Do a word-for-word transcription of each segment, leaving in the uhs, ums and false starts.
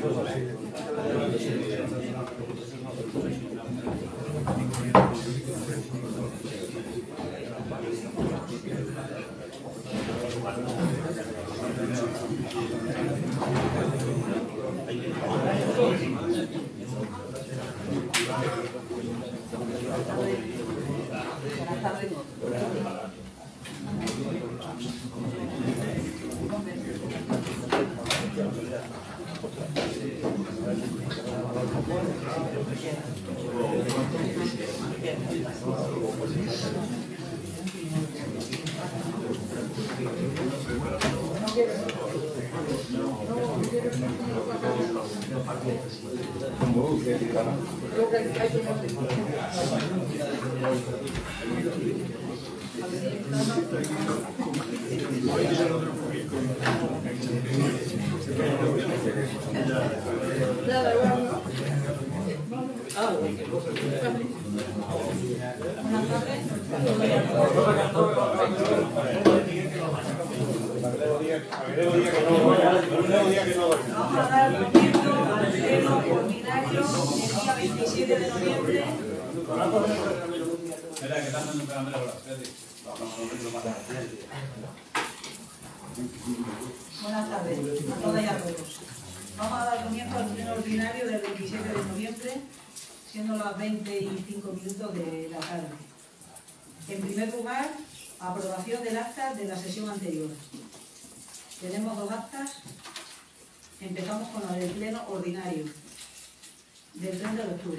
Buenas tardes a todas y a todos. Vamos a dar comienzo al pleno ordinario del veintisiete de noviembre, siendo las veinte y cinco minutos de la tarde. En primer lugar, aprobación del acta de la sesión anterior. Tenemos dos actas. Empezamos con la del pleno ordinario del treinta de octubre.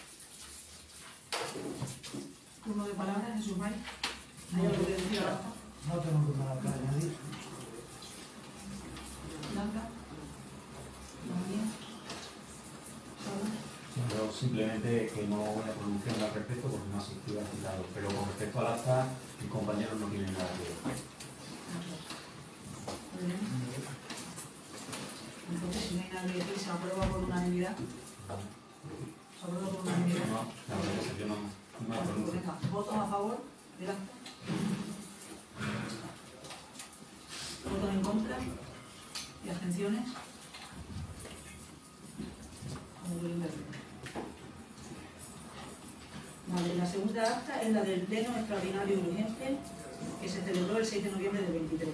Turno de palabra, Jesús May. ¿Hay algo que decir al acta? No tengo nada para añadir. Blanca. Yo simplemente que no voy a pronunciarme al respecto porque no ha asistido al citado, pero con respecto al acta, mis compañeros no tienen nada que ver. Muy bien. Entonces, si no hay nadie que decir, se aprueba por unanimidad. Se aprueba por unanimidad. No, la verdad es que yo no, no me la pronuncio. Venga, ¿votos a favor del acta? ¿Votos en contra? ¿Y abstenciones? Vale, la segunda acta es la del pleno extraordinario y urgente que se celebró el seis de noviembre del veintitrés.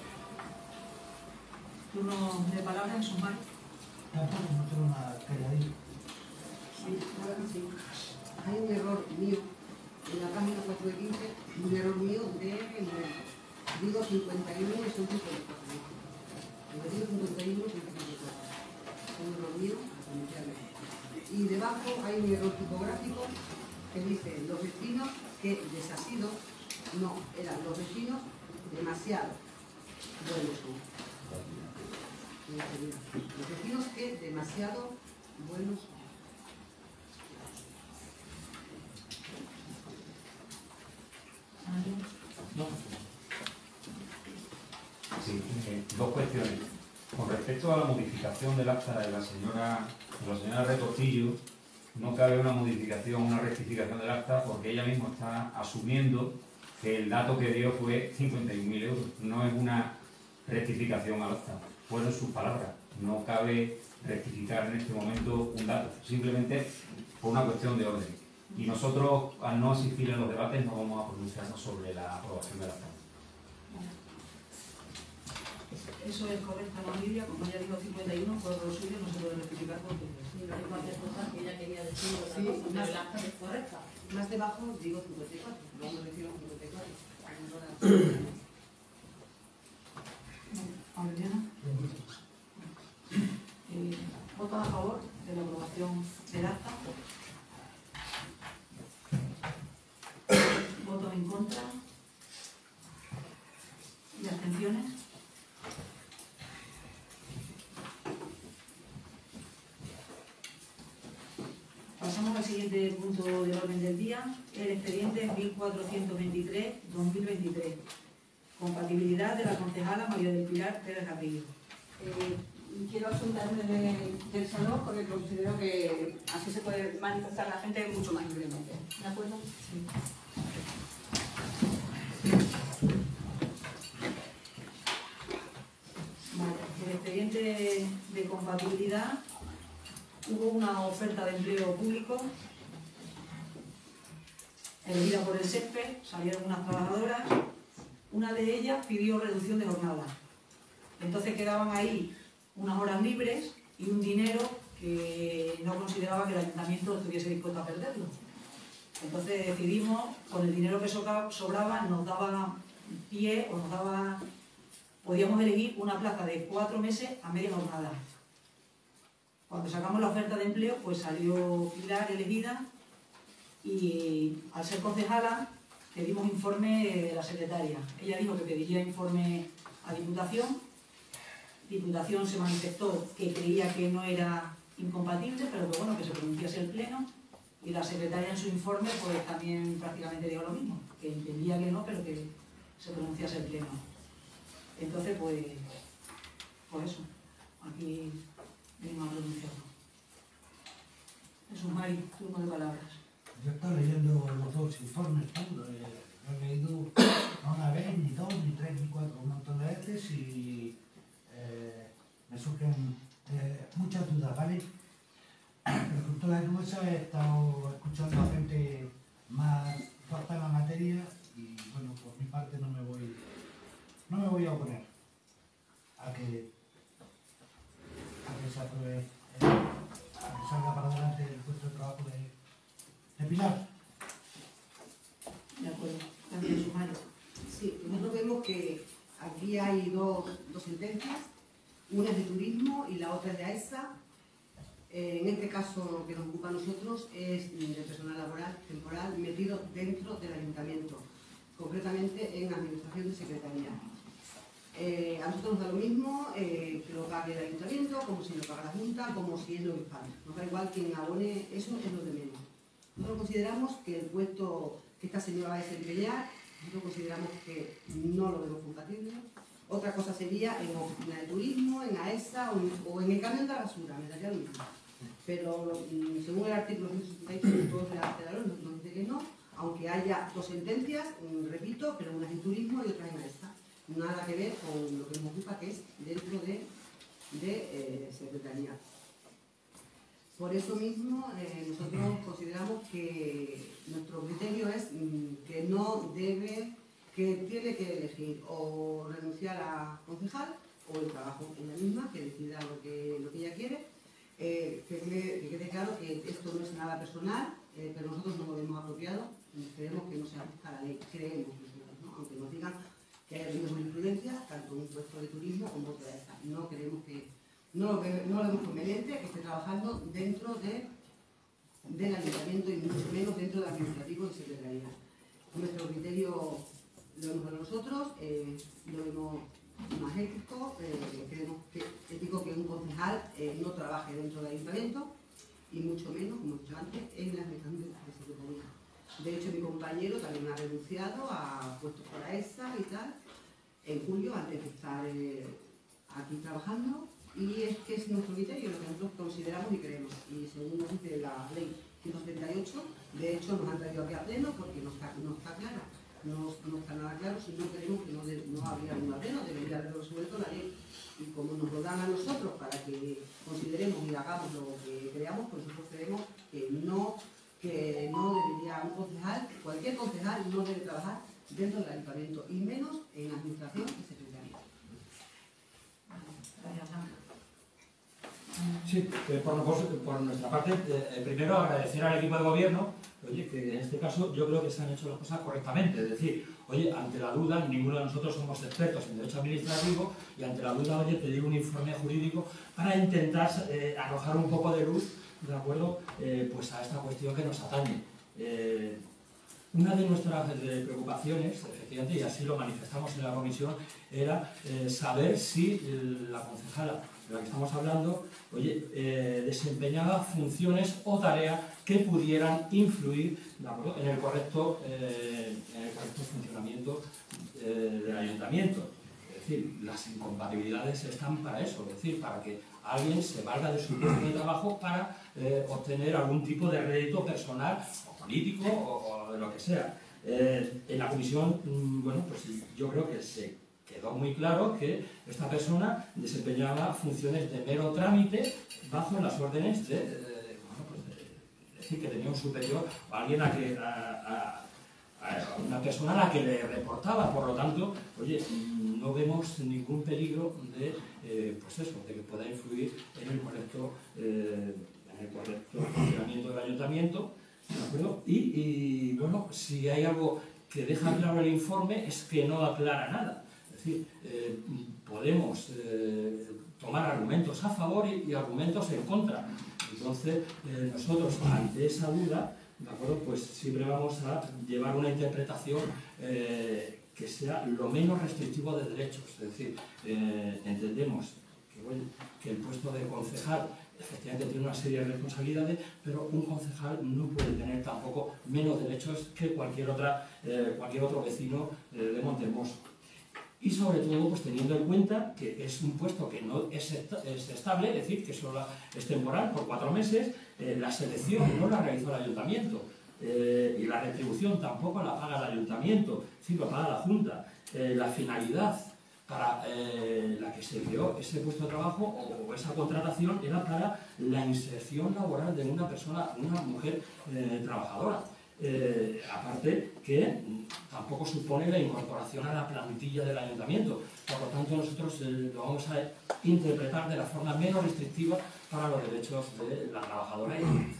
Turno de palabra en sumar. Tampoco no tengo nada que añadir. Sí, claro que sí. Hay un error mío en la página cuatro de quince, un error mío de, digo cincuenta y uno y son cincuenta y cuatro. Digo cincuenta y uno y cincuenta y cuatro. Es un error mío, y debajo hay un error tipográfico que dice los vecinos que desasido, no, eran los vecinos demasiado buenos son. Los vecinos que demasiado buenos son. No. Sí, eh, dos cuestiones. Con respecto a la modificación del acta de la señora, de la señora Retortillo, no cabe una modificación, una rectificación del acta, porque ella misma está asumiendo que el dato que dio fue cincuenta y un mil euros. No es una rectificación al acta, fueron sus palabras. No cabe rectificar en este momento un dato, simplemente por una cuestión de orden. Y nosotros, al no asistir en los debates, no vamos a pronunciarnos sobre la aprobación del acta. Eso es correcto, no, Lidia, como ella dijo cincuenta y uno, por lo suyo no se puede rectificar porque Sí, no hay cualquier cosa que ella quería decir otra Sí, cosa, pero más- el acta es correcta. Más debajo digo cincuenta y cuatro, luego me refiero a cincuenta y cuatro. Aureliana, eh, ¿votos a favor de la aprobación del acta? ¿Votos en contra? ¿Y abstenciones? Pasamos al siguiente punto del orden del día, el expediente mil cuatrocientos veintitrés barra dos mil veintitrés. Compatibilidad de la concejala María del Pilar Pérez Garrido. Eh, quiero ausentarme de- del salón porque considero que así se puede manifestar la gente mucho más libremente. ¿De acuerdo? Sí. Vale, el expediente de compatibilidad hubo una oferta de empleo público elegida por el SEPE, salieron unas trabajadoras, una de ellas pidió reducción de jornada. Entonces quedaban ahí unas horas libres y un dinero que no consideraba que el ayuntamiento estuviese dispuesto a perderlo. Entonces decidimos, con el dinero que sobraba, nos daba pie o nos daba... podíamos elegir una plaza de cuatro meses a media jornada. Cuando sacamos la oferta de empleo, pues salió Pilar elegida y al ser concejala pedimos informe de la secretaria. Ella dijo que pediría informe a Diputación. Diputación se manifestó que creía que no era incompatible, pero que bueno, que se pronunciase el pleno. Y la secretaria en su informe pues también prácticamente dijo lo mismo, que entendía que no, pero que se pronunciase el pleno. Entonces pues, pues eso, aquí venimos a pronunciarlo. Es un Mari, turno de palabras. Yo he estado leyendo los dos informes, ¿no? Eh, lo he leído no una vez, ni dos, ni tres, ni cuatro, un montón de veces y eh, me surgen eh, muchas dudas, ¿vale? Pero con todas las dudas he estado escuchando a gente más fuerte en la materia y bueno, por mi parte no me voy, no me voy a oponer a que, a que se apruebe, eh, a que salga para adelante el puesto de trabajo de, de Pilar. De acuerdo, también su Mari. Sí, nosotros vemos que aquí hay dos, dos sentencias, una es de turismo y la otra es de AESA. Eh, en este caso, lo que nos ocupa a nosotros es de personal laboral temporal metido dentro del ayuntamiento, concretamente en administración de secretaría. Eh, a nosotros nos da lo mismo eh, que lo pague el ayuntamiento, como si lo paga la Junta, como si es lo que pague. Nos da igual quien abone, eso es lo de menos. Nosotros consideramos que el puesto que esta señora va a desempeñar, nosotros consideramos que no lo vemos compatible. Otra cosa sería en oficina de turismo, en AESA o en, o en el camión de la basura, me daría lo mismo. Pero según el artículo ciento sesenta y ocho de todos de la ley nos dice que no, aunque haya dos sentencias, repito, pero una en turismo y otra en AESA. Nada que ver con lo que nos ocupa, que es dentro de, de eh, secretaría. Por eso mismo eh, nosotros consideramos que nuestro criterio es mm, que no debe, que tiene que elegir o renunciar a concejal o el trabajo en la misma, que decida lo que, lo que ella quiere. Eh, que, quede, que quede claro que esto no es nada personal, eh, pero nosotros no lo hemos apropiado y creemos que no se ajusta a la ley, creemos nosotros, ¿no? Aunque nos digan que hay habido jurisprudencia, tanto en un puesto de turismo como otra de esta. No creemos que, no lo, no lo vemos conveniente que esté trabajando dentro de, del ayuntamiento y mucho menos dentro del administrativo de secretaría. Nuestro criterio lo vemos para nosotros, eh, lo vemos más ético, eh, creemos que ético que un concejal eh, no trabaje dentro del ayuntamiento y mucho menos, como he dicho antes, en la administración de secretaría. De hecho, mi compañero también ha renunciado a puestos por AESA y tal, en julio, antes de estar eh, aquí trabajando, y es que es nuestro criterio, lo que nosotros consideramos y creemos. Y según nos dice la ley ciento setenta y ocho, de hecho nos han traído aquí a pleno porque no está, no está clara. No, no está nada claro, si no creemos que no, de, no habría ningún pleno, debería haber resuelto la ley. Y como nos lo dan a nosotros para que consideremos y hagamos lo que creamos, pues nosotros creemos que no, que no debería un concejal, cualquier concejal no debe trabajar dentro del ayuntamiento, y menos en administración y secretaría. Gracias, Ana. Sí, eh, por, por nuestra parte, eh, primero agradecer al equipo de gobierno, oye, que en este caso yo creo que se han hecho las cosas correctamente, es decir, oye, ante la duda, ninguno de nosotros somos expertos en derecho administrativo, y ante la duda, oye, pedir un informe jurídico para intentar eh, arrojar un poco de luz, ¿de acuerdo?, eh, pues a esta cuestión que nos atañe. Eh, Una de nuestras eh, preocupaciones, efectivamente, y así lo manifestamos en la comisión, era eh, saber si eh, la concejala de la que estamos hablando, oye, eh, desempeñaba funciones o tareas que pudieran influir, ¿de acuerdo?, en el correcto, eh, en el correcto funcionamiento eh, del ayuntamiento. Es decir, las incompatibilidades están para eso, es decir, para que alguien se valga de su puesto de trabajo para eh, obtener algún tipo de rédito personal o político o, o de lo que sea. Eh, en la comisión, bueno, pues yo creo que se quedó muy claro que esta persona desempeñaba funciones de mero trámite bajo las órdenes de, de, bueno, pues de, es decir, que tenía un superior o alguien a que, a, a, a una persona a la que le reportaba. Por lo tanto, oye, no vemos ningún peligro de, eh, pues eso, de que pueda influir en el correcto, eh, en el correcto funcionamiento del ayuntamiento, ¿de acuerdo? Y, y bueno, si hay algo que deja claro el informe es que no aclara nada. Es decir, eh, podemos eh, tomar argumentos a favor y, y argumentos en contra. Entonces, eh, nosotros, ante esa duda, ¿de acuerdo? Pues siempre vamos a llevar una interpretación eh, que sea lo menos restrictivo de derechos. Es decir, eh, entendemos que, bueno, que el puesto de concejal efectivamente tiene una serie de responsabilidades, pero un concejal no puede tener tampoco menos derechos que cualquier, otra, eh, cualquier otro vecino eh, de Montehermoso. Y sobre todo, pues teniendo en cuenta que es un puesto que no es, est es estable, es decir, que solo es temporal por cuatro meses, eh, la selección no la realizó el ayuntamiento, eh, y la retribución tampoco la paga el ayuntamiento, es decir, la paga la Junta. Eh, la finalidad para eh, la que se creó ese puesto de trabajo o, o esa contratación era para la inserción laboral de una persona, una mujer eh, trabajadora. Eh, aparte que tampoco supone la incorporación a la plantilla del ayuntamiento. Por lo tanto, nosotros eh, lo vamos a interpretar de la forma menos restrictiva para los derechos de la trabajadora y el trabajador.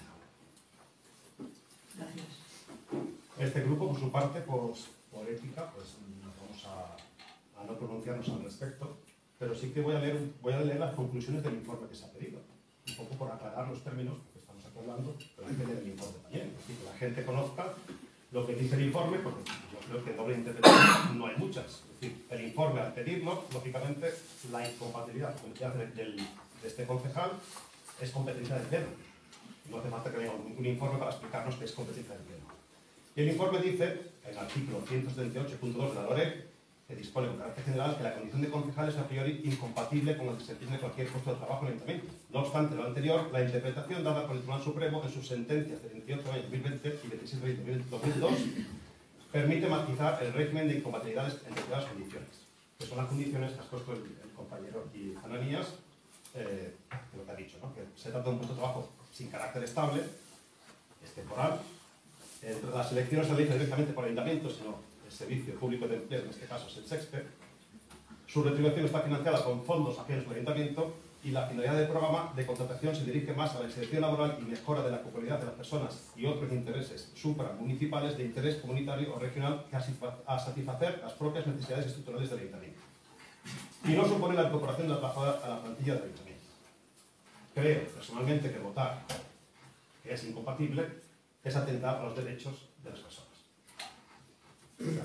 Gracias. Este grupo, por su parte, pues, por ética, pues nos vamos a, a no pronunciarnos al respecto, pero sí que voy a, leer, voy a leer las conclusiones del informe que se ha pedido, un poco por aclarar los términos, porque estamos aquí hablando, pero hay que leer el informe también, es decir, que la gente conozca lo que dice el informe, porque yo creo que doble interpretación no hay muchas. Es decir, el informe, al pedirlo, lógicamente, la incompatibilidad del, del, de este concejal es competencia del pleno. No hace falta que venga un, un informe para explicarnos que es competencia del pleno. Y el informe dice, en el artículo ciento setenta y ocho punto dos de la LOREC, que dispone con carácter general que la condición de concejal es a priori incompatible con el desempeño de cualquier puesto de trabajo en el ayuntamiento. No obstante lo anterior, la interpretación dada por el Tribunal Supremo en sus sentencias de veintiocho de mayo de dos mil veinte y veintiséis de mayo de dos mil dos permite matizar el régimen de incompatibilidades en determinadas condiciones, que son las condiciones que ha expuesto el, el compañero y Ananías, eh, lo que ha dicho, ¿no? Que se trata de un puesto de trabajo sin carácter estable, es temporal. Eh, la selección no se realiza directamente por el ayuntamiento, sino el Servicio Público de Empleo, en este caso es el SEXPE. Su retribución está financiada con fondos ajenos al ayuntamiento y la finalidad del programa de contratación se dirige más a la inserción laboral y mejora de la popularidad de las personas y otros intereses supramunicipales de interés comunitario o regional que a satisfacer las propias necesidades estructurales del ayuntamiento. Y no supone la incorporación de la trabajadora a la plantilla del ayuntamiento. Creo personalmente que votar que es incompatible es atentar a los derechos de las personas. Gracias.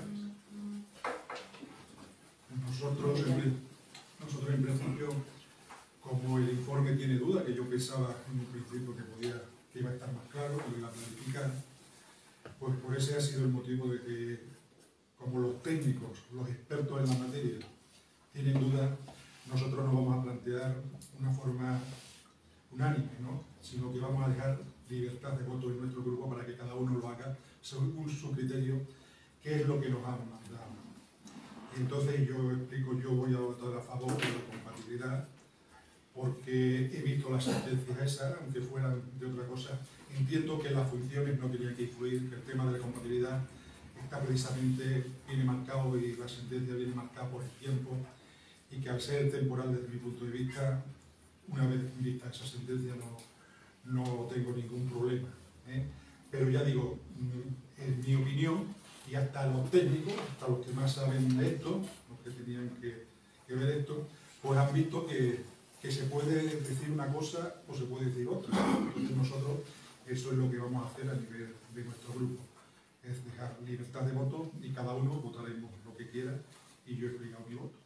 Nosotros, en, nosotros en principio, como el informe tiene duda, que yo pensaba en un principio que podía, que iba a estar más claro, que lo iba a clarificar, pues por ese ha sido el motivo de que, como los técnicos, los expertos en la materia, tienen duda, nosotros no vamos a plantear una forma unánime, ¿no? Sino que vamos a dejar libertad de voto en nuestro grupo para que cada uno lo haga según su criterio, que es lo que nos han mandado. Entonces yo explico, yo voy a votar a favor de la compatibilidad porque he visto las sentencias esas, aunque fueran de otra cosa. Entiendo que las funciones no tenían que influir, que el tema de la compatibilidad está precisamente, viene marcado y la sentencia viene marcada por el tiempo y que al ser temporal desde mi punto de vista, una vez vista esa sentencia no, no tengo ningún problema, ¿eh? Pero ya digo, en mi opinión, y hasta los técnicos, hasta los que más saben de esto, los que tenían que, que ver esto, pues han visto que, que se puede decir una cosa o se puede decir otra. Entonces nosotros eso es lo que vamos a hacer a nivel de nuestro grupo, es dejar libertad de voto y cada uno votaremos lo que quiera y yo he explicado mi voto.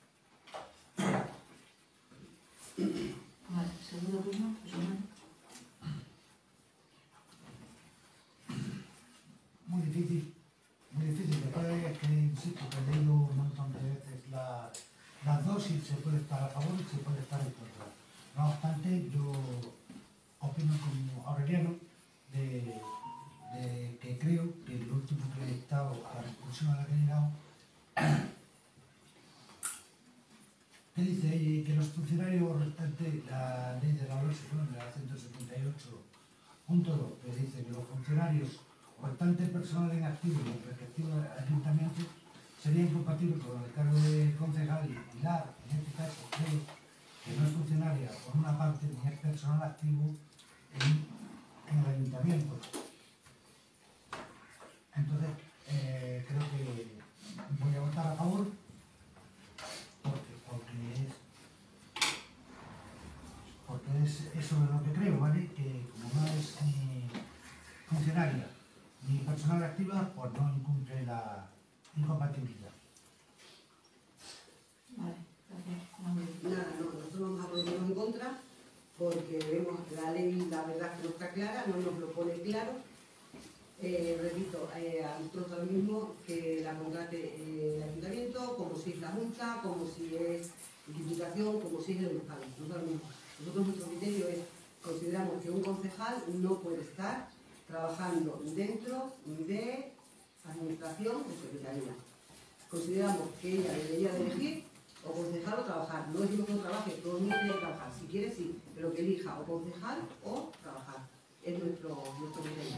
Vale, segundo turno, Josué. Muy difícil, muy difícil. Después es que, insisto, que he leído un montón de veces la, las dos y se puede estar a favor y se puede estar en contra. No obstante, yo opino como Aureliano de, de que creo que el último que he estado, a la conclusión a la que he llegado, que dice ahí que los funcionarios restantes, la ley de la OSE, ¿no? La ciento setenta y ocho punto dos, que dice que los funcionarios o restante personal en activo del respectivo ayuntamiento sería incompatible con el cargo de concejal y la, en este caso, creo que no es funcionaria por una parte ni es personal activo en, en el ayuntamiento. Entonces, eh, creo que voy a votar a favor porque, porque es porque es eso es lo que creo, ¿vale? Que como no es ni funcionaria ni personal activa, pues no incumple la incompatibilidad. Vale, gracias. Nada, no, nosotros vamos a ponernos en contra porque vemos que la ley, la verdad que no está clara, no nos lo pone claro. Eh, repito, eh, a nosotros lo mismo que la contrate eh, el ayuntamiento, como si es la Junta, como si es Diputación, como si es el local. Nosotros nuestro criterio es, consideramos que un concejal no puede estar trabajando dentro de administración o secretaría. Consideramos que ella debería de elegir o concejal o trabajar. No decimos que no trabaje, todo el mundo tiene que trabajar, si quiere sí, pero que elija o concejal o trabajar. Es nuestro, nuestro criterio.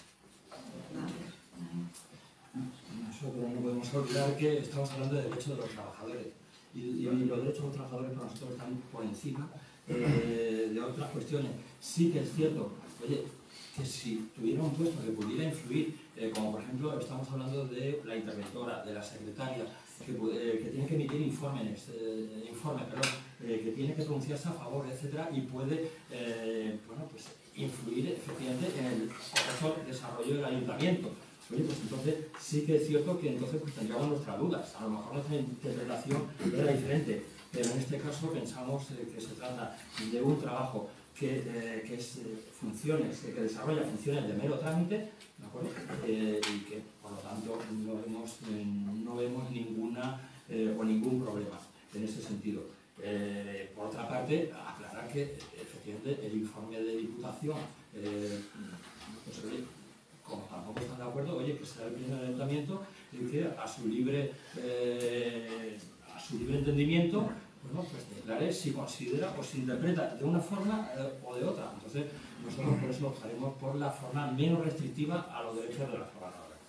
Nosotros no podemos olvidar que estamos hablando de derechos de los trabajadores y, y los derechos de los trabajadores para nosotros están por encima eh, de otras cuestiones. Sí que es cierto, oye, que si tuviera un puesto que pudiera influir, eh, como por ejemplo estamos hablando de la interventora, de la secretaria, que, eh, que tiene que emitir informes, eh, informes perdón, eh, que tiene que pronunciarse a favor, etcétera, y puede eh, bueno, pues, influir efectivamente en el desarrollo del ayuntamiento. Oye, pues entonces sí que es cierto que entonces pues, tendríamos nuestras dudas. A lo mejor nuestra interpretación era diferente, pero en este caso pensamos eh, que se trata de un trabajo que, eh, que es eh, funciones, que desarrolla funciones de mero trámite, ¿de acuerdo? Eh, y que por lo tanto no vemos, eh, no vemos ninguna eh, o ningún problema en ese sentido. Eh, por otra parte, aclarar que efectivamente el informe de Diputación, eh, pues, oye, como tampoco están de acuerdo, oye, que será el pleno del ayuntamiento y que a su libre, eh, a su libre entendimiento, bueno, pues declare si considera o si interpreta de una forma eh, o de otra. Entonces, nosotros por eso optaremos por la forma menos restrictiva a los derechos de las trabajadoras.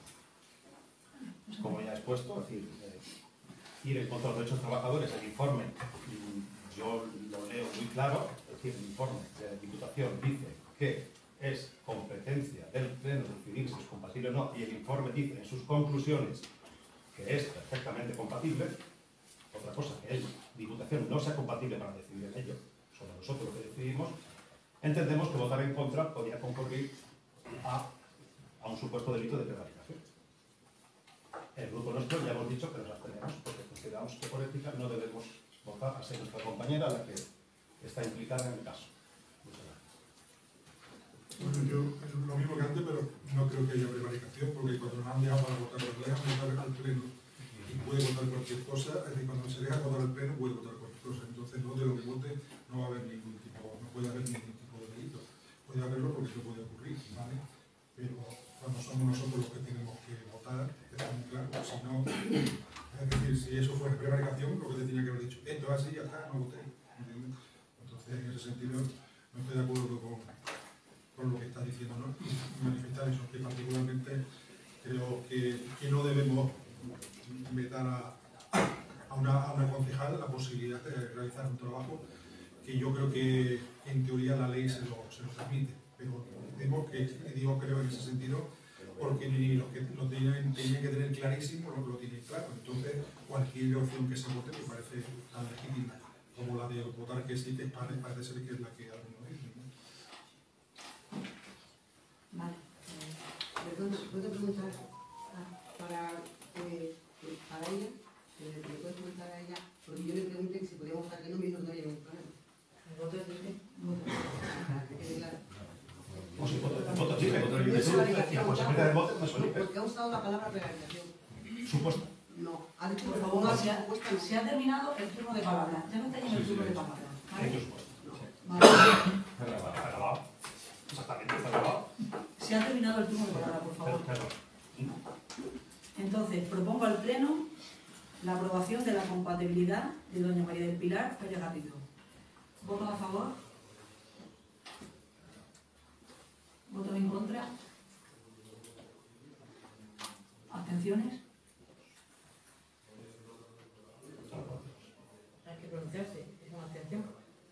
Como ya he expuesto, es decir, eh, ir en contra de los derechos de los trabajadores, el informe, yo lo leo muy claro, es decir, el informe de la Diputación dice que es competencia del Pleno decidir si es compatible o no, y el informe dice en sus conclusiones que es perfectamente compatible. Otra cosa, que el Diputación no sea compatible para decidir en ello, sobre nosotros lo que decidimos, entendemos que votar en contra podría concurrir a, a un supuesto delito de prevaricación. El grupo nuestro ya hemos dicho que nos abstenemos porque consideramos que por ética no debemos votar a ser nuestra compañera la que está implicada en el caso. Muchas gracias. Bueno, yo es lo mismo que antes, pero no creo que haya prevaricación, porque cuando nos han dejado para votar, cuando le dejan votar al pleno y puede votar cualquier cosa, es decir, cuando se deja votar al pleno puede votar cualquier cosa. Entonces, no de lo que vote no va a haber ningún tipo, no puede haber ningún tipo de delito. Puede haberlo porque eso puede ocurrir, ¿vale? Pero cuando somos nosotros los que tenemos que votar, está muy claro. Si no, es decir, si eso fuera prevaricación, lo que te tenía que haber dicho, esto es así, ya está, no votéis. ¿Entiendes? Entonces, en ese sentido, no estoy de acuerdo con, con lo que está diciendo, ¿no? Y manifestar eso, que particularmente creo que, que no debemos vetar a, a, una, a una concejal la posibilidad de realizar un trabajo que yo creo que en teoría la ley se lo, se lo permite, pero tenemos que, digo creo en ese sentido, porque ni los que lo tienen, tienen que tener clarísimo lo que lo tienen claro. Entonces, cualquier opción que se vote me parece tan legítima como la de votar que sí, que parece, parece ser que es la que algunos dicen, ¿no? Vale. Perdona, ¿puedo preguntar para, eh, para ella? ¿Le puedo preguntar a ella? Porque yo le pregunté si podíamos votar que no, me dijo que no había ningún problema. El voto es libre. Para que quede claro. O si voto, voto libre, voto libre, sí, la posibilidad de voto no es libre. Porque ha usado la palabra prevaricación. Supuesto. No, ha dicho Por que favor, no, se ha, supuesta no. se ha terminado el turno de palabra. Ya no está en el turno de palabra. ¿Vale? Ellos supuesto. Vale. Está grabado. Está grabado. Exactamente, está grabado. Se ha terminado el turno de palabra, por favor. Perdón. Entonces, propongo al Pleno la aprobación de la compatibilidad de doña María del Pilar Pérez Garrido. ¿Votos a favor? ¿Votos en contra? ¿Abstenciones? Hay que pronunciarse, es una abstención.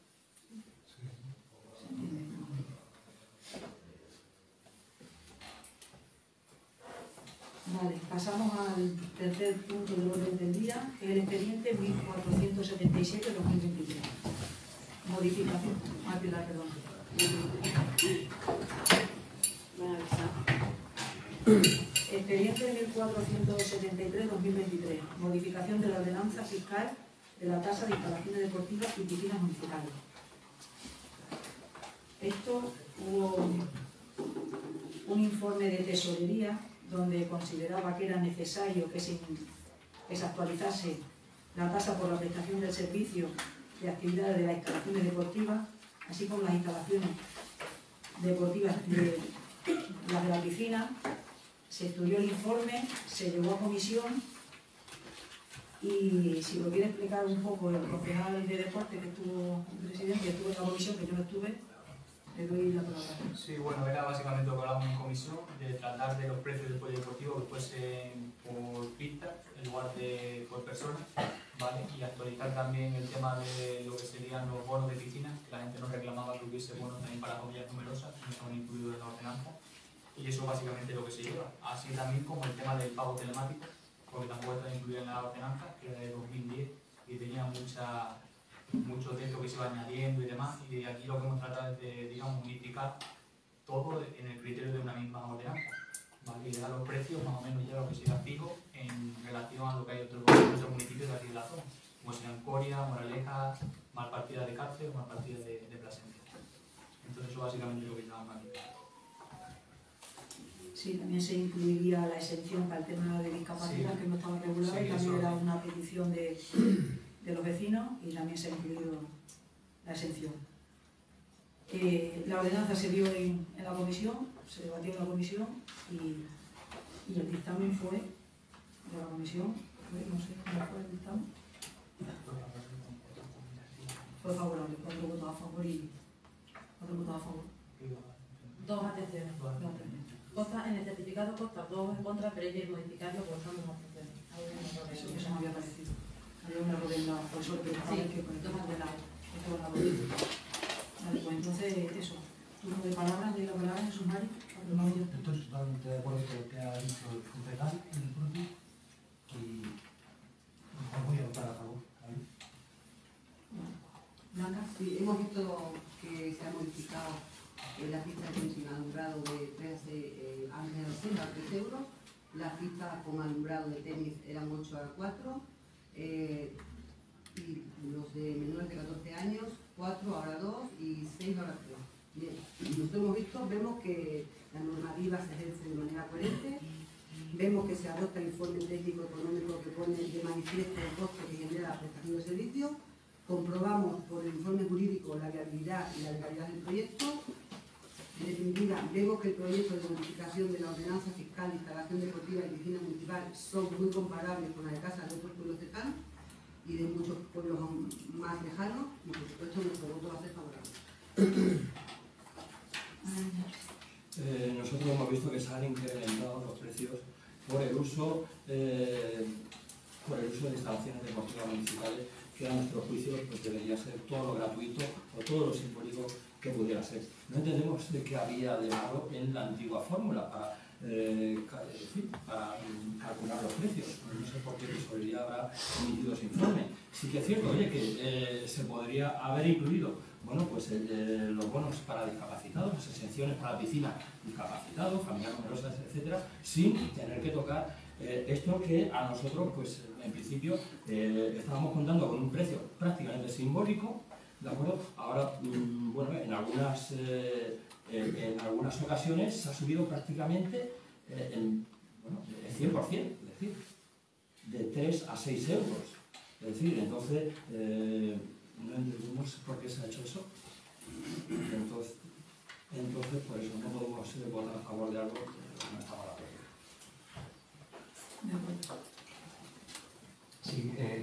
¿Se entiende? Vale, pasamos al tercer punto del orden del día, que es el expediente mil cuatrocientos setenta y siete barra dos mil veintitrés. Modificación. Ah, Pilar, perdón. Expediente mil cuatrocientos setenta y tres barra dos mil veintitrés. Modificación de la ordenanza fiscal de la tasa de instalaciones deportivas y piscinas municipales. Esto hubo un, un informe de tesorería donde consideraba que era necesario que se, que se actualizase la tasa por la prestación del servicio de actividades de las instalaciones deportivas, así como las instalaciones deportivas de las de la piscina. Se estudió el informe, se llevó a comisión y si lo quiere explicar un poco el concejal de deporte que estuvo, el presidente que estuvo en la comisión, que yo no estuve, le doy la palabra. Sí, bueno, era básicamente lo que hablábamos en comisión, de tratar de los precios del polideportivo que fuesen por pista en lugar de por personas, ¿vale? Y actualizar también el tema de lo que serían los bonos de piscina, que la gente nos reclamaba que hubiese bonos también para familias numerosas, que no estaban incluidos en la ordenanza, y eso básicamente es lo que se lleva. Así también como el tema del pago telemático, porque tampoco está incluido en la ordenanza, que era de dos mil diez, y tenía mucha... muchos textos que se iban añadiendo y demás, y aquí lo que hemos tratado es de, digamos, unificar todo en el criterio de una misma ordenanza, ¿vale? Y dar los precios más o menos ya lo que sería fijo en relación a lo que hay otros, otros municipios de aquí de la zona, como serían Coria, Moraleja, Malpartida de Cárcel o Malpartida de, de Plasencia. Entonces eso básicamente es lo que llevamos aquí. Sí, también se incluiría la exención para el tema de discapacidad, sí, que no estaba regulado, sí, y también eso... era una petición de, de los vecinos y también se ha incluido la exención. Eh, la ordenanza se vio en, en la comisión, se debatió en la comisión y, y el dictamen fue de la comisión, no sé cómo fue el dictamen. Fue favorable, cuatro votos a favor y cuatro votos a favor. Dos atenciones. Dos atenciones. Consta en el certificado, consta dos en contra, pero hay que modificarlo porque son dos atenciones. Eso, eso me había parecido. Había un error en la profesora que Sí, que con el dos tema de la, atenciones. de la bolita. Vale, pues entonces eso. Turno de palabras, de la palabra en sumario. No, yo estoy totalmente de acuerdo con lo que ha dicho el concejal en el propio y voy a votar a favor. ¿Vale? Blanca. Sí, hemos visto que se ha modificado eh, la pista de tenis sin alumbrado de tres eh, antes de cero a tres euros, las pistas con alumbrado de tenis eran ocho a cuatro, eh, y los de menores de catorce años, cuatro, ahora dos y seis, ahora tres. Bien, nosotros hemos visto, vemos que la normativa se ejerce de manera coherente, vemos que se adopta el informe técnico económico que pone de manifiesto el coste que genera la prestación de servicio, comprobamos por el informe jurídico la viabilidad y la legalidad del proyecto. En definitiva, vemos que el proyecto de modificación de la ordenanza fiscal de instalación deportiva y piscina municipal son muy comparables con la de casas de otros pueblos cercanos y de muchos pueblos más lejanos, y por supuesto nuestro voto va a ser favorable. Eh, nosotros hemos visto que se han incrementado los precios por el uso, eh, por el uso de instalaciones deportivas municipales, que a nuestro juicio pues, debería ser todo lo gratuito o todo lo simbólico que pudiera ser. No entendemos de qué había de malo en la antigua fórmula para, eh, en fin, para calcular los precios. No sé por qué tesorería habrá emitido ese informe. Sí que es cierto, oye, que eh, se podría haber incluido bueno, pues el, eh, los bonos para discapacitados, las exenciones para la piscina, discapacitados, familias numerosas, etcétera, sin tener que tocar eh, esto que a nosotros, pues en principio, eh, estábamos contando con un precio prácticamente simbólico, ¿de acuerdo? Ahora, mmm, bueno, en algunas, eh, en, en algunas ocasiones se ha subido prácticamente eh, en, bueno, el cien por cien, es decir, de tres a seis euros. Es decir, entonces, eh, no entendemos por qué se ha hecho eso. Entonces, entonces por eso no podemos votar a favor de algo que no está mal. Sí,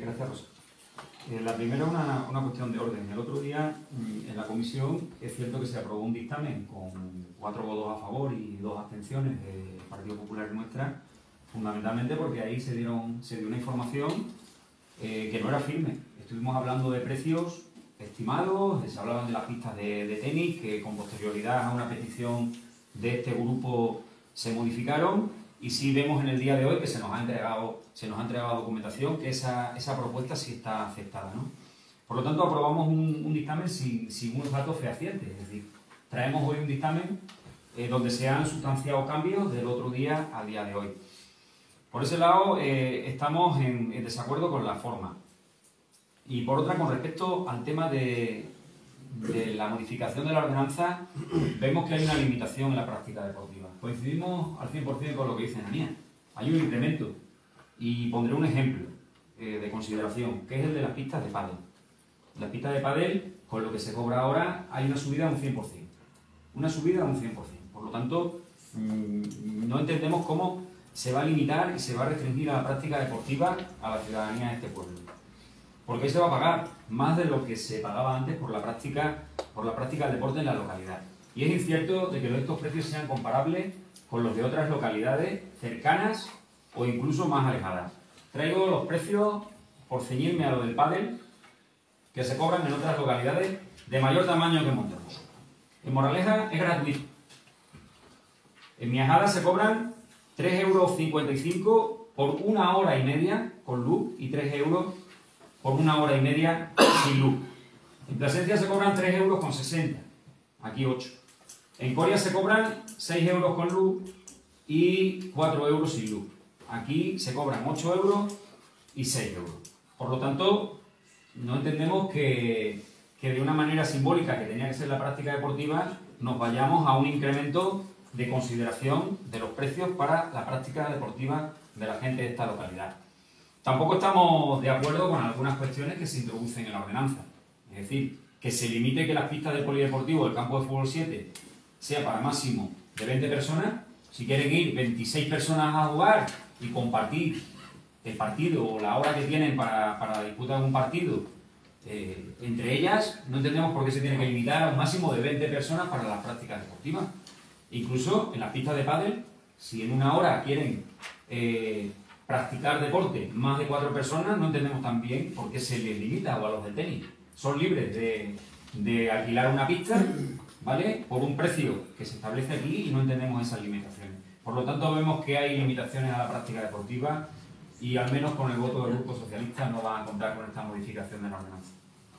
gracias, Rosa. Eh, la primera es una, una cuestión de orden. El otro día, en la comisión, es cierto que se aprobó un dictamen con cuatro votos a favor y dos abstenciones del Partido Popular Nuestra, fundamentalmente porque ahí se, dieron, se dio una información eh, que no era firme. Estuvimos hablando de precios estimados, se hablaban de las pistas de, de tenis, que con posterioridad a una petición de este grupo se modificaron, y sí vemos en el día de hoy que se nos ha entregado, se nos ha entregado documentación que esa, esa propuesta sí está aceptada, ¿no? Por lo tanto, aprobamos un, un dictamen sin, sin unos datos fehacientes, es decir, traemos hoy un dictamen eh, donde se han sustanciado cambios del otro día al día de hoy. Por ese lado, eh, estamos en, en desacuerdo con la forma. Y por otra, con respecto al tema de, de la modificación de la ordenanza, vemos que hay una limitación en la práctica deportiva. Coincidimos al cien por cien con lo que dice Anía. Hay un incremento. Y pondré un ejemplo eh, de consideración, que es el de las pistas de pádel. Las pistas de pádel, con lo que se cobra ahora, hay una subida de un cien por cien. Una subida de un cien por cien. Por lo tanto, mmm, no entendemos cómo se va a limitar y se va a restringir a la práctica deportiva a la ciudadanía de este pueblo. Porque se va a pagar más de lo que se pagaba antes por la práctica, por la práctica del deporte en la localidad. Y es incierto de que estos precios sean comparables con los de otras localidades cercanas o incluso más alejadas. Traigo los precios, por ceñirme a lo del pádel, que se cobran en otras localidades de mayor tamaño que Monterroso. En Moraleja es gratuito. En Miajada se cobran tres euros cincuenta y cinco por una hora y media con luz y tres euros por una hora y media sin luz. En Plasencia se cobran tres euros con sesenta, aquí ocho. En Coria se cobran seis euros con luz y cuatro euros sin luz. Aquí se cobran ocho euros y seis euros. Por lo tanto, no entendemos que, que de una manera simbólica, que tenía que ser la práctica deportiva, nos vayamos a un incremento de consideración de los precios para la práctica deportiva de la gente de esta localidad. Tampoco estamos de acuerdo con algunas cuestiones que se introducen en la ordenanza. Es decir, que se limite que las pistas de polideportivo del campo de fútbol siete sea para máximo de veinte personas. Si quieren ir veintiséis personas a jugar y compartir el partido o la hora que tienen para, para disputar un partido eh, entre ellas, no entendemos por qué se tiene que limitar a un máximo de veinte personas para las prácticas deportivas. Incluso en las pistas de pádel, si en una hora quieren eh, practicar deporte más de cuatro personas, no entendemos también por qué se les limita, o a los de tenis. Son libres de, de alquilar una pista, ¿vale?, por un precio que se establece aquí, y no entendemos esas limitaciones. Por lo tanto, vemos que hay limitaciones a la práctica deportiva y al menos con el voto del Grupo Socialista no van a contar con esta modificación de la ordenanza.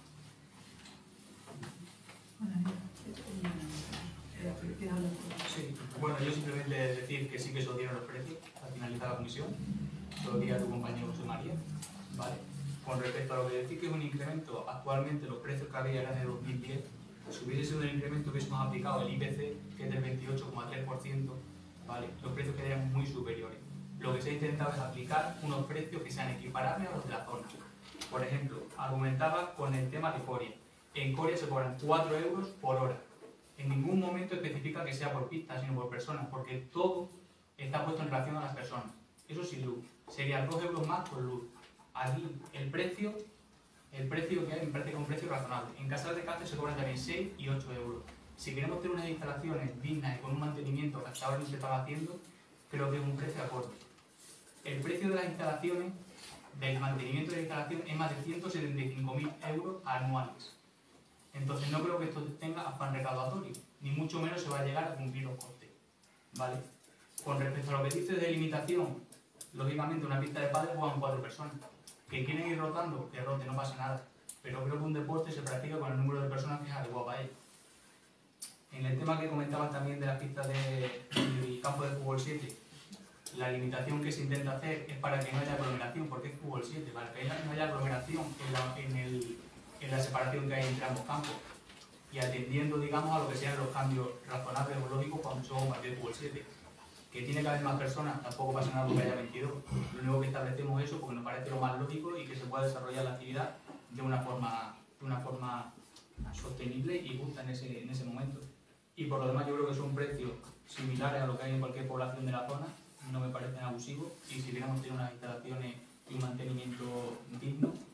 Sí, bueno, yo simplemente decir que sí que se dieron los precios al finalizar la comisión, se lo diría a tu compañero José María, ¿vale? Con respecto a lo que decir que es un incremento, actualmente los precios que había eran de dos mil diez, si hubiese sido un incremento que hubiésemos aplicado el I P C, que es del veintiocho coma tres por ciento, ¿vale?, los precios quedarían muy superiores. Lo que se ha intentado es aplicar unos precios que sean equiparables a los de la zona. Por ejemplo, argumentaba con el tema de Coria. En Coria se cobran cuatro euros por hora. En ningún momento especifica que sea por pista, sino por personas, porque todo está puesto en relación a las personas. Eso sin luz. Serían dos euros más por luz. Aquí el precio, el precio que hay me parece que es un precio razonable. En Casal de Cáceres se cobran también seis y ocho euros. Si queremos tener unas instalaciones dignas y con un mantenimiento que hasta ahora no se estaba haciendo, creo que es un precio acorde. El precio de las instalaciones, del mantenimiento de la instalación, es más de ciento setenta y cinco mil euros anuales. Entonces no creo que esto tenga afán recaudatorio, ni mucho menos se va a llegar a cumplir los costes, ¿vale? Con respecto a lo que dices de limitación, lógicamente una pista de pádel juegan cuatro personas. Que quieren ir rotando, que rote, no pasa nada. Pero creo que un deporte se practica con el número de personas que es adecuado para ello. En el tema que comentabas también de las pistas de, del campo de fútbol siete, la limitación que se intenta hacer es para que no haya aglomeración, porque es fútbol siete, para que no haya aglomeración en la, en el, en la separación que hay entre ambos campos, y atendiendo, digamos, a lo que sean los cambios razonables o lógicos cuando son un partido de fútbol siete. Que tiene que haber más personas, tampoco pasa nada porque haya veintidós. Lo único que establecemos es eso porque nos parece lo más lógico y que se pueda desarrollar la actividad de una forma, de una forma sostenible y justa en ese, en ese momento. Y por lo demás yo creo que son precios similares a lo que hay en cualquier población de la zona, no me parecen abusivos, y si queremos tener unas instalaciones y un mantenimiento digno,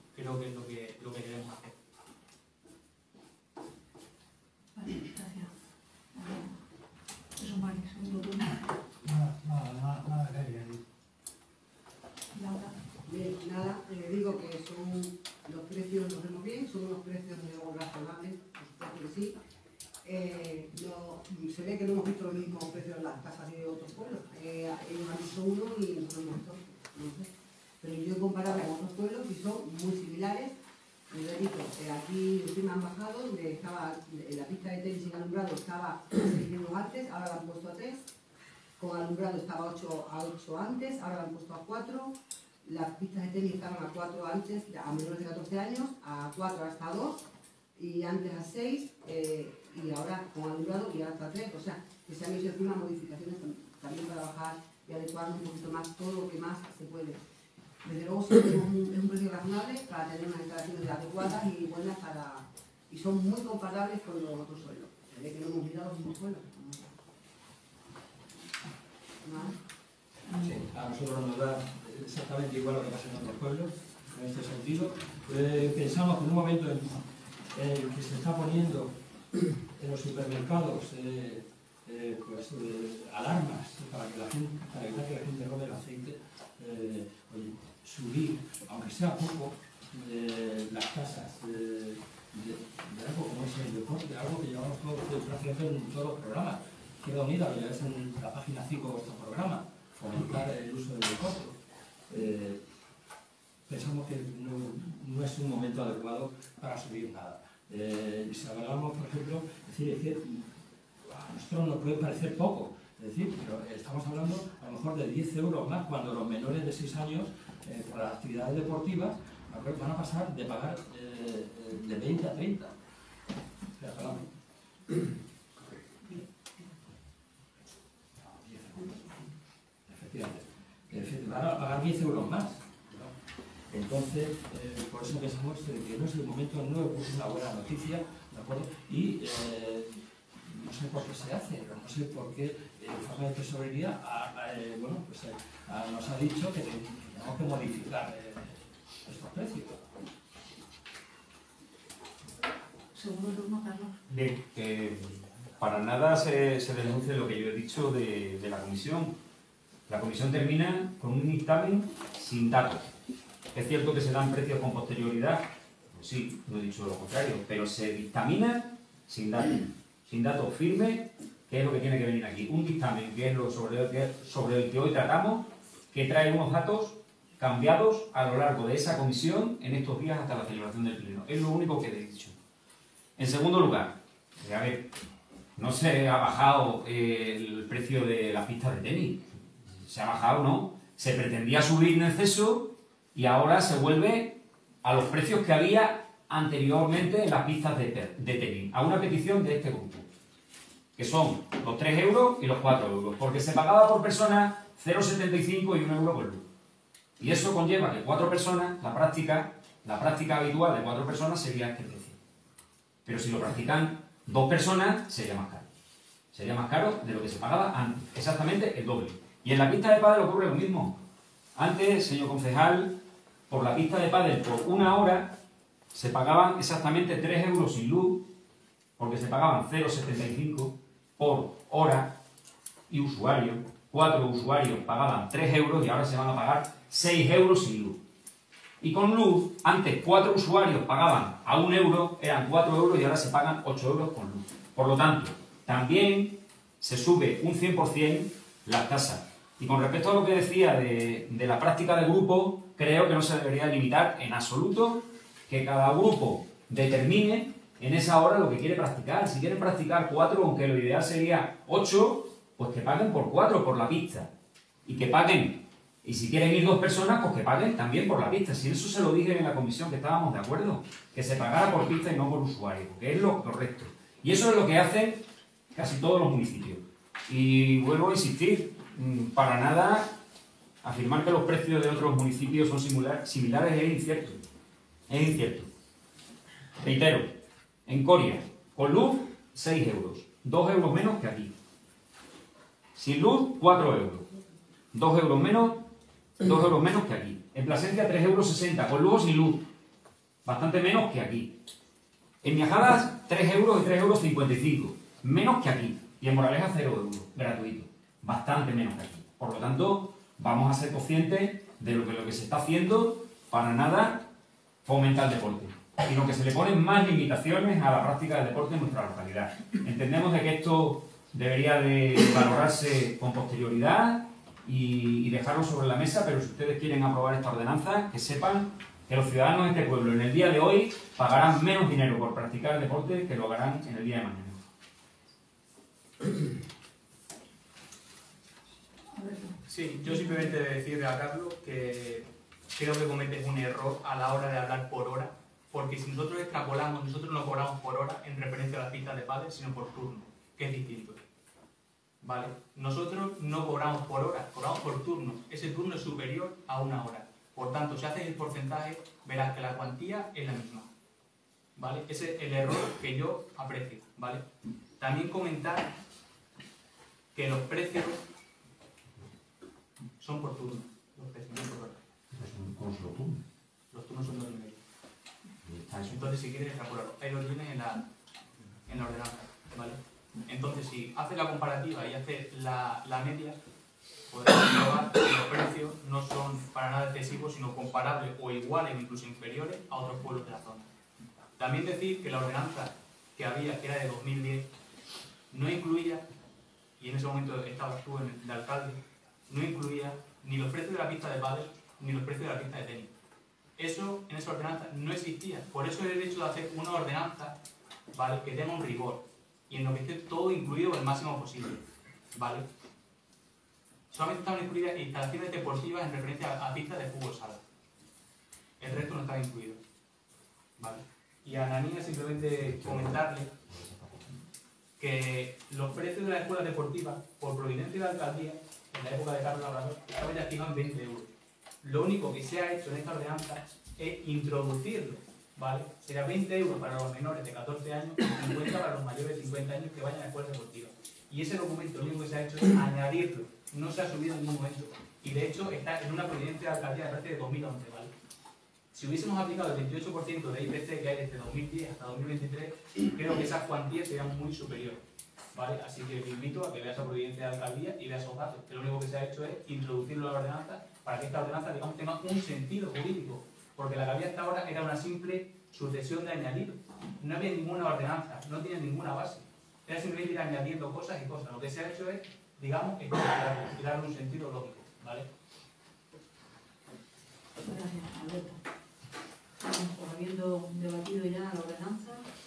nada, le digo que son los precios, los vemos bien, son unos precios de luego razonables, por supuesto que sí. Eh, no, se ve que no hemos visto los mismos precios en las casas de otros pueblos. Eh, ellos han visto uno y nosotros hemos visto, no sé. Pero yo he comparado con otros pueblos y son muy similares. Les repito, eh, aquí encima han bajado, donde estaba en la pista de tenis sin alumbrado estaba seis minutos antes, ahora la han puesto a tres. Con alumbrado estaba ocho a ocho antes, ahora la han puesto a cuatro. Las pistas de tenis estaban a cuatro antes, a menores de catorce años, a cuatro hasta dos, y antes a seis, eh, y ahora con alumbrado y ahora hasta tres. O sea, que se han hecho encima modificaciones también para bajar y adecuarnos un poquito más todo lo que más se puede. Desde luego sí, es un, es un precio razonable para tener unas instalaciones adecuadas y buenas para, y son muy comparables con los otros suelos. Se ve que no hemos mirado los mismos suelos. Sí, a nosotros nos da exactamente igual lo que pasa en otros pueblos, en este sentido. Eh, pensamos que en un momento en, en el que se está poniendo en los supermercados eh, eh, pues, eh, alarmas para que la gente, para evitar que la gente robe el aceite, eh, oye, subir, aunque sea poco, eh, las tasas de, de, de algo como es el deporte, algo que llevamos todos, prácticamente en todos los programas. Izquierda Unida, lo lleváis en la página cinco de vuestro programa, fomentar el uso del deporte. Eh, pensamos que no, no es un momento adecuado para subir nada. Eh, si hablamos, por ejemplo, es decir, es que a nosotros nos puede parecer poco, es decir, pero estamos hablando a lo mejor de diez euros más cuando los menores de seis años, eh, por las actividades deportivas, van a pasar de pagar eh, de veinte a treinta. O sea, hablamos. Van a pagar diez euros más. Entonces, eh, por eso pensamos que no es el momento, no es una buena noticia, ¿de acuerdo? Y eh, no sé por qué se hace, no sé por qué el informe de tesorería a, a, eh, bueno, pues, eh, a, nos ha dicho que tenemos que modificar eh, estos precios. Segundo turno, Carlos. Bien, eh, para nada se, se denuncie lo que yo he dicho de, de la comisión. La comisión termina con un dictamen sin datos. Es cierto que se dan precios con posterioridad, pues sí, no he dicho lo contrario, pero se dictamina sin datos, sin datos firmes, que es lo que tiene que venir aquí. Un dictamen que es lo sobre el que, sobre el que hoy tratamos, que trae unos datos cambiados a lo largo de esa comisión en estos días hasta la celebración del pleno. Es lo único que he dicho. En segundo lugar, a ver, no se ha bajado el precio de las pistas de tenis. Se ha bajado, ¿no? Se pretendía subir en exceso y ahora se vuelve a los precios que había anteriormente en las pistas de, de tenis, a una petición de este grupo, que son los tres euros y los cuatro euros, porque se pagaba por persona cero coma setenta y cinco y un euro por luz. Y eso conlleva que cuatro personas, la práctica, la práctica habitual de cuatro personas sería este precio. Pero si lo practican dos personas, sería más caro. Sería más caro de lo que se pagaba antes, exactamente el doble. Y en la pista de pádel ocurre lo mismo. Antes, señor concejal, por la pista de pádel por una hora se pagaban exactamente tres euros sin luz, porque se pagaban cero coma setenta y cinco por hora y usuario. Cuatro usuarios pagaban tres euros y ahora se van a pagar seis euros sin luz. Y con luz, antes cuatro usuarios pagaban a un euro, eran cuatro euros y ahora se pagan ocho euros con luz. Por lo tanto, también se sube un cien por cien las tasas. Y con respecto a lo que decía de, de la práctica de grupo, creo que no se debería limitar en absoluto, que cada grupo determine en esa hora lo que quiere practicar. Si quieren practicar cuatro, aunque lo ideal sería ocho, pues que paguen por cuatro, por la pista. Y que paguen, y si quieren ir dos personas, pues que paguen también por la pista. Si eso se lo dije en la comisión, que estábamos de acuerdo, que se pagara por pista y no por usuario, porque es lo correcto. Y eso es lo que hacen casi todos los municipios. Y vuelvo a insistir, para nada afirmar que los precios de otros municipios son similar, similares es incierto. Es incierto. Reitero, en Coria, con luz, seis euros. dos euros menos que aquí. Sin luz, cuatro euros. dos euros menos, dos euros menos que aquí. En Plasencia, tres euros sesenta, con luz o sin luz. Bastante menos que aquí. En Miajadas, tres euros y tres euros cincuenta y cinco. Menos que aquí. Y en Moraleja, cero euros, gratuito. Bastante menos que aquí. Por lo tanto, vamos a ser conscientes de lo que, lo que se está haciendo para nada fomenta el deporte, sino que se le ponen más limitaciones a la práctica del deporte en nuestra localidad. Entendemos de que esto debería de valorarse con posterioridad y, y dejarlo sobre la mesa, pero si ustedes quieren aprobar esta ordenanza, que sepan que los ciudadanos de este pueblo en el día de hoy pagarán menos dinero por practicar el deporte que lo harán en el día de mañana. Sí, yo simplemente decirle a Carlos que creo que cometes un error a la hora de hablar por hora, porque si nosotros extrapolamos, nosotros no cobramos por hora en referencia a las pistas de pádel, sino por turno, que es distinto. ¿Vale? Nosotros no cobramos por hora, cobramos por turno. Ese turno es superior a una hora. Por tanto, si haces el porcentaje, verás que la cuantía es la misma. ¿Vale? Ese es el error que yo aprecio. ¿Vale? También comentar que los precios son por turno. Los precios no por hora. ¿Cómo son los turnos? Los turnos son dos y medio. Entonces, si quieres extrapolarlo, ahí lo tienes en la, en la ordenanza. ¿Vale? Entonces, si haces la comparativa y haces la, la media, podrás comprobar que los precios no son para nada excesivos, sino comparables o iguales, incluso inferiores, a otros pueblos de la zona. También decir que la ordenanza que había, que era de dos mil diez, no incluía, y en ese momento estabas tú en el de alcalde, no incluía ni los precios de la pista de pádel ni los precios de la pista de tenis. Eso en esa ordenanza no existía. Por eso el hecho de hacer una ordenanza, ¿vale?, que tenga un rigor y en lo que esté todo incluido el máximo posible, ¿vale? Solamente estaban incluidas instalaciones deportivas en referencia a, a pistas de fútbol sala. El resto no estaba incluido, ¿vale? Y a Ananía simplemente comentarle que los precios de las escuelas deportivas, por providencia de la alcaldía, en la época de Carlos Labrador, estaban ya fijados en veinte euros. Lo único que se ha hecho en esta ordenanza es introducirlo, ¿vale? Será veinte euros para los menores de catorce años y cincuenta para los mayores de cincuenta años que vayan a escuelas deportivas. Y ese documento lo único que se ha hecho es añadirlo, no se ha subido en ningún momento. Y de hecho está en una providencia de alcaldía de parte de dos mil once, ¿vale? Si hubiésemos aplicado el veintiocho por ciento de I P C que hay desde dos mil diez hasta dos mil veintitrés, creo que esas cuantías serían muy superiores, ¿vale? Así que te invito a que veas la providencia de alcaldía y veas esos datos, que lo único que se ha hecho es introducirlo en la ordenanza para que esta ordenanza, digamos, tenga un sentido jurídico, porque la que había hasta ahora era una simple sucesión de añadidos. No había ninguna ordenanza, no tiene ninguna base. Era simplemente ir añadiendo cosas y cosas. Lo que se ha hecho es, digamos, estructurarlo y darle un sentido lógico, ¿vale? Gracias, Alberto. Bueno, pues habiendo debatido ya la ordenanza,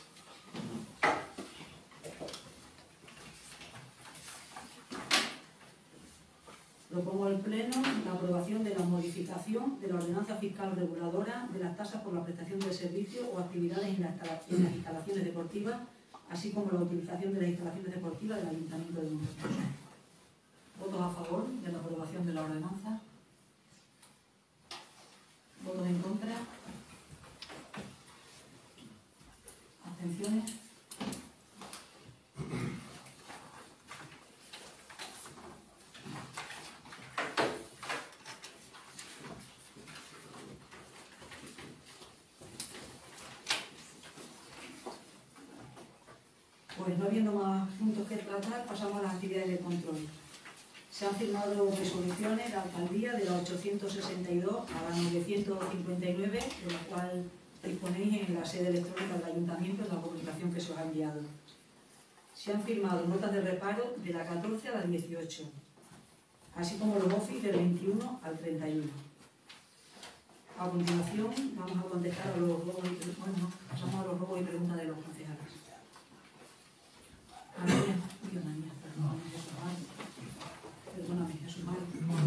propongo al Pleno la aprobación de la modificación de la ordenanza fiscal reguladora de las tasas por la prestación de servicios o actividades en, la instala en las instalaciones deportivas, así como la utilización de las instalaciones deportivas del Ayuntamiento de Montevideo. ¿Votos a favor de la aprobación de la ordenanza? ¿Votos en contra? ¿Abstenciones? Pues no habiendo más puntos que tratar, pasamos a las actividades de control. Se han firmado resoluciones de la alcaldía de la ochocientos sesenta y dos a la novecientos cincuenta y nueve, de la cual disponéis en la sede electrónica del ayuntamiento en la comunicación que se os ha enviado. Se han firmado notas de reparo de la catorce a la dieciocho, así como los office del veintiuno al treinta y uno. A continuación vamos a contestar a los robos y, bueno, no, pasamos a los robos y preguntas de los concejales. María, uy, María, perdóname, Jesús Mario. Perdóname, Jesús Mario.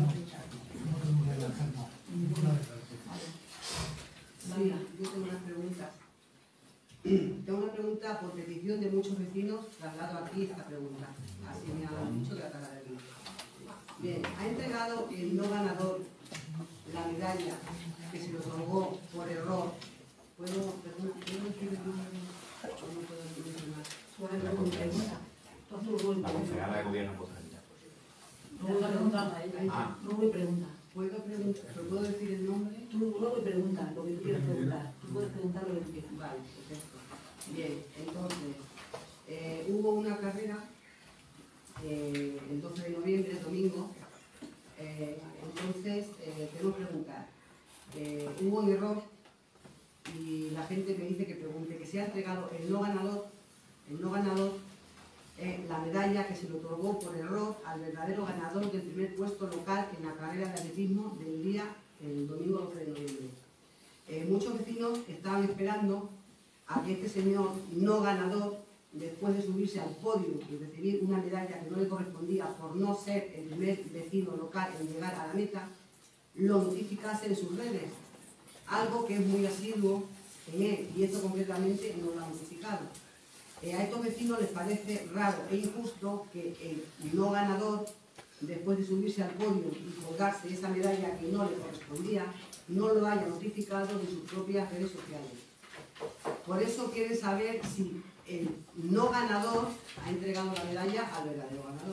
Sí, yo tengo unas preguntas. Tengo una pregunta por petición de muchos vecinos, traslado aquí esta pregunta. Así me han dicho, tratarla de aquí. Bien, ha entregado el no ganador la medalla que se le otorgó por error. ¿Puedo, perdón, ¿puedo decir el nombre? ¿O no puedo decir más? ¿Cuál es la pregunta? La concejala de gobierno puede retirar. Luego pregunta a ella. Ah. Luego y pregunta. ¿Puedo, preguntar, ¿Puedo decir el nombre? Tú luego y pregunta lo que tú quieras preguntar. Tú puedes preguntar lo que tú quieras. Vale, perfecto. Bien, entonces, eh, hubo una carrera eh, el doce de noviembre, domingo. Eh, entonces, eh, tengo que preguntar. Eh, ¿Hubo un error error y la gente me dice que pregunte, que se ha entregado el no ganador, el no ganador, eh, la medalla que se le otorgó por error al verdadero ganador del primer puesto local en la carrera de atletismo del día, el domingo doce de noviembre. Eh, muchos vecinos estaban esperando a que este señor no ganador, después de subirse al podio y recibir una medalla que no le correspondía por no ser el primer vecino local en llegar a la meta, lo notificase en sus redes, algo que es muy asiduo en él, y esto concretamente no lo ha notificado. Eh, a estos vecinos les parece raro e injusto que el no ganador, después de subirse al podio y colgarse esa medalla que no le correspondía, no lo haya notificado en sus propias redes sociales. Por eso quieren saber si el no ganador ha entregado la medalla al verdadero ganador.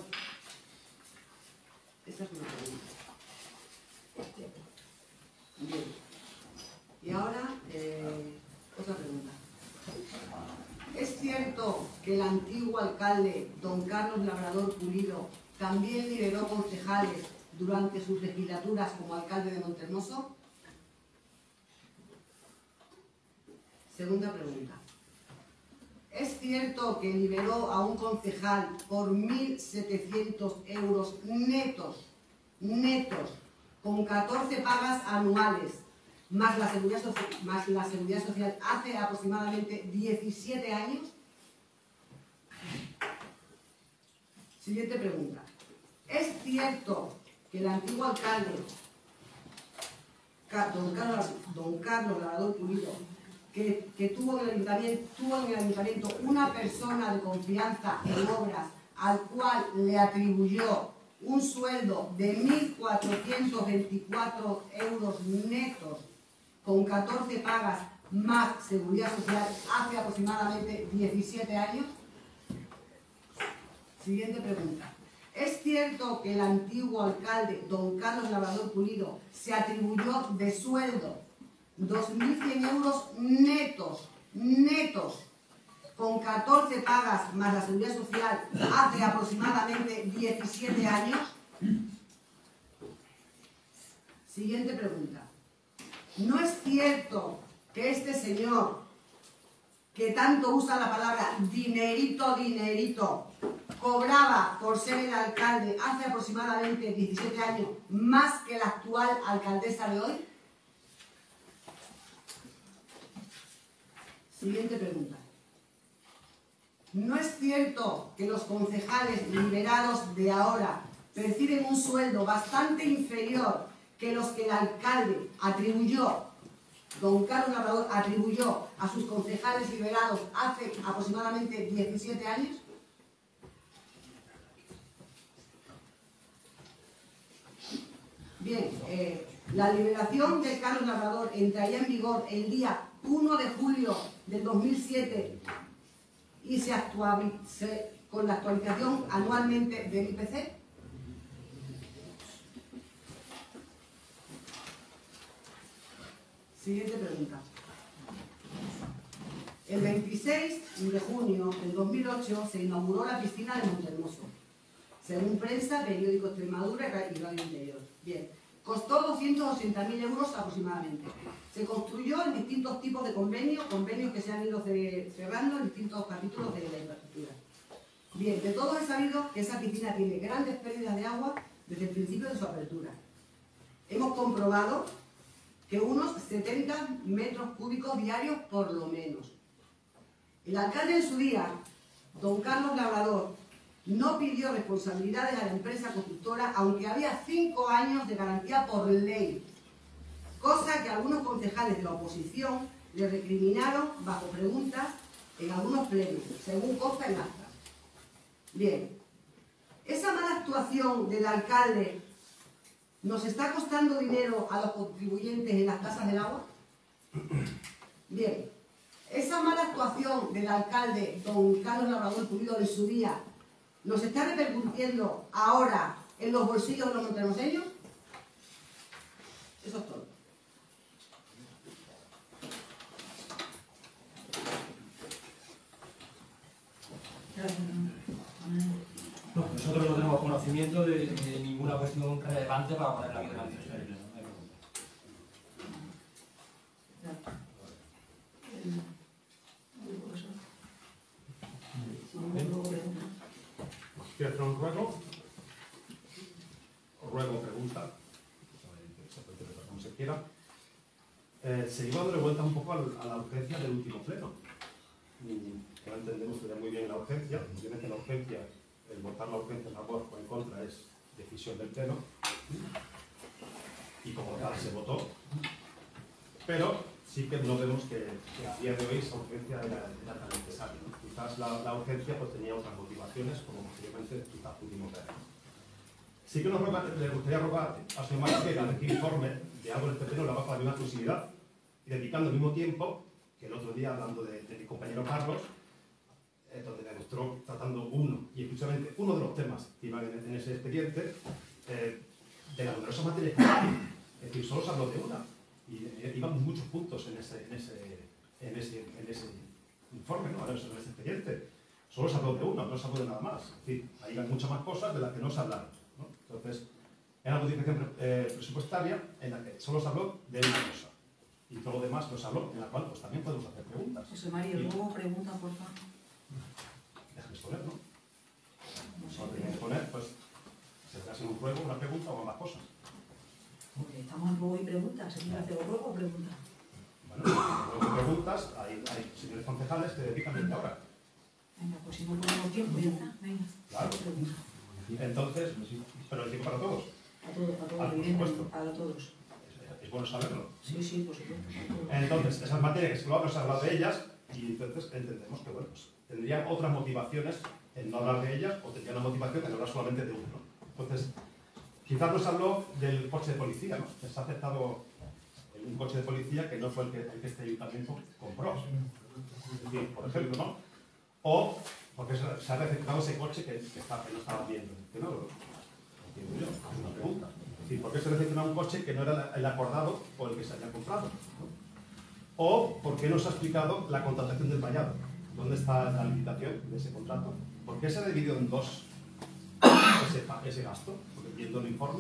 Esa es una pregunta. Bien. Y ahora, eh, otra pregunta. ¿Es cierto que el antiguo alcalde, don Carlos Labrador Pulido, también liberó concejales durante sus legislaturas como alcalde de Montehermoso? Segunda pregunta. ¿Es cierto que liberó a un concejal por mil setecientos euros netos, netos, con catorce pagas anuales, más la seguridad social, más la seguridad social hace aproximadamente diecisiete años? Siguiente pregunta. ¿Es cierto que el antiguo alcalde, don Carlos, don Carlos Labrador Pulido, que, que tuvo, en el ayuntamiento, tuvo en el ayuntamiento una persona de confianza en obras al cual le atribuyó un sueldo de mil cuatrocientos veinticuatro euros netos con catorce pagas más seguridad social hace aproximadamente diecisiete años? Siguiente pregunta. ¿Es cierto que el antiguo alcalde, don Carlos Labrador Pulido, se atribuyó de sueldo dos mil cien euros netos, netos, con catorce pagas más la seguridad social hace aproximadamente diecisiete años? Siguiente pregunta. ¿No es cierto que este señor, que tanto usa la palabra dinerito, dinerito, cobraba por ser el alcalde hace aproximadamente diecisiete años más que la actual alcaldesa de hoy? Siguiente pregunta. ¿No es cierto que los concejales liberados de ahora perciben un sueldo bastante inferior que los que el alcalde atribuyó, don Carlos Labrador atribuyó a sus concejales liberados hace aproximadamente diecisiete años? Bien, eh, la liberación de Carlos Labrador entraría en vigor el día uno de julio del dos mil siete y se actualice con la actualización anualmente del I P C. Siguiente pregunta. El veintiséis de junio del dos mil ocho se inauguró la piscina de Montehermoso, según prensa, periódico Extremadura y Radio Interior. Bien, costó doscientos ochenta mil euros aproximadamente. Se construyó en distintos tipos de convenios, convenios que se han ido cerrando en distintos capítulos de la infraestructura. Bien, de todos he sabido que esa piscina tiene grandes pérdidas de agua desde el principio de su apertura. Hemos comprobado que unos setenta metros cúbicos diarios por lo menos. El alcalde en su día, don Carlos Labrador, no pidió responsabilidades a la empresa constructora, aunque había cinco años de garantía por ley, cosa que algunos concejales de la oposición le recriminaron bajo preguntas en algunos plenos, según consta en acta. Bien, esa mala actuación del alcalde nos está costando dinero a los contribuyentes en las tasas del agua. Bien, esa mala actuación del alcalde don Carlos Labrador Pulido en su día nos está repercutiendo ahora en los bolsillos de los montehermoseños. Eso es todo. No, nosotros no tenemos conocimiento de, de ninguna cuestión relevante para ponerla aquí delante. Eh, seguimos dándole vuelta un poco al, a la urgencia del último pleno. Que no entendemos todavía muy bien la urgencia. Obviamente la urgencia, el votar la urgencia a favor o en contra es decisión del pleno. Y como tal se votó. Pero sí que no vemos que, que a día de hoy esa urgencia era, era tan necesaria, ¿no? Quizás la, la urgencia pues, tenía otras motivaciones, como posiblemente quizás pudimos ver. Sí que nos roga, le gustaría rogar a señor Mario que el informe de algo en este pleno lo haga con la misma exclusividad y dedicando el mismo tiempo que el otro día, hablando de, de mi compañero Carlos, eh, donde me mostró tratando uno, y exclusivamente uno de los temas que iban en, en ese expediente, eh, de las numerosas materias que hay. Es decir, solo se habló de una. Y eh, iban muchos puntos en ese, en ese, en ese, en ese informe, ¿no? En ese expediente. Solo se habló de una, no se habló de nada más. Es decir, hay muchas más cosas de las que no se hablaron, ¿no? Entonces, era una modificación eh, presupuestaria en la que solo se habló de una cosa. Y todo lo demás no se habló, en la cual pues, también podemos hacer preguntas. José Mario, luego pregunta, por favor. Déjame exponer, ¿no? No se lo exponer, pues se hace un juego, una pregunta o ambas cosas. Porque estamos en juego y preguntas. ¿Se quiere hacer juego o pregunta? Bueno, luego de preguntas, hay, hay señores concejales que dedican media hora. Venga, pues si no ponemos tiempo, ya está. Venga. Claro. Entonces, pero el tiempo para todos. A todos, a todos, Ah, por evidente, supuesto. para todos. Es, es bueno saberlo. Sí, sí, por supuesto. Entonces, esas materias que se no se ha hablado de ellas, y entonces entendemos que, bueno, pues, tendrían otras motivaciones en no hablar de ellas, o tendrían una motivación en hablar solamente de uno. Entonces, quizás nos habló del coche de policía, ¿no? Se ha aceptado un coche de policía que no fue el que, el que este ayuntamiento compró. Es decir, por ejemplo, ¿no? O porque se ha receptado ese coche que, que, está, que no estaba bien recepcionado, ¿no? Entiendo yo, es una pregunta. Es decir, ¿por qué se recepciona un coche que no era el acordado o el que se había comprado? ¿No? O ¿por qué no se ha explicado la contratación del vallado? ¿Dónde está la licitación de ese contrato? ¿Por qué se ha dividido en dos ese, ese gasto? Porque viendo el informe,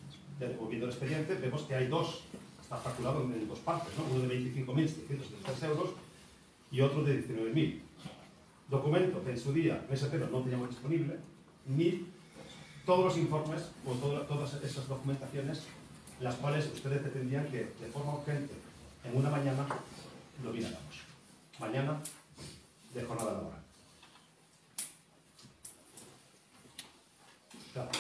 o viendo el expediente, vemos que hay dos, está calculado en dos partes, ¿no? Uno de veinticinco mil seiscientos setenta y tres euros y otro de diecinueve mil. Documento que en su día, en ese pleno, no teníamos disponible, ni todos los informes o todo, todas esas documentaciones, las cuales ustedes pretendían que de forma urgente, en una mañana, lo miráramos. Mañana de jornada laboral. Claro.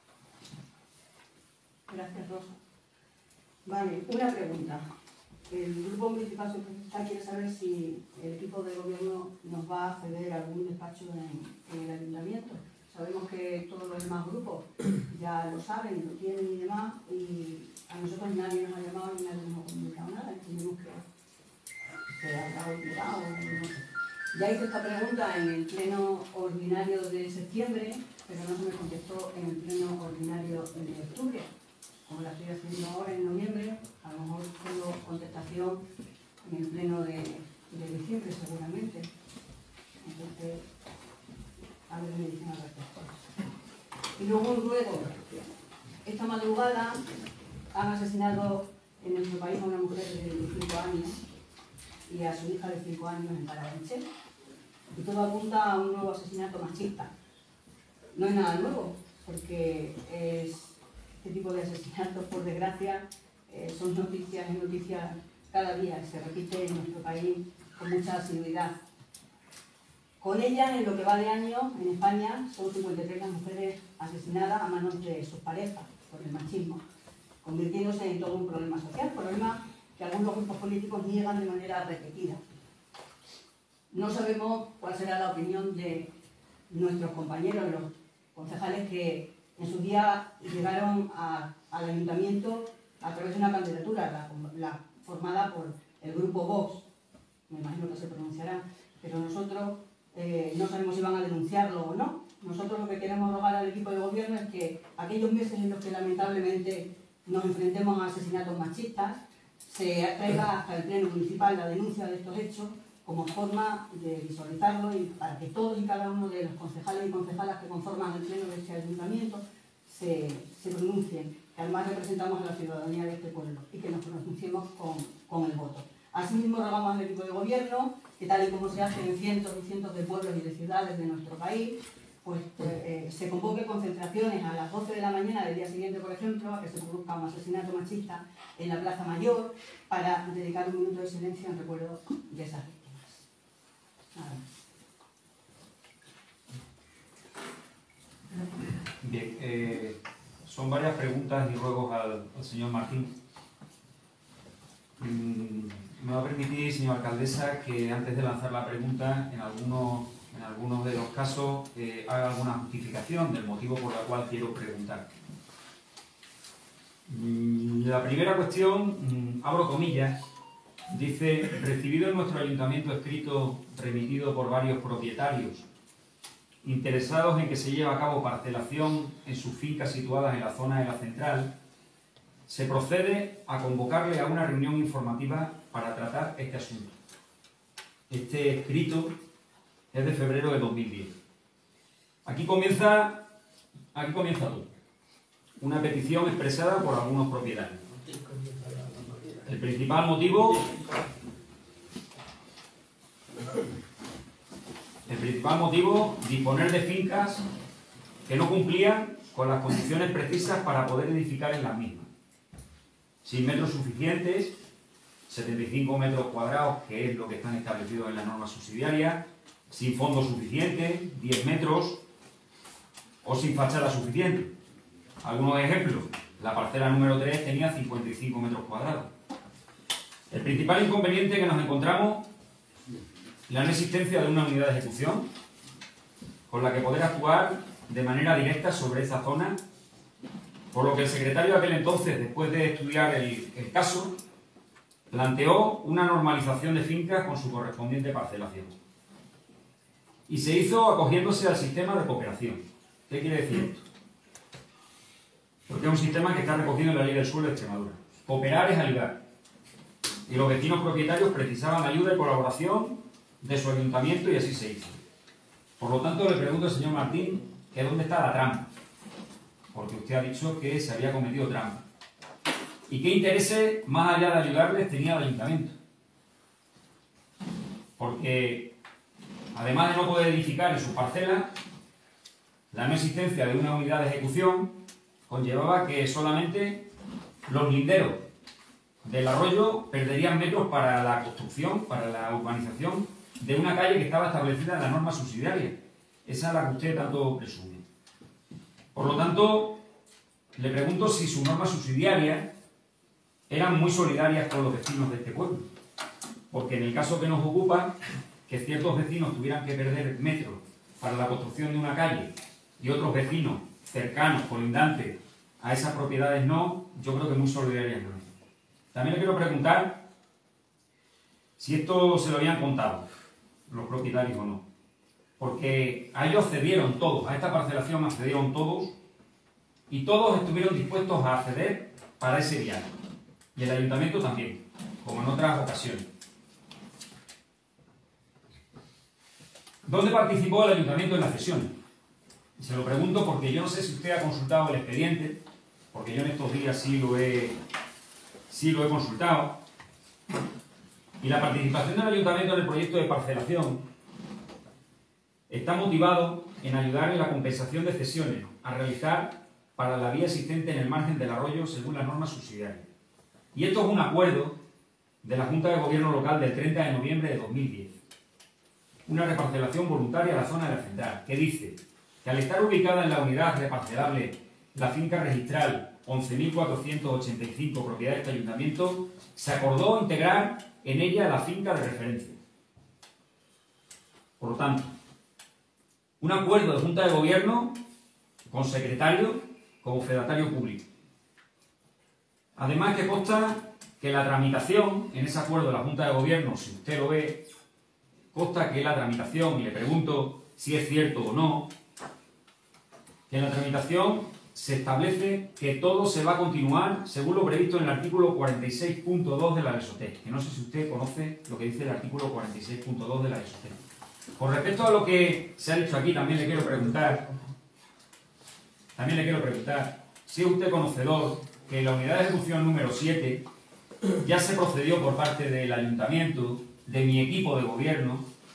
Gracias, Rosa. Vale, una pregunta. El Grupo Municipal Socialista quiere saber si el equipo de gobierno nos va a ceder algún despacho en, en el ayuntamiento. Sabemos que todos los demás grupos ya lo saben, lo tienen y demás, y a nosotros nadie nos ha llamado y nadie nos ha comunicado nada. Entendemos que se habrá olvidado, no sé. Ya hice esta pregunta en el pleno ordinario de septiembre, pero no se me contestó en el pleno ordinario de octubre. Como la estoy haciendo ahora en noviembre, a lo mejor tengo contestación en el pleno de, de diciembre seguramente. Entonces, a ver qué me dicen al respecto. Y luego un ruego. Esta madrugada han asesinado en nuestro país a una mujer de veinticinco años y a su hija de cinco años en Carabanchel. Y todo apunta a un nuevo asesinato machista. No es nada nuevo, porque es... este tipo de asesinatos, por desgracia, eh, son noticias y noticias cada día, se repite en nuestro país con mucha asiduidad. Con ellas, en lo que va de año, en España, son cincuenta y tres las mujeres asesinadas a manos de sus parejas por el machismo, convirtiéndose en todo un problema social, problema que algunos grupos políticos niegan de manera repetida. No sabemos cuál será la opinión de nuestros compañeros, los concejales que en su día llegaron a, al ayuntamiento a través de una candidatura, la, la formada por el grupo Vox, me imagino que se pronunciará, pero nosotros eh, no sabemos si van a denunciarlo o no. Nosotros lo que queremos rogar al equipo de gobierno es que aquellos meses en los que lamentablemente nos enfrentemos a asesinatos machistas, se traiga hasta el pleno municipal la denuncia de estos hechos como forma de visualizarlo y para que todos y cada uno de los concejales y concejalas que conforman el pleno de este ayuntamiento se, se pronuncien, que además representamos a la ciudadanía de este pueblo y que nos pronunciemos con, con el voto. Asimismo, rogamos al equipo de gobierno que, tal y como se hace en cientos y cientos de pueblos y de ciudades de nuestro país, pues, pues eh, se convoque concentraciones a las doce de la mañana del día siguiente, por ejemplo, a que se produzca un asesinato machista en la Plaza Mayor, para dedicar un minuto de silencio en recuerdo de esas víctimas. Nada más. Bien, eh, son varias preguntas y ruegos al, al señor Martín. Mm, me va a permitir, señora alcaldesa, que antes de lanzar la pregunta, en algunos, en algunos de los casos, eh, haga alguna justificación del motivo por el cual quiero preguntar. Mm, la primera cuestión, mm, abro comillas, dice: recibido en nuestro ayuntamiento escrito remitido por varios propietarios interesados en que se lleve a cabo parcelación en sus fincas situadas en la zona de la central, se procede a convocarle a una reunión informativa para tratar este asunto. Este escrito es de febrero de dos mil diez. Aquí comienza, aquí comienza todo. Una petición expresada por algunos propietarios. El principal motivo... El principal motivo, disponer de fincas que no cumplían con las condiciones precisas para poder edificar en las mismas. Sin metros suficientes, setenta y cinco metros cuadrados, que es lo que están establecidos en la norma subsidiaria, sin fondo suficiente, diez metros, o sin fachada suficiente. Algunos ejemplos: la parcela número tres tenía cincuenta y cinco metros cuadrados. El principal inconveniente que nos encontramos, la no existencia de una unidad de ejecución con la que poder actuar de manera directa sobre esa zona, por lo que el secretario de aquel entonces, después de estudiar el, el caso, planteó una normalización de fincas con su correspondiente parcelación. Y se hizo acogiéndose al sistema de cooperación. ¿Qué quiere decir esto? Porque es un sistema que está recogido en la Ley del Suelo de Extremadura. Cooperar es ayudar. Y los vecinos propietarios precisaban ayuda y colaboración de su ayuntamiento, y así se hizo. Por lo tanto, le pregunto al señor Martín que dónde está la trampa, porque usted ha dicho que se había cometido trampa. ¿Y qué intereses, más allá de ayudarles, tenía el ayuntamiento? Porque, además de no poder edificar en sus parcelas, la no existencia de una unidad de ejecución conllevaba que solamente los linderos del arroyo perderían metros para la construcción, para la urbanización de una calle que estaba establecida en la norma subsidiaria. Esa es la que usted tanto presume. Por lo tanto, le pregunto si sus normas subsidiarias eran muy solidarias con los vecinos de este pueblo. Porque en el caso que nos ocupa, que ciertos vecinos tuvieran que perder metros para la construcción de una calle y otros vecinos cercanos, colindantes a esas propiedades no, yo creo que muy solidarias no. También le quiero preguntar si esto se lo habían contado los propietarios o no. Porque a ellos accedieron todos, a esta parcelación accedieron todos, y todos estuvieron dispuestos a acceder para ese viaje. Y el ayuntamiento también, como en otras ocasiones. ¿Dónde participó el ayuntamiento en las sesiones? Y se lo pregunto porque yo no sé si usted ha consultado el expediente, porque yo en estos días sí lo he, sí lo he consultado. Y la participación del ayuntamiento en el proyecto de parcelación está motivado en ayudar en la compensación de cesiones a realizar para la vía existente en el margen del arroyo según las normas subsidiarias. Y esto es un acuerdo de la Junta de Gobierno Local del treinta de noviembre de dos mil diez. Una reparcelación voluntaria a la zona de la central, que dice que al estar ubicada en la unidad reparcelable la finca registral once mil cuatrocientos ochenta y cinco, propiedad de este ayuntamiento, se acordó integrar en ella la finca de referencia. Por lo tanto, un acuerdo de Junta de Gobierno con secretario como fedatario público. Además, que consta que la tramitación en ese acuerdo de la Junta de Gobierno, si usted lo ve, consta que la tramitación, y le pregunto si es cierto o no, que en la tramitación se establece que todo se va a continuar según lo previsto en el artículo cuarenta y seis punto dos de la LESOTEC, que no sé si usted conoce lo que dice el artículo cuarenta y seis punto dos de la LESOTEC. Con respecto a lo que se ha dicho aquí, también le quiero preguntar, también le quiero preguntar, si es usted conocedor que en la unidad de ejecución número siete ya se procedió por parte del ayuntamiento, de mi equipo de gobierno,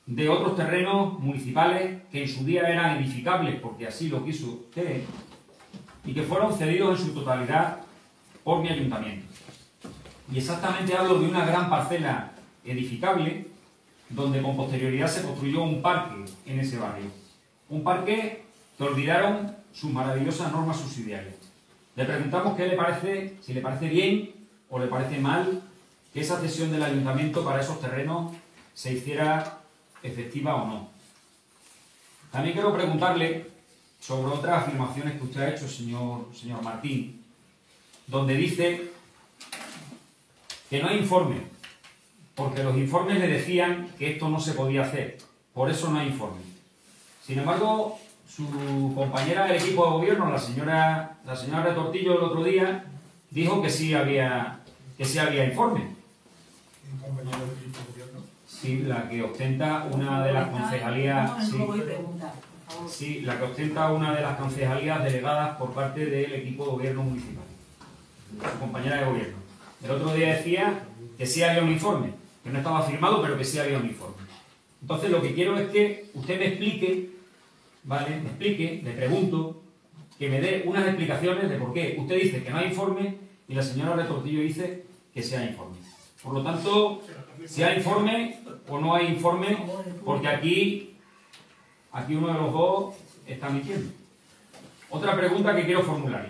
de otros terrenos municipales que en su día eran edificables, porque así lo quiso usted, y que fueron cedidos en su totalidad por mi ayuntamiento. Y exactamente hablo de una gran parcela edificable, donde con posterioridad se construyó un parque en ese barrio. Un parque que olvidaron sus maravillosas normas subsidiarias. Le preguntamos qué le parece, si le parece bien o le parece mal que esa cesión del ayuntamiento para esos terrenos se hiciera efectiva o no. También quiero preguntarle sobre otras afirmaciones que usted ha hecho, señor, señor Martín, donde dice que no hay informe, porque los informes le decían que esto no se podía hacer, por eso no hay informe. Sin embargo, su compañera del equipo de gobierno, la señora, la señora Retortillo, el otro día, dijo que sí había, que sí había informe. Un compañero del equipo de gobierno. Sí, la que ostenta una de las concejalías. Sí, sí, la que ostenta una de las concejalías delegadas por parte del equipo de gobierno municipal. Su compañera de gobierno. El otro día decía que sí había un informe, que no estaba firmado, pero que sí había un informe. Entonces, lo que quiero es que usted me explique, ¿vale? Me explique, le pregunto, que me dé unas explicaciones de por qué usted dice que no hay informe y la señora Retortillo dice que sí hay informe. Por lo tanto, si hay informe o no hay informe, porque aquí, aquí uno de los dos está mintiendo. Otra pregunta que quiero formularle.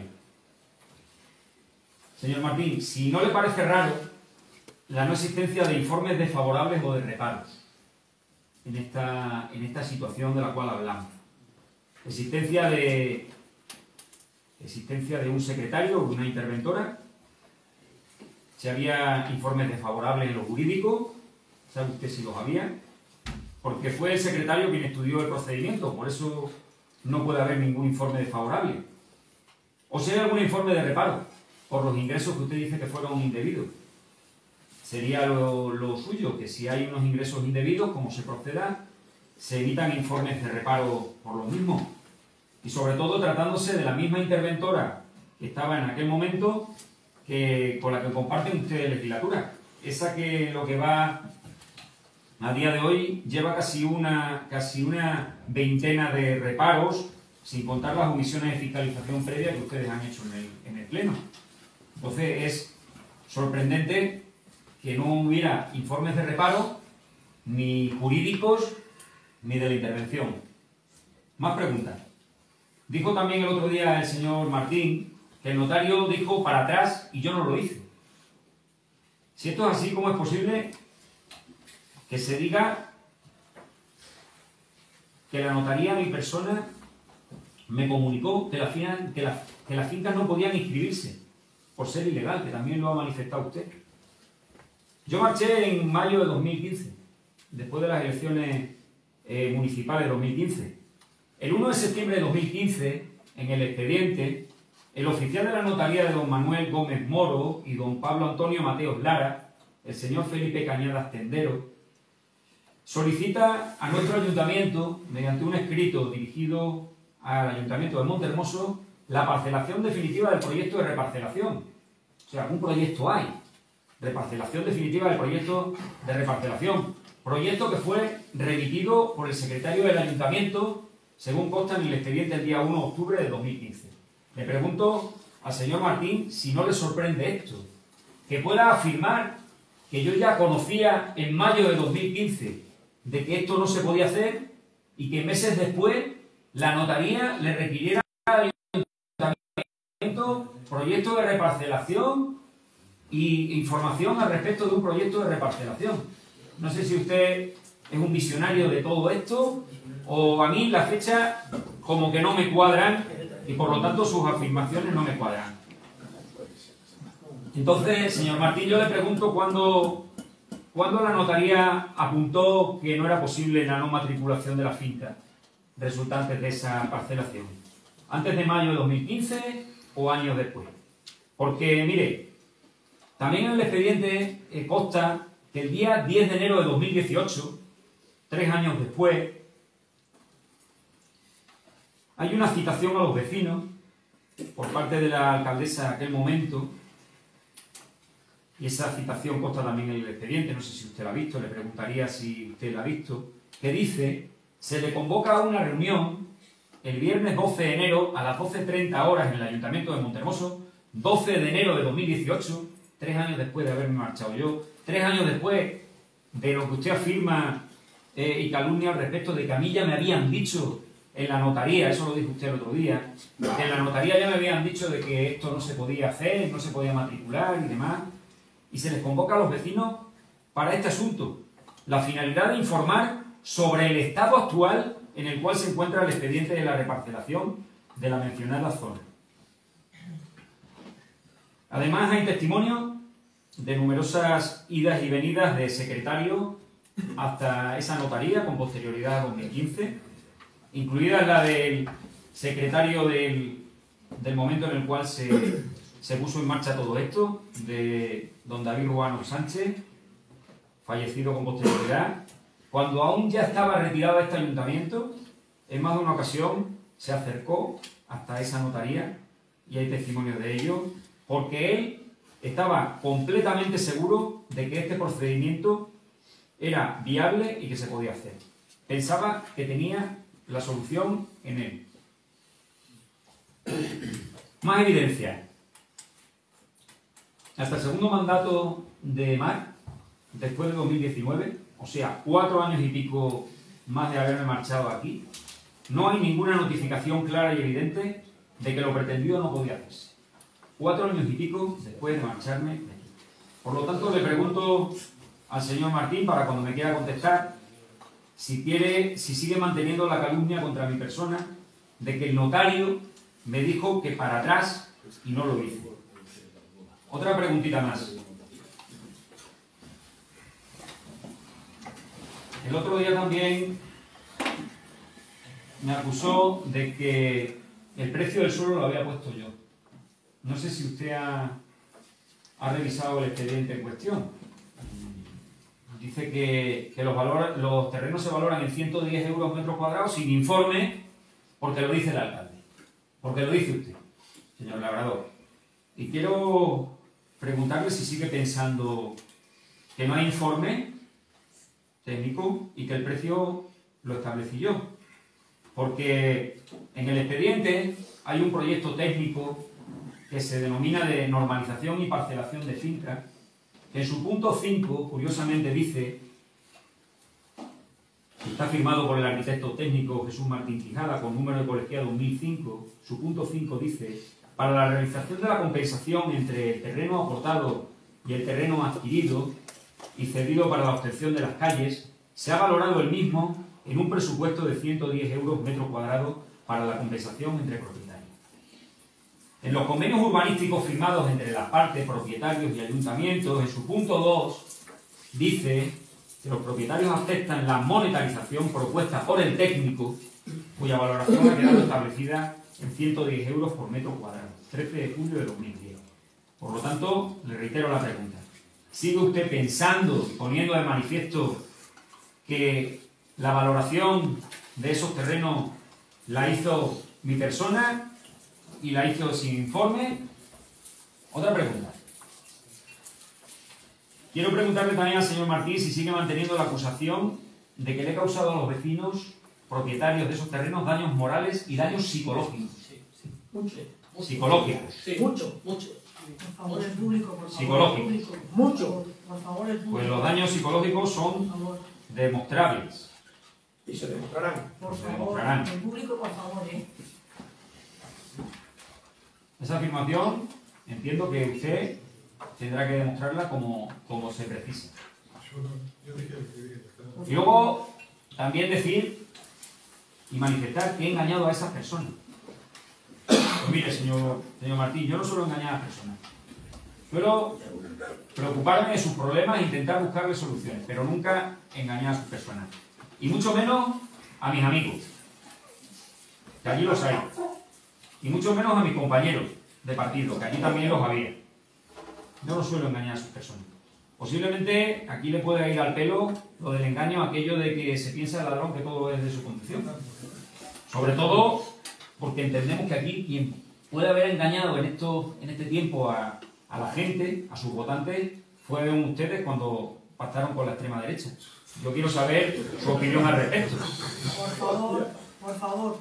Señor Martín, si no le parece raro la no existencia de informes desfavorables o de reparos en esta, en esta situación de la cual hablamos. Existencia de, existencia de un secretario o una interventora. Si había informes desfavorables en lo jurídico, ¿sabe usted si los había? Porque fue el secretario quien estudió el procedimiento, por eso no puede haber ningún informe desfavorable. O si hay algún informe de reparo, por los ingresos que usted dice que fueron indebidos. Sería lo, lo suyo, que si hay unos ingresos indebidos, como se proceda, se emitan informes de reparo por lo mismo. Y sobre todo tratándose de la misma interventora que estaba en aquel momento, que, con la que comparten ustedes legislatura. Esa que lo que va a día de hoy lleva casi una, casi una veintena de reparos, sin contar las omisiones de fiscalización previa que ustedes han hecho en el, en el Pleno. Entonces es sorprendente que no hubiera informes de reparo, ni jurídicos, ni de la intervención. Más preguntas. Dijo también el otro día el señor Martín que el notario dijo para atrás y yo no lo hice. Si esto es así, ¿cómo es posible que se diga que la notaría, mi persona, me comunicó que, la, que, la, que las fincas no podían inscribirse por ser ilegal, que también lo ha manifestado usted? Yo marché en mayo de dos mil quince, después de las elecciones eh, municipales de dos mil quince. El uno de septiembre de dos mil quince, en el expediente, el oficial de la notaría de don Manuel Gómez Moro y don Pablo Antonio Mateos Lara, el señor Felipe Cañadas Tendero, solicita a nuestro ayuntamiento, mediante un escrito dirigido al ayuntamiento de Montehermoso, la parcelación definitiva del proyecto de reparcelación. O sea, algún proyecto hay. Reparcelación definitiva del proyecto de reparcelación. Proyecto que fue remitido por el secretario del ayuntamiento, según consta en el expediente el día uno de octubre de dos mil quince. Le pregunto al señor Martín si no le sorprende esto, que pueda afirmar que yo ya conocía en mayo de dos mil quince de que esto no se podía hacer y que meses después la notaría le requiriera al ayuntamiento proyecto de reparcelación y información al respecto de un proyecto de reparcelación. No sé si usted es un visionario de todo esto o a mí las fechas como que no me cuadran y por lo tanto sus afirmaciones no me cuadran. Entonces, señor Martín, yo le pregunto cuándo, cuándo la notaría apuntó que no era posible la no matriculación de las fincas resultantes de esa parcelación. ¿Antes de mayo de dos mil quince o años después? Porque, mire, también en el expediente eh, consta que el día diez de enero de dos mil dieciocho, tres años después, hay una citación a los vecinos por parte de la alcaldesa de aquel momento y esa citación consta también en el expediente, no sé si usted la ha visto, le preguntaría si usted la ha visto, que dice, se le convoca a una reunión el viernes doce de enero a las doce treinta horas en el Ayuntamiento de Montehermoso, doce de enero de dos mil dieciocho, tres años después de haberme marchado yo, tres años después de lo que usted afirma eh, y calumnia al respecto de que a mí ya me habían dicho en la notaría, eso lo dijo usted el otro día, que en la notaría ya me habían dicho de que esto no se podía hacer, no se podía matricular y demás, y se les convoca a los vecinos para este asunto. La finalidad de informar sobre el estado actual en el cual se encuentra el expediente de la reparcelación de la mencionada zona. Además hay testimonio de numerosas idas y venidas de secretario hasta esa notaría con posterioridad a dos mil quince, incluida la del secretario del, del momento en el cual se, se puso en marcha todo esto, de don David Ruano Sánchez, fallecido con posterioridad, cuando aún ya estaba retirado de este ayuntamiento, en más de una ocasión se acercó hasta esa notaría, y hay testimonios de ello, porque él estaba completamente seguro de que este procedimiento era viable y que se podía hacer. Pensaba que tenía la solución en él. Más evidencia. Hasta el segundo mandato de Marc, después de dos mil diecinueve, o sea, cuatro años y pico más de haberme marchado aquí, no hay ninguna notificación clara y evidente de que lo pretendido no podía hacerse. Cuatro años y pico después de marcharme de aquí. Por lo tanto, le pregunto al señor Martín, para cuando me quiera contestar, si quiere, si sigue manteniendo la calumnia contra mi persona de que el notario me dijo que para atrás y no lo hizo. Otra preguntita más. El otro día también me acusó de que el precio del suelo lo había puesto yo. No sé si usted ha, ha revisado el expediente en cuestión. Dice que, que los, valor, los terrenos se valoran en ciento diez euros metro cuadrado sin informe, porque lo dice el alcalde. Porque lo dice usted, señor labrador. Y quiero preguntarle si sigue pensando que no hay informe técnico y que el precio lo establecí yo. Porque en el expediente hay un proyecto técnico que se denomina de normalización y parcelación de fincas, que en su punto cinco, curiosamente, dice, está firmado por el arquitecto técnico Jesús Martín Quijada, con número de colegiado dos mil cinco, su punto cinco dice, para la realización de la compensación entre el terreno aportado y el terreno adquirido y cedido para la obtención de las calles, se ha valorado el mismo en un presupuesto de ciento diez euros metro cuadrado para la compensación entre propietarios. En los convenios urbanísticos firmados entre las partes, propietarios y ayuntamientos, en su punto dos, dice que los propietarios aceptan la monetarización propuesta por el técnico, cuya valoración ha quedado establecida en ciento diez euros por metro cuadrado, trece de julio de dos mil diez. Por lo tanto, le reitero la pregunta. ¿Sigue usted pensando y poniendo de manifiesto que la valoración de esos terrenos la hizo mi persona y la hizo sin informe? Otra pregunta. Quiero preguntarle también al señor Martín si sigue manteniendo la acusación de que le he causado a los vecinos propietarios de esos terrenos daños morales y daños psicológicos. Sí, sí. Mucho. Psicológicos. Sí, mucho, mucho. Por favor, el público, por favor. Psicológicos. El público. Mucho. Por favor, el público. Pues los daños psicológicos son Por favor. demostrables. Y se demostrarán. Por Se favor, demostrarán. el público, por favor, ¿eh? Esa afirmación entiendo que usted tendrá que demostrarla como, como se precisa. Yo, no, yo dije lo que dije. Y luego también decir y manifestar que he engañado a esas personas. Pues mire, señor, señor Martín, yo no suelo engañar a las personas. Suelo preocuparme de sus problemas e intentar buscarles soluciones, pero nunca engañar a sus personas. Y mucho menos a mis amigos, que allí los hay. Y mucho menos a mis compañeros de partido, que allí también los había. Yo no suelo engañar a sus personas. Posiblemente aquí le pueda ir al pelo lo del engaño, aquello de que se piensa el ladrón que todo es de su condición. Sobre todo porque entendemos que aquí quien puede haber engañado en, esto, en este tiempo a, a la gente, a sus votantes, fueron ustedes cuando pactaron con la extrema derecha. Yo quiero saber su opinión al respecto. Por favor, por favor.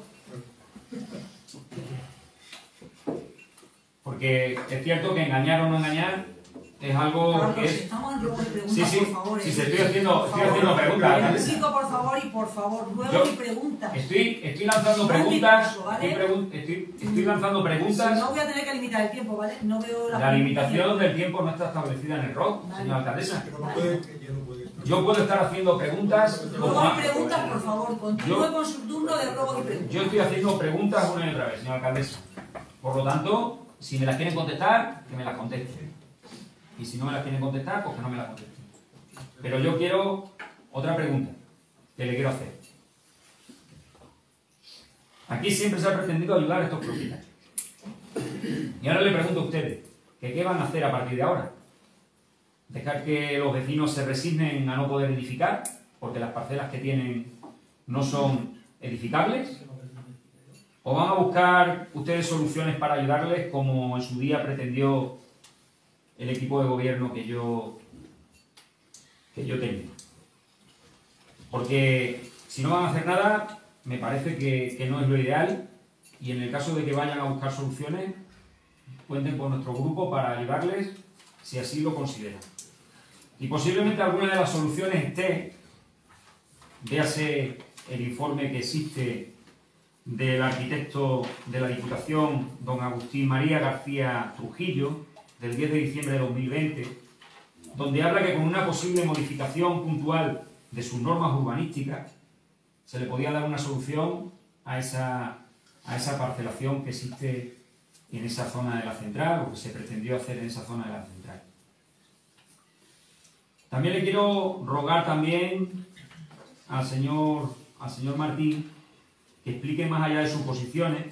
Porque es cierto que engañar o no engañar es algo Carlos, que es... estamos yo con preguntas, Sí, sí, por favor. sí, eh. se estoy haciendo, Por estoy favor. haciendo preguntas. Chico, por favor, y por favor, luego Yo- mi pregunta. Estoy, estoy lanzando No preguntas, es mi caso, ¿vale? estoy, pregun- estoy, estoy lanzando preguntas. Si no voy a tener que limitar el tiempo, ¿vale? No veo la La limitación del tiempo no está establecida en el R O C, Vale. señora alcaldesa. Pero no puede, ella no puede estar. Yo puedo estar haciendo preguntas. Luego como- hay preguntas, por favor. Continúe Yo- con su turno de robo y preguntas. Yo estoy haciendo preguntas una y otra vez, señora alcaldesa. Por lo tanto, si me las quieren contestar, que me las contesten. Y si no me las quieren contestar, pues que no me las contesten. Pero yo quiero otra pregunta que le quiero hacer. Aquí siempre se ha pretendido ayudar a estos propietarios. Y ahora le pregunto a ustedes, ¿que qué van a hacer a partir de ahora? ¿Dejar que los vecinos se resignen a no poder edificar? Porque las parcelas que tienen no son edificables. ¿O van a buscar ustedes soluciones para ayudarles como en su día pretendió el equipo de gobierno que yo, que yo tenía? Porque si no van a hacer nada, me parece que, que no es lo ideal, y en el caso de que vayan a buscar soluciones, cuenten con nuestro grupo para ayudarles si así lo consideran. Y posiblemente alguna de las soluciones esté, véase el informe que existe del arquitecto de la Diputación, don Agustín María García Trujillo, del diez de diciembre de dos mil veinte, donde habla que con una posible modificación puntual de sus normas urbanísticas se le podía dar una solución a esa, a esa parcelación que existe en esa zona de la central, o que se pretendió hacer en esa zona de la central. También le quiero rogar también al señor, al señor Martín que explique más allá de sus posiciones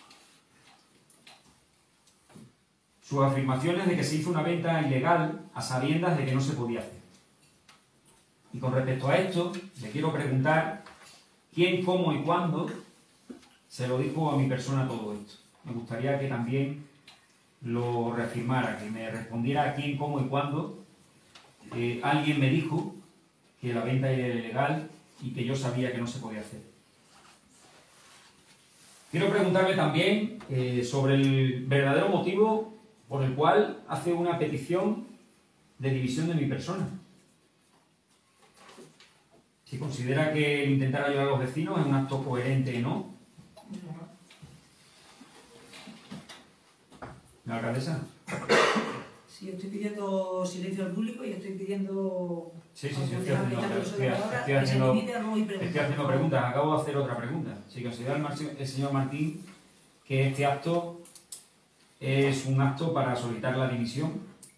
sus afirmaciones de que se hizo una venta ilegal a sabiendas de que no se podía hacer. Y con respecto a esto, le quiero preguntar quién, cómo y cuándo se lo dijo a mi persona todo esto. Me gustaría que también lo reafirmara, que me respondiera a quién, cómo y cuándo eh, alguien me dijo que la venta era ilegal y que yo sabía que no se podía hacer. Quiero preguntarle también eh, sobre el verdadero motivo por el cual hace una petición de división de mi persona. Si considera que el intentar ayudar a los vecinos es un acto coherente o no. ¿La alcaldesa? Sí, estoy pidiendo silencio al público y estoy pidiendo... Sí, sí, al sí, estoy concejal haciendo, Ricardo estoy, Soto Labrador estoy que se haciendo, limite a robo y preguntas. estoy haciendo preguntas. Acabo de hacer otra pregunta. Si considera el, Mar- el señor Martín que este acto es un acto para solicitar la dimisión,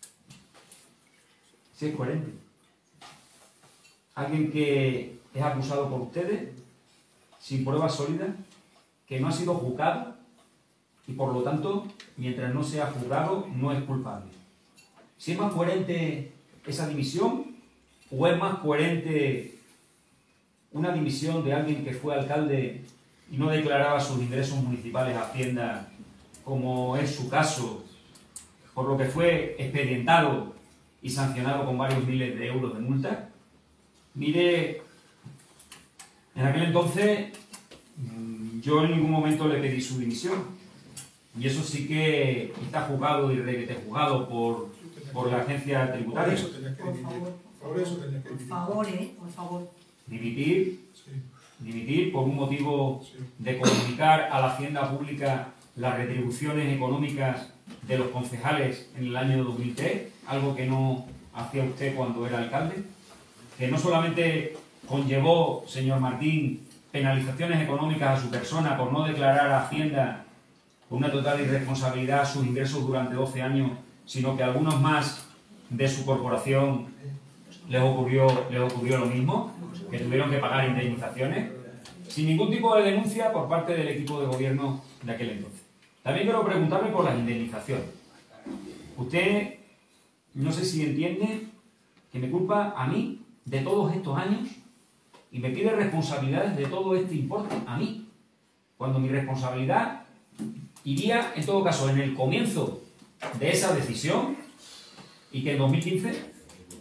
si es coherente. Alguien que es acusado por ustedes, sin pruebas sólidas, que no ha sido juzgado y por lo tanto, mientras no sea juzgado, no es culpable. Si es más coherente esa dimisión, o es más coherente una dimisión de alguien que fue alcalde y no declaraba sus ingresos municipales a Hacienda, como es su caso, por lo que fue expedientado y sancionado con varios miles de euros de multa. Mire, en aquel entonces yo en ningún momento le pedí su dimisión, y eso sí que está juzgado y requete juzgado por, por la agencia Por tributaria. eso tenías que Por dimitir. favor, Por eso tenías que por dimitir. favor, eh, por favor. Dimitir, Sí, dimitir por un motivo sí. de comunicar a la hacienda pública las retribuciones económicas de los concejales en el año dos mil tres, algo que no hacía usted cuando era alcalde, que no solamente conllevó, señor Martín, penalizaciones económicas a su persona por no declarar a Hacienda con una total irresponsabilidad sus ingresos durante doce años, sino que a algunos más de su corporación les ocurrió, les ocurrió lo mismo, que tuvieron que pagar indemnizaciones, sin ningún tipo de denuncia por parte del equipo de gobierno de aquel entonces. También quiero preguntarle por las indemnizaciones. Usted, no sé si entiende que me culpa a mí de todos estos años y me pide responsabilidades de todo este importe a mí, cuando mi responsabilidad iría, en todo caso, en el comienzo de esa decisión, y que en dos mil quince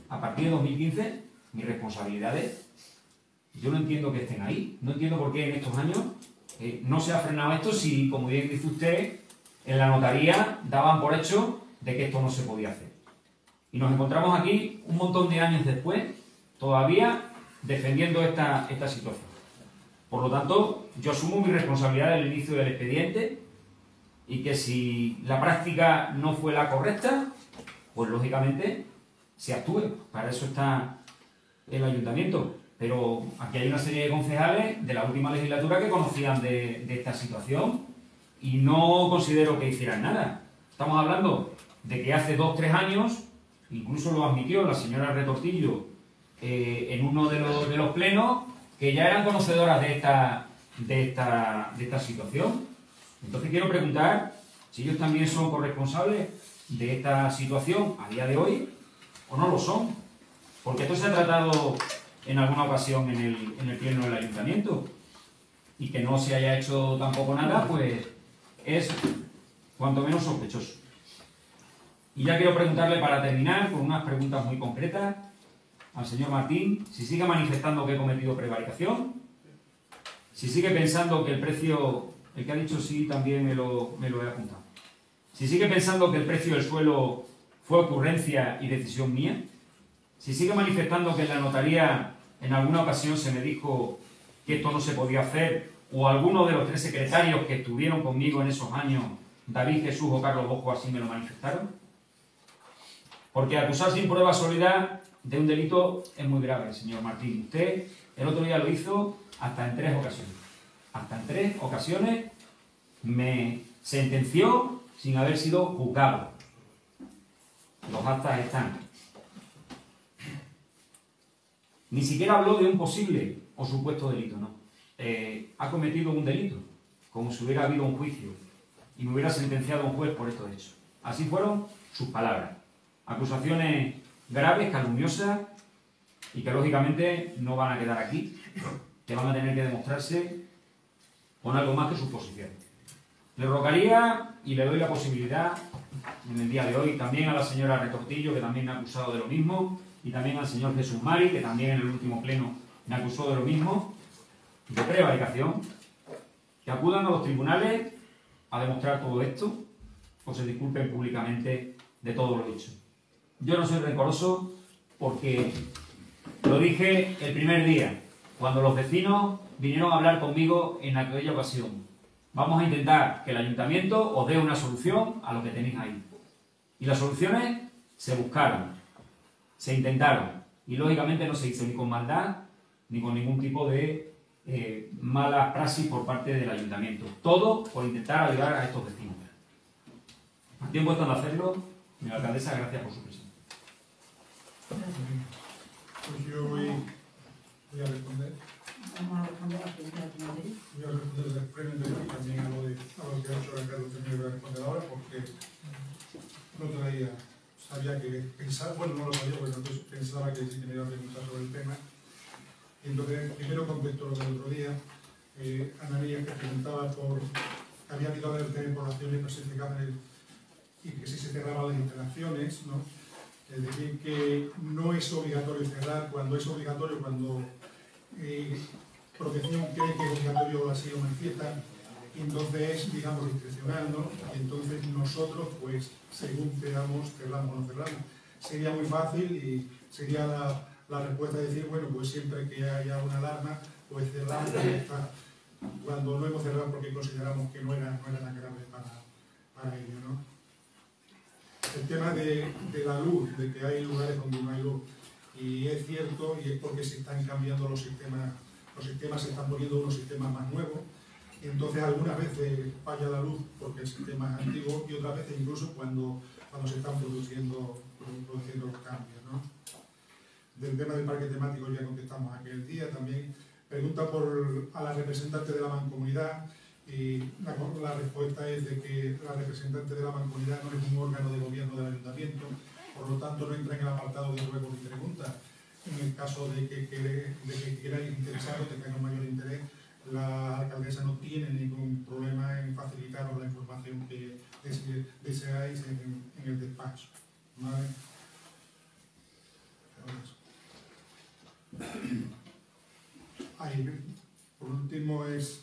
a partir de dos mil quince, mis responsabilidades, yo no entiendo que estén ahí. No entiendo por qué en estos años eh, no se ha frenado esto si, como bien dice usted, en la notaría daban por hecho de que esto no se podía hacer. Y nos encontramos aquí un montón de años después, todavía defendiendo esta, esta situación. Por lo tanto, yo asumo mi responsabilidad del inicio del expediente y que si la práctica no fue la correcta, pues lógicamente se actúe. Para eso está el ayuntamiento. Pero aquí hay una serie de concejales de la última legislatura que conocían de, de esta situación y no considero que hicieran nada. Estamos hablando de que hace dos o tres años, incluso lo admitió la señora Retortillo eh, en uno de los, de los plenos, que ya eran conocedoras de esta, de, esta, de esta situación. Entonces quiero preguntar si ellos también son corresponsables de esta situación a día de hoy o no lo son. Porque esto se ha tratado en alguna ocasión en el, en el pleno del ayuntamiento y que no se haya hecho tampoco nada, pues es cuanto menos sospechoso. Y ya quiero preguntarle para terminar, con unas preguntas muy concretas, al señor Martín, si sigue manifestando que he cometido prevaricación, si sigue pensando que el precio, el que ha dicho sí también me lo, me lo he apuntado, si sigue pensando que el precio del suelo fue ocurrencia y decisión mía, si sigue manifestando que en la notaría en alguna ocasión se me dijo que esto no se podía hacer, o alguno de los tres secretarios que estuvieron conmigo en esos años, David, Jesús o Carlos Bojo, así me lo manifestaron. Porque acusar sin prueba sólida de un delito es muy grave, señor Martín. Usted el otro día lo hizo hasta en tres ocasiones. Hasta en tres ocasiones me sentenció sin haber sido juzgado. Los actas están. Ni siquiera habló de un posible o supuesto delito, no. Eh, ha cometido un delito, como si hubiera habido un juicio y me hubiera sentenciado un juez por estos hechos. Así fueron sus palabras. Acusaciones graves, calumniosas y que lógicamente no van a quedar aquí, que van a tener que demostrarse con algo más que suposición. Le rogaría y le doy la posibilidad en el día de hoy también a la señora Retortillo, que también me ha acusado de lo mismo, y también al señor Jesús Mari, que también en el último pleno me acusó de lo mismo, de prevaricación, que acudan a los tribunales a demostrar todo esto o se disculpen públicamente de todo lo dicho. Yo no soy rencoroso porque lo dije el primer día, cuando los vecinos vinieron a hablar conmigo en aquella ocasión. Vamos a intentar que el ayuntamiento os dé una solución a lo que tenéis ahí. Y las soluciones se buscaron, se intentaron. Y lógicamente no se hizo ni con maldad, ni con ningún tipo de eh, mala praxis por parte del ayuntamiento. Todo por intentar ayudar a estos vecinos. A tiempo están de hacerlo. Señora alcaldesa, gracias por su presencia. Pues yo voy, voy a responder. Vamos a responder a la pregunta de Madrid. Voy a responder brevemente y también a lo, de, a lo que ha hecho el alcalde también voy a responder ahora porque no traía, sabía que pensaba, bueno, no lo sabía, pero entonces pensaba que sí que me iba a preguntar sobre el tema. Y entonces, primero contesto lo del otro día. Eh, Ana María que preguntaba por que había habido alerta de poblaciones que se cerraban el, y que si se cerraban las instalaciones, ¿no? Es decir, que no es obligatorio cerrar, cuando es obligatorio, cuando eh, protección cree que es obligatorio así lo manifiesta, y entonces es, digamos, discrecional, ¿no? Y entonces nosotros, pues, según queramos, cerramos o no cerramos. Sería muy fácil y sería la, la respuesta de decir, bueno, pues siempre que haya una alarma, pues cerramos y ya está. Cuando no hemos cerrado porque consideramos que no era, no era tan grave para, para ello, ¿no? El tema de, de la luz, de que hay lugares donde no hay luz, y es cierto, y es porque se están cambiando los sistemas, los sistemas se están poniendo unos sistemas más nuevos, y entonces algunas veces falla la luz porque el sistema es antiguo, y otras veces incluso cuando, cuando se están produciendo, produciendo los cambios, ¿no? Del tema del parque temático ya contestamos aquel día, también pregunta por, a la representante de la mancomunidad, y la, la respuesta es de que la representante de la mancomunidad no es un órgano de gobierno del ayuntamiento, por lo tanto no entra en el apartado de ruegos y preguntas. En el caso de que, que, de que queráis interesaros, de que haya un mayor interés, la alcaldesa no tiene ningún problema en facilitaros la información que deseáis en, en el despacho, ¿vale? Ahí, por último, es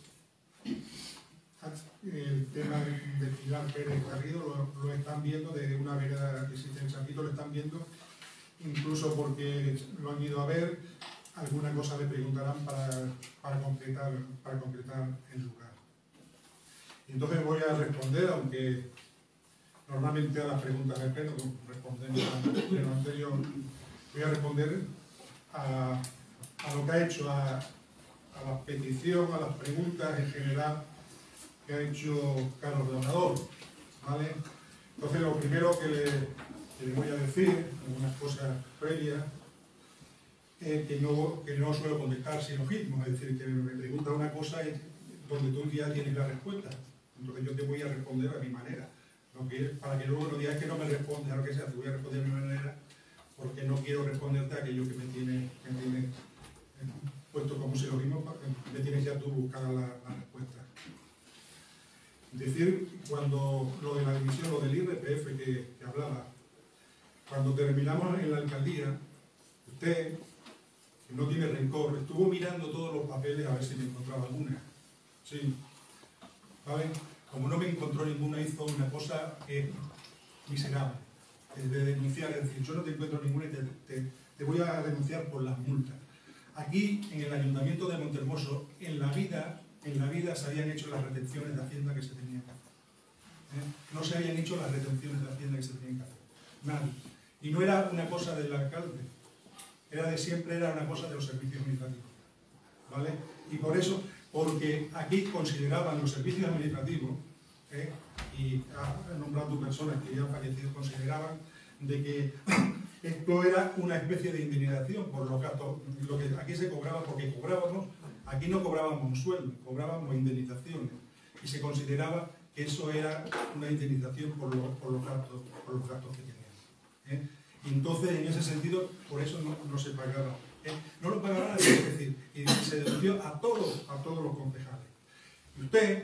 el tema de Pilar Pérez Garrido, lo, lo están viendo desde una vereda que existe en Chapito, lo están viendo, incluso porque lo han ido a ver, alguna cosa le preguntarán para, para, concretar, para concretar el lugar. Entonces voy a responder, aunque normalmente a las preguntas del pleno, como respondemos al pleno anterior, voy a responder a, a lo que ha hecho, a, a la petición, a las preguntas en general que ha hecho Carlos Donador, ¿vale? Entonces lo primero que le, que le voy a decir, algunas cosas previas, es que no, que no suelo contestar silogismos, es decir, que me pregunta una cosa donde tú ya tienes la respuesta, entonces yo te voy a responder a mi manera, no que, para que luego no digas que no me respondes a lo que sea, te voy a responder a mi manera, porque no quiero responderte a aquello que me tiene, que me tiene puesto como silogismo, me tienes ya tú buscada la, la respuesta. Decir, cuando lo de la división, lo del I R P F que, que hablaba, cuando terminamos en la alcaldía, usted, que no tiene rencor, estuvo mirando todos los papeles a ver si me encontraba alguna. Sí. ¿Vale? Como no me encontró ninguna, hizo una cosa que es miserable, de denunciar, es decir, yo no te encuentro ninguna y te, te, te voy a denunciar por las multas. Aquí, en el Ayuntamiento de Montehermoso, en la vida... En la vida se habían hecho las retenciones de Hacienda que se tenían que hacer. ¿Eh? No se habían hecho las retenciones de Hacienda que se tenían que hacer. Nadie. Y no era una cosa del alcalde. Era de siempre, era una cosa de los servicios administrativos. ¿Vale? Y por eso, porque aquí consideraban los servicios administrativos, ¿eh? Y ha nombrado tu personas que ya han fallecido, consideraban de que esto era una especie de indemnización por los gastos, lo que aquí se cobraba, porque cobrábamos. Aquí no cobrábamos un sueldo, cobrábamos indemnizaciones y se consideraba que eso era una indemnización por, lo, por, los, gastos, por los gastos que teníamos. ¿Eh? Y entonces, en ese sentido, por eso no, no se pagaba. ¿Eh? No lo pagaba nadie, es decir, y se denunció a todos, a todos los concejales. Y usted,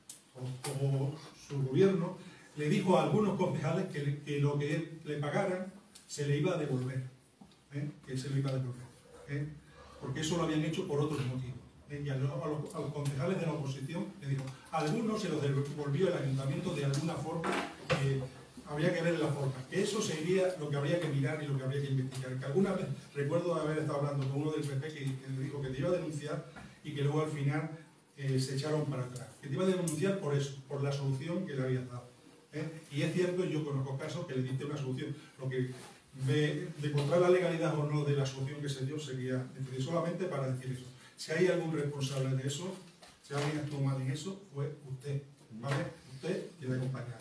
como su gobierno, le dijo a algunos concejales que, que lo que le pagaran se le iba a devolver. ¿Eh? Que se le iba a devolver. ¿Eh? Porque eso lo habían hecho por otros motivos. Y a los, a, los, a los concejales de la oposición le dijo, a algunos se los devolvió el ayuntamiento de alguna forma, que habría que ver la forma, que eso sería lo que habría que mirar y lo que habría que investigar. Que alguna vez, recuerdo haber estado hablando con uno del P P que, que le dijo que te iba a denunciar y que luego al final eh, se echaron para atrás. Que te iba a denunciar por eso, por la solución que le habías dado. ¿Eh? Y es cierto, yo conozco casos que le diste una solución. Lo que de, de encontrar la legalidad o no de la solución que se dio sería solamente para decir eso. Si hay algún responsable de eso, si alguien estuvo mal en eso, fue usted, ¿vale? Usted y la compañera.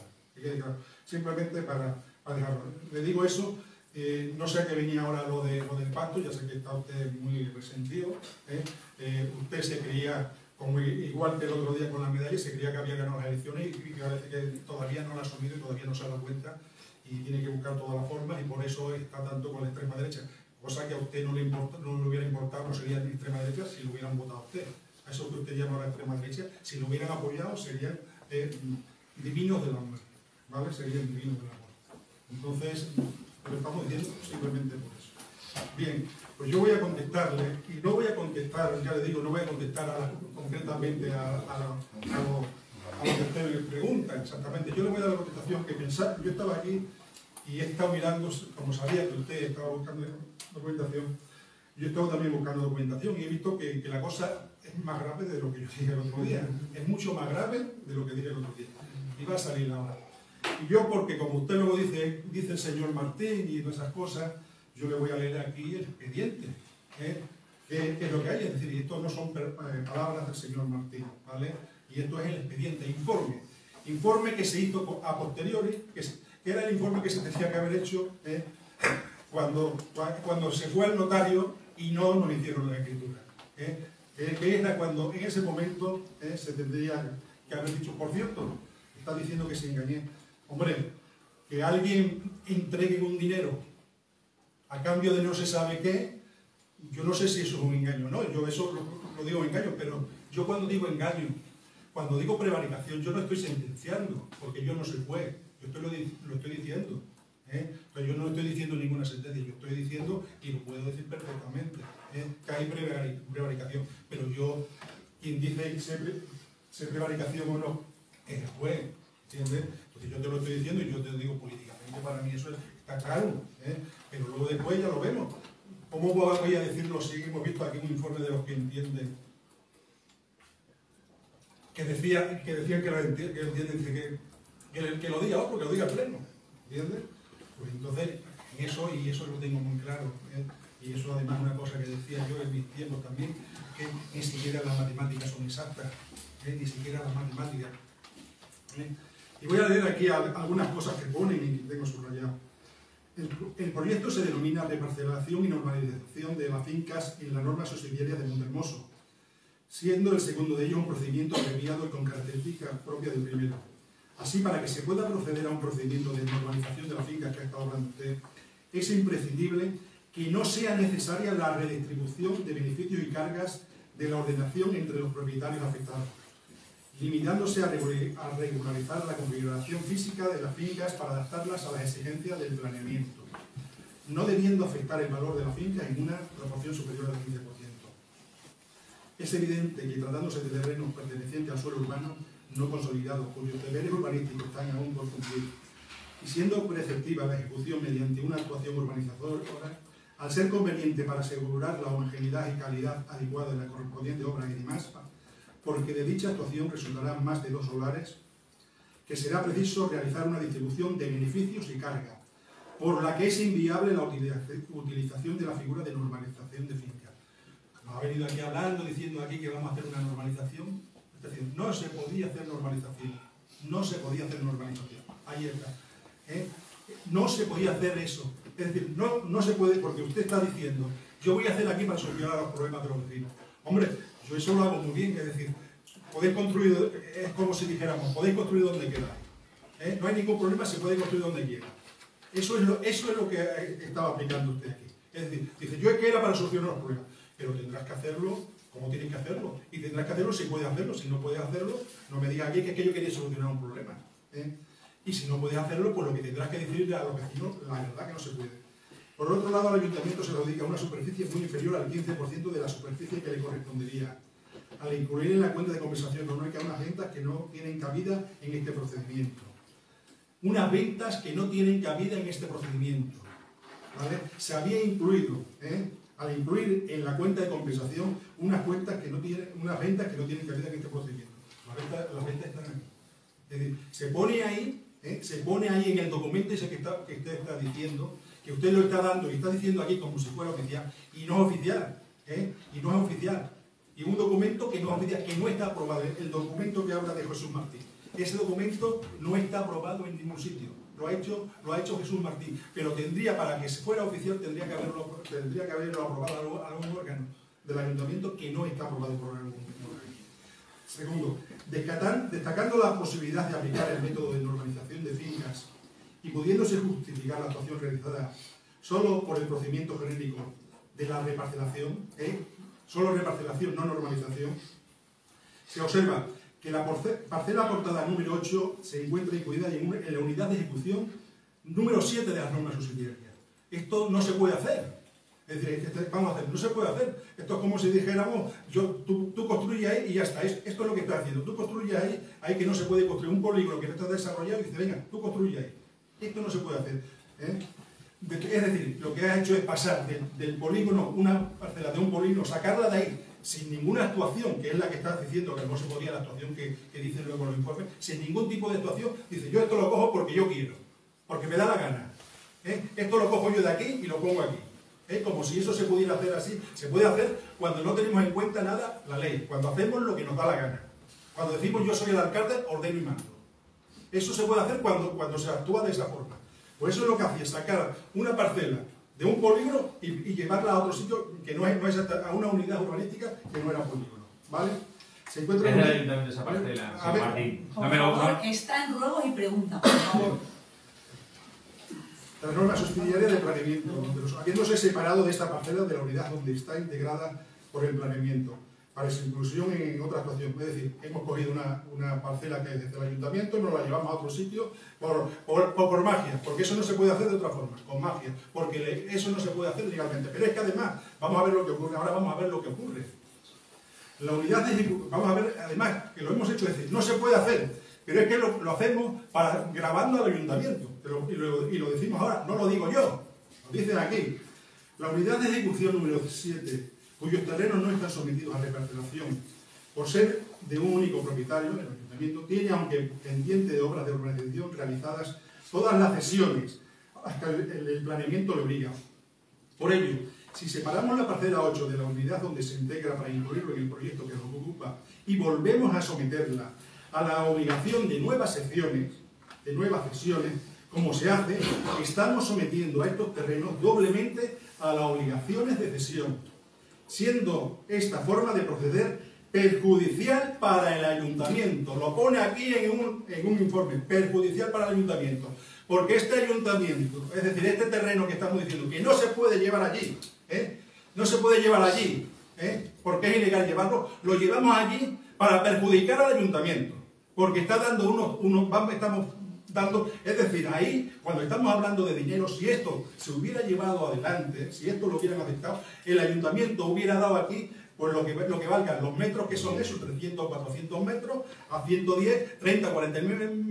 Simplemente para, para dejarlo. Le digo eso, eh, no sé a qué venía ahora lo, de, lo del pacto, ya sé que está usted muy resentido. ¿eh? Eh, usted se creía, como igual que el otro día con la medalla, se creía que había ganado las elecciones y que parece que todavía no la ha asumido y todavía no se ha dado cuenta y tiene que buscar todas las formas y por eso está tanto con la extrema derecha. Cosa que a usted no le, importa, no le hubiera importado, no sería de extrema derecha si lo hubieran votado a usted. A eso que usted llama la extrema derecha, si lo hubieran apoyado, serían eh, divinos de la muerte. ¿Vale? Serían divinos de la muerte. Entonces, lo estamos diciendo simplemente por eso. Bien, pues yo voy a contestarle, y no voy a contestar, ya le digo, no voy a contestar a la, concretamente a, a, a, a, lo, a lo que usted le pregunta exactamente. Yo le voy a dar la contestación que pensaba. Yo estaba aquí y he estado mirando, como sabía que usted estaba buscando documentación, yo he estado también buscando documentación y he visto que, que la cosa es más grave de lo que yo dije el otro día. Es mucho más grave de lo que dije el otro día. Y va a salir ahora. Y yo, porque como usted luego dice, dice el señor Martín y todas esas cosas, yo le voy a leer aquí el expediente. ¿eh? Que, que es lo que hay, es decir, esto no son palabras del señor Martín, ¿vale? Y esto es el expediente, informe. Informe que se hizo a posteriori, que, se, que era el informe que se tenía que haber hecho ¿eh? cuando, cuando se fue al notario y no nos hicieron la escritura. ¿eh? Que era cuando en ese momento ¿eh? se tendría que haber dicho, por cierto, está diciendo que se engañé. Hombre, que alguien entregue un dinero a cambio de no se sabe qué, yo no sé si eso es un engaño o no, yo eso lo, lo digo engaño, pero yo cuando digo engaño, cuando digo prevaricación, yo no estoy sentenciando, porque yo no soy juez, yo estoy lo, lo estoy diciendo. ¿eh? Pero yo no estoy diciendo ninguna sentencia, yo estoy diciendo, y lo puedo decir perfectamente, ¿eh? que hay prevari- prevaricación, pero yo, quien dice si es prevaricación o no, es el juez, ¿entiendes? Entonces yo te lo estoy diciendo y yo te digo políticamente, para mí eso está claro, ¿eh? Pero luego después ya lo vemos. ¿Cómo voy a decirlo si hemos visto aquí un informe de los que entienden? Que, decía, que decían que lo entienden, que, entienden, dice que, que, que lo diga otro, que lo diga el pleno, ¿entiendes? Pues entonces, en eso, y eso lo tengo muy claro, ¿eh? Y eso además es una cosa que decía yo en mis tiempos también, que ni siquiera las matemáticas son exactas, ¿eh? Ni siquiera las matemáticas. ¿eh? Y voy a leer aquí algunas cosas que ponen y que tengo subrayado. El, el proyecto se denomina reparcelación y normalización de las fincas en la norma subsidiaria de Montehermoso, siendo el segundo de ellos un procedimiento abreviado y con características propias del primero. Así, para que se pueda proceder a un procedimiento de normalización de las fincas que ha estado hablando usted, es imprescindible que no sea necesaria la redistribución de beneficios y cargas de la ordenación entre los propietarios afectados, limitándose a regularizar la configuración física de las fincas para adaptarlas a las exigencias del planeamiento, no debiendo afectar el valor de la finca en una proporción superior al quince por ciento. Es evidente que tratándose de terrenos pertenecientes al suelo urbano no consolidado, cuyos deberes urbanísticos están aún por cumplir, y siendo preceptiva la ejecución mediante una actuación urbanizadora, al ser conveniente para asegurar la homogeneidad y calidad adecuada de la correspondiente obra y demás, porque de dicha actuación resultarán más de dos solares, que será preciso realizar una distribución de beneficios y carga, por la que es inviable la utilización de la figura de normalización de fincas. Nos ha venido aquí hablando, diciendo aquí que vamos a hacer una normalización. Es decir, no se podía hacer normalización. No se podía hacer normalización. Ahí está. ¿eh? No se podía hacer eso. Es decir, no, no se puede, porque usted está diciendo, yo voy a hacer aquí para solucionar los problemas de los vecinos. Hombre, yo eso lo hago muy bien, es decir, podéis construir, es como si dijéramos, podéis construir donde queráis. ¿eh? No hay ningún problema, se puede construir donde quiera. Eso es, lo, eso es lo que estaba aplicando usted aquí. Es decir, dice, yo es que era para solucionar los problemas, pero tendrás que hacerlo como tienes que hacerlo. Y tendrás que hacerlo si puedes hacerlo. Si no puedes hacerlo, no me digas aquí que es que yo quería solucionar un problema. ¿eh? Y si no puedes hacerlo, pues lo que tendrás que decirle a los vecinos, la verdad que no se puede. Por otro lado, al ayuntamiento se le dedica una superficie muy inferior al quince por ciento de la superficie que le correspondería, al incluir en la cuenta de compensación económica unas ventas que no tienen cabida en este procedimiento. Unas ventas que no tienen cabida en este procedimiento. ¿vale? Se había incluido, ¿eh? al incluir en la cuenta de compensación unas, cuentas que no tienen, unas ventas que no tienen cabida en este procedimiento. Las ventas, las ventas están aquí. Es decir, se pone ahí, ¿eh? se pone ahí en el documento ese que, está, que usted está diciendo, que usted lo está dando y está diciendo aquí como si fuera oficial, y no es oficial, ¿eh? y no es oficial. Y un documento que no es oficial, que no está aprobado. El documento que habla de Jesús Martín. Ese documento no está aprobado en ningún sitio. Lo ha hecho, lo ha hecho Jesús Martín. Pero tendría, para que fuera oficial, tendría que haberlo, tendría que haberlo aprobado algún órgano del ayuntamiento que no está aprobado por algún órgano. Segundo, destacando la posibilidad de aplicar el método de normalización de fincas y pudiéndose justificar la actuación realizada solo por el procedimiento genérico de la reparcelación, ¿eh? solo reparcelación, no normalización, se observa que la parcela aportada número ocho se encuentra incluida en la unidad de ejecución número siete de las normas subsidiarias. Esto no se puede hacer. Es decir, vamos a hacer, no se puede hacer. Esto es como si dijéramos, yo, tú, tú construyes ahí y ya está. Esto es lo que estás haciendo. Tú construyes ahí, ahí que no se puede construir un polígono que no está desarrollado y dice, venga, tú construyes ahí. Esto no se puede hacer. ¿eh? De, es decir, lo que has hecho es pasar del, del polígono, una parcela de un polígono, sacarla de ahí sin ninguna actuación, que es la que estás diciendo, que no se podía la actuación que, que dicen luego los informes, sin ningún tipo de actuación, dice, yo esto lo cojo porque yo quiero, porque me da la gana. ¿eh? Esto lo cojo yo de aquí y lo pongo aquí. ¿eh? Como si eso se pudiera hacer así. Se puede hacer cuando no tenemos en cuenta nada la ley, cuando hacemos lo que nos da la gana. Cuando decimos yo soy el alcalde, ordeno y mando. Eso se puede hacer cuando, cuando se actúa de esa forma. Por eso es lo que hacía, sacar una parcela de un polígono y, y llevarla a otro sitio que no es, no es a una unidad urbanística que no era polígono. ¿Vale? Se encuentra es en el ayuntamiento de esa parcela, San Martín. Por No me lo favor, está en ruegos y preguntas, por favor. La norma subsidiaria de planeamiento, habiéndose separado de esta parcela de la unidad donde está integrada por el planeamiento. para su inclusión en otra actuación. Es decir, hemos cogido una, una parcela que es del ayuntamiento, nos la llevamos a otro sitio por, por, por, por magia, porque eso no se puede hacer de otra forma, con magia, porque le, eso no se puede hacer legalmente. Pero es que además, vamos a ver lo que ocurre, ahora vamos a ver lo que ocurre. La unidad de ejecución, vamos a ver, además, que lo hemos hecho, es decir, no se puede hacer, pero es que lo, lo hacemos para, grabando al ayuntamiento, pero, y, lo, y lo decimos ahora, no lo digo yo, lo dicen aquí. La unidad de ejecución número siete, cuyos terrenos no están sometidos a reparcelación, por ser de un único propietario, el ayuntamiento tiene, aunque pendiente de obras de urbanización realizadas, todas las cesiones, hasta el, el, el planeamiento le obliga. Por ello, si separamos la parcela ocho de la unidad donde se integra para incluirlo en el proyecto que nos ocupa y volvemos a someterla a la obligación de nuevas secciones, de nuevas cesiones, como se hace, estamos sometiendo a estos terrenos doblemente a las obligaciones de cesión, siendo esta forma de proceder perjudicial para el ayuntamiento. Lo pone aquí en un, en un informe, perjudicial para el ayuntamiento. Porque este ayuntamiento, es decir, este terreno que estamos diciendo, que no se puede llevar allí, ¿eh? no se puede llevar allí, ¿eh? porque es ilegal llevarlo, lo llevamos allí para perjudicar al ayuntamiento. Porque está dando unos, unos vamos, estamos dando, es decir, ahí, cuando estamos hablando de dinero, si esto se hubiera llevado adelante, si esto lo hubieran aceptado, el ayuntamiento hubiera dado aquí, pues lo que, lo que valgan los metros que son esos, trescientos o cuatrocientos metros, a ciento diez, treinta o cuarenta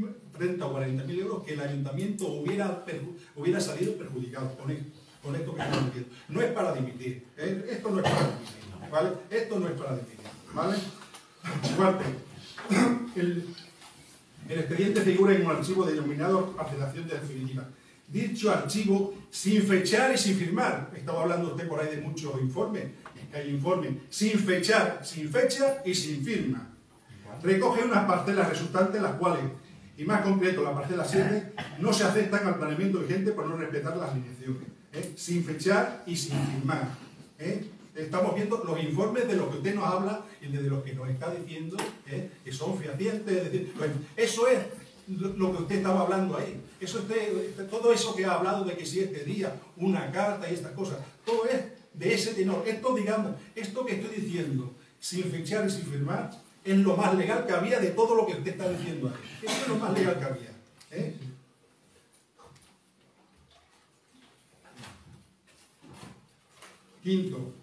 mil euros, que el ayuntamiento hubiera, hubiera salido perjudicado con esto, con esto que estamos diciendo. No es para dimitir, ¿eh? Esto no es para dimitir, ¿vale? Esto no es para dimitir, ¿vale? Cuarto, el... El expediente figura en un archivo denominado parcelación definitiva. Dicho archivo, sin fechar y sin firmar. Estaba hablando usted por ahí de muchos informes, que hay informes, sin fechar, sin fecha y sin firma. Recoge unas parcelas resultantes, las cuales, y más concreto la parcela siete, no se aceptan al planeamiento vigente por no respetar las alineaciones. ¿eh? Sin fechar y sin firmar. ¿eh? Estamos viendo los informes de los que usted nos habla y de los que nos está diciendo ¿eh? que son fehacientes. Es decir, pues, eso es lo que usted estaba hablando ahí. Eso usted, todo eso que ha hablado de que si este día una carta y estas cosas, todo es de ese tenor. Esto, digamos, esto que estoy diciendo, sin fechar y sin firmar, es lo más legal que había de todo lo que usted está diciendo ahí. Eso es lo más legal que había. ¿eh? Quinto.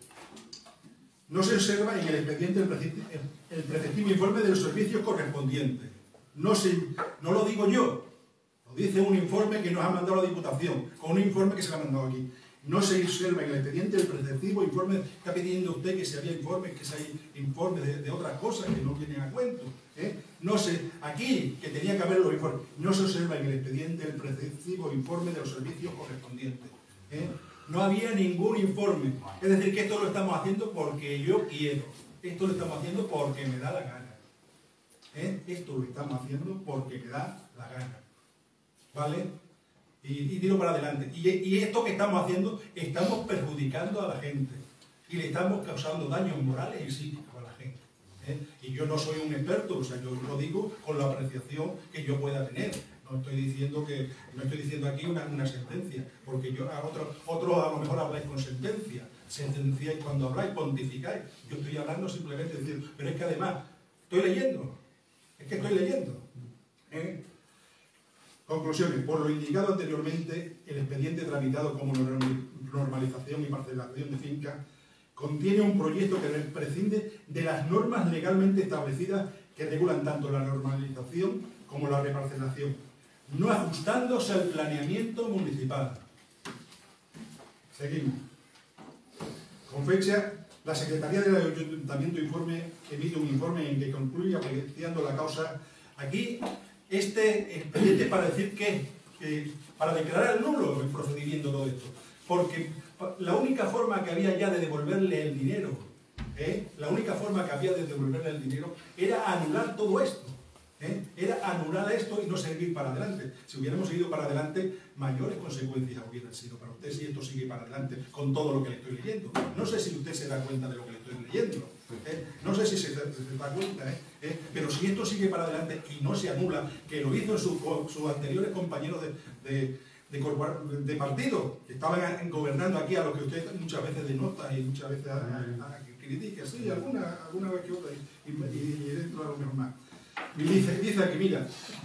No se observa en el expediente el preceptivo informe de los servicios correspondientes. No, se, no lo digo yo, lo dice un informe que nos ha mandado la Diputación, con un informe que se le ha mandado aquí. No se observa en el expediente el preceptivo informe, está pidiendo usted que si había informes, que si hay informes de, de otras cosas que no vienen a cuento. ¿eh? No sé, aquí, que tenía que haber los informes, no se observa en el expediente el preceptivo informe de los servicios correspondientes. ¿eh? No había ningún informe. Es decir, que esto lo estamos haciendo porque yo quiero. Esto lo estamos haciendo porque me da la gana. ¿Eh? Esto lo estamos haciendo porque me da la gana. ¿Vale? Y, y tiro para adelante. Y, y esto que estamos haciendo, estamos perjudicando a la gente. Y le estamos causando daños morales y psíquicos a la gente. ¿Eh? Y yo no soy un experto, o sea, yo lo digo con la apreciación que yo pueda tener. No estoy diciendo que no estoy diciendo aquí una, una sentencia, porque yo a otros otro a lo mejor habláis con sentencia, sentenciáis cuando habláis, pontificáis. Yo estoy hablando simplemente de decir, pero es que además estoy leyendo, es que estoy leyendo. ¿eh? Conclusiones. Por lo indicado anteriormente, el expediente tramitado como normalización y parcelación de fincas contiene un proyecto que prescinde de las normas legalmente establecidas que regulan tanto la normalización como la reparcelación, no ajustándose al planeamiento municipal. Seguimos. Con fecha, la Secretaría del Ayuntamiento informe, emite un informe en que concluye apreciando la causa. Aquí, este expediente para decir que, que para declarar nulo el procedimiento todo esto, porque la única forma que había ya de devolverle el dinero, ¿eh? la única forma que había de devolverle el dinero era anular todo esto. ¿Eh? Era anular esto y no seguir para adelante. Si hubiéramos seguido para adelante, mayores consecuencias hubieran sido para usted si esto sigue para adelante con todo lo que le estoy leyendo. No sé si usted se da cuenta de lo que le estoy leyendo. ¿eh? No sé si se, se, se da cuenta, ¿eh? ¿Eh? Pero si esto sigue para adelante y no se anula, que lo hizo sus su anteriores compañeros de, de, de, de partido, que estaban gobernando aquí, a los que usted muchas veces denota y muchas veces a, a, a, critique, sí, alguna, alguna vez que otra, y, y, y dentro a lo mejor más. Y dice, dice aquí, mira,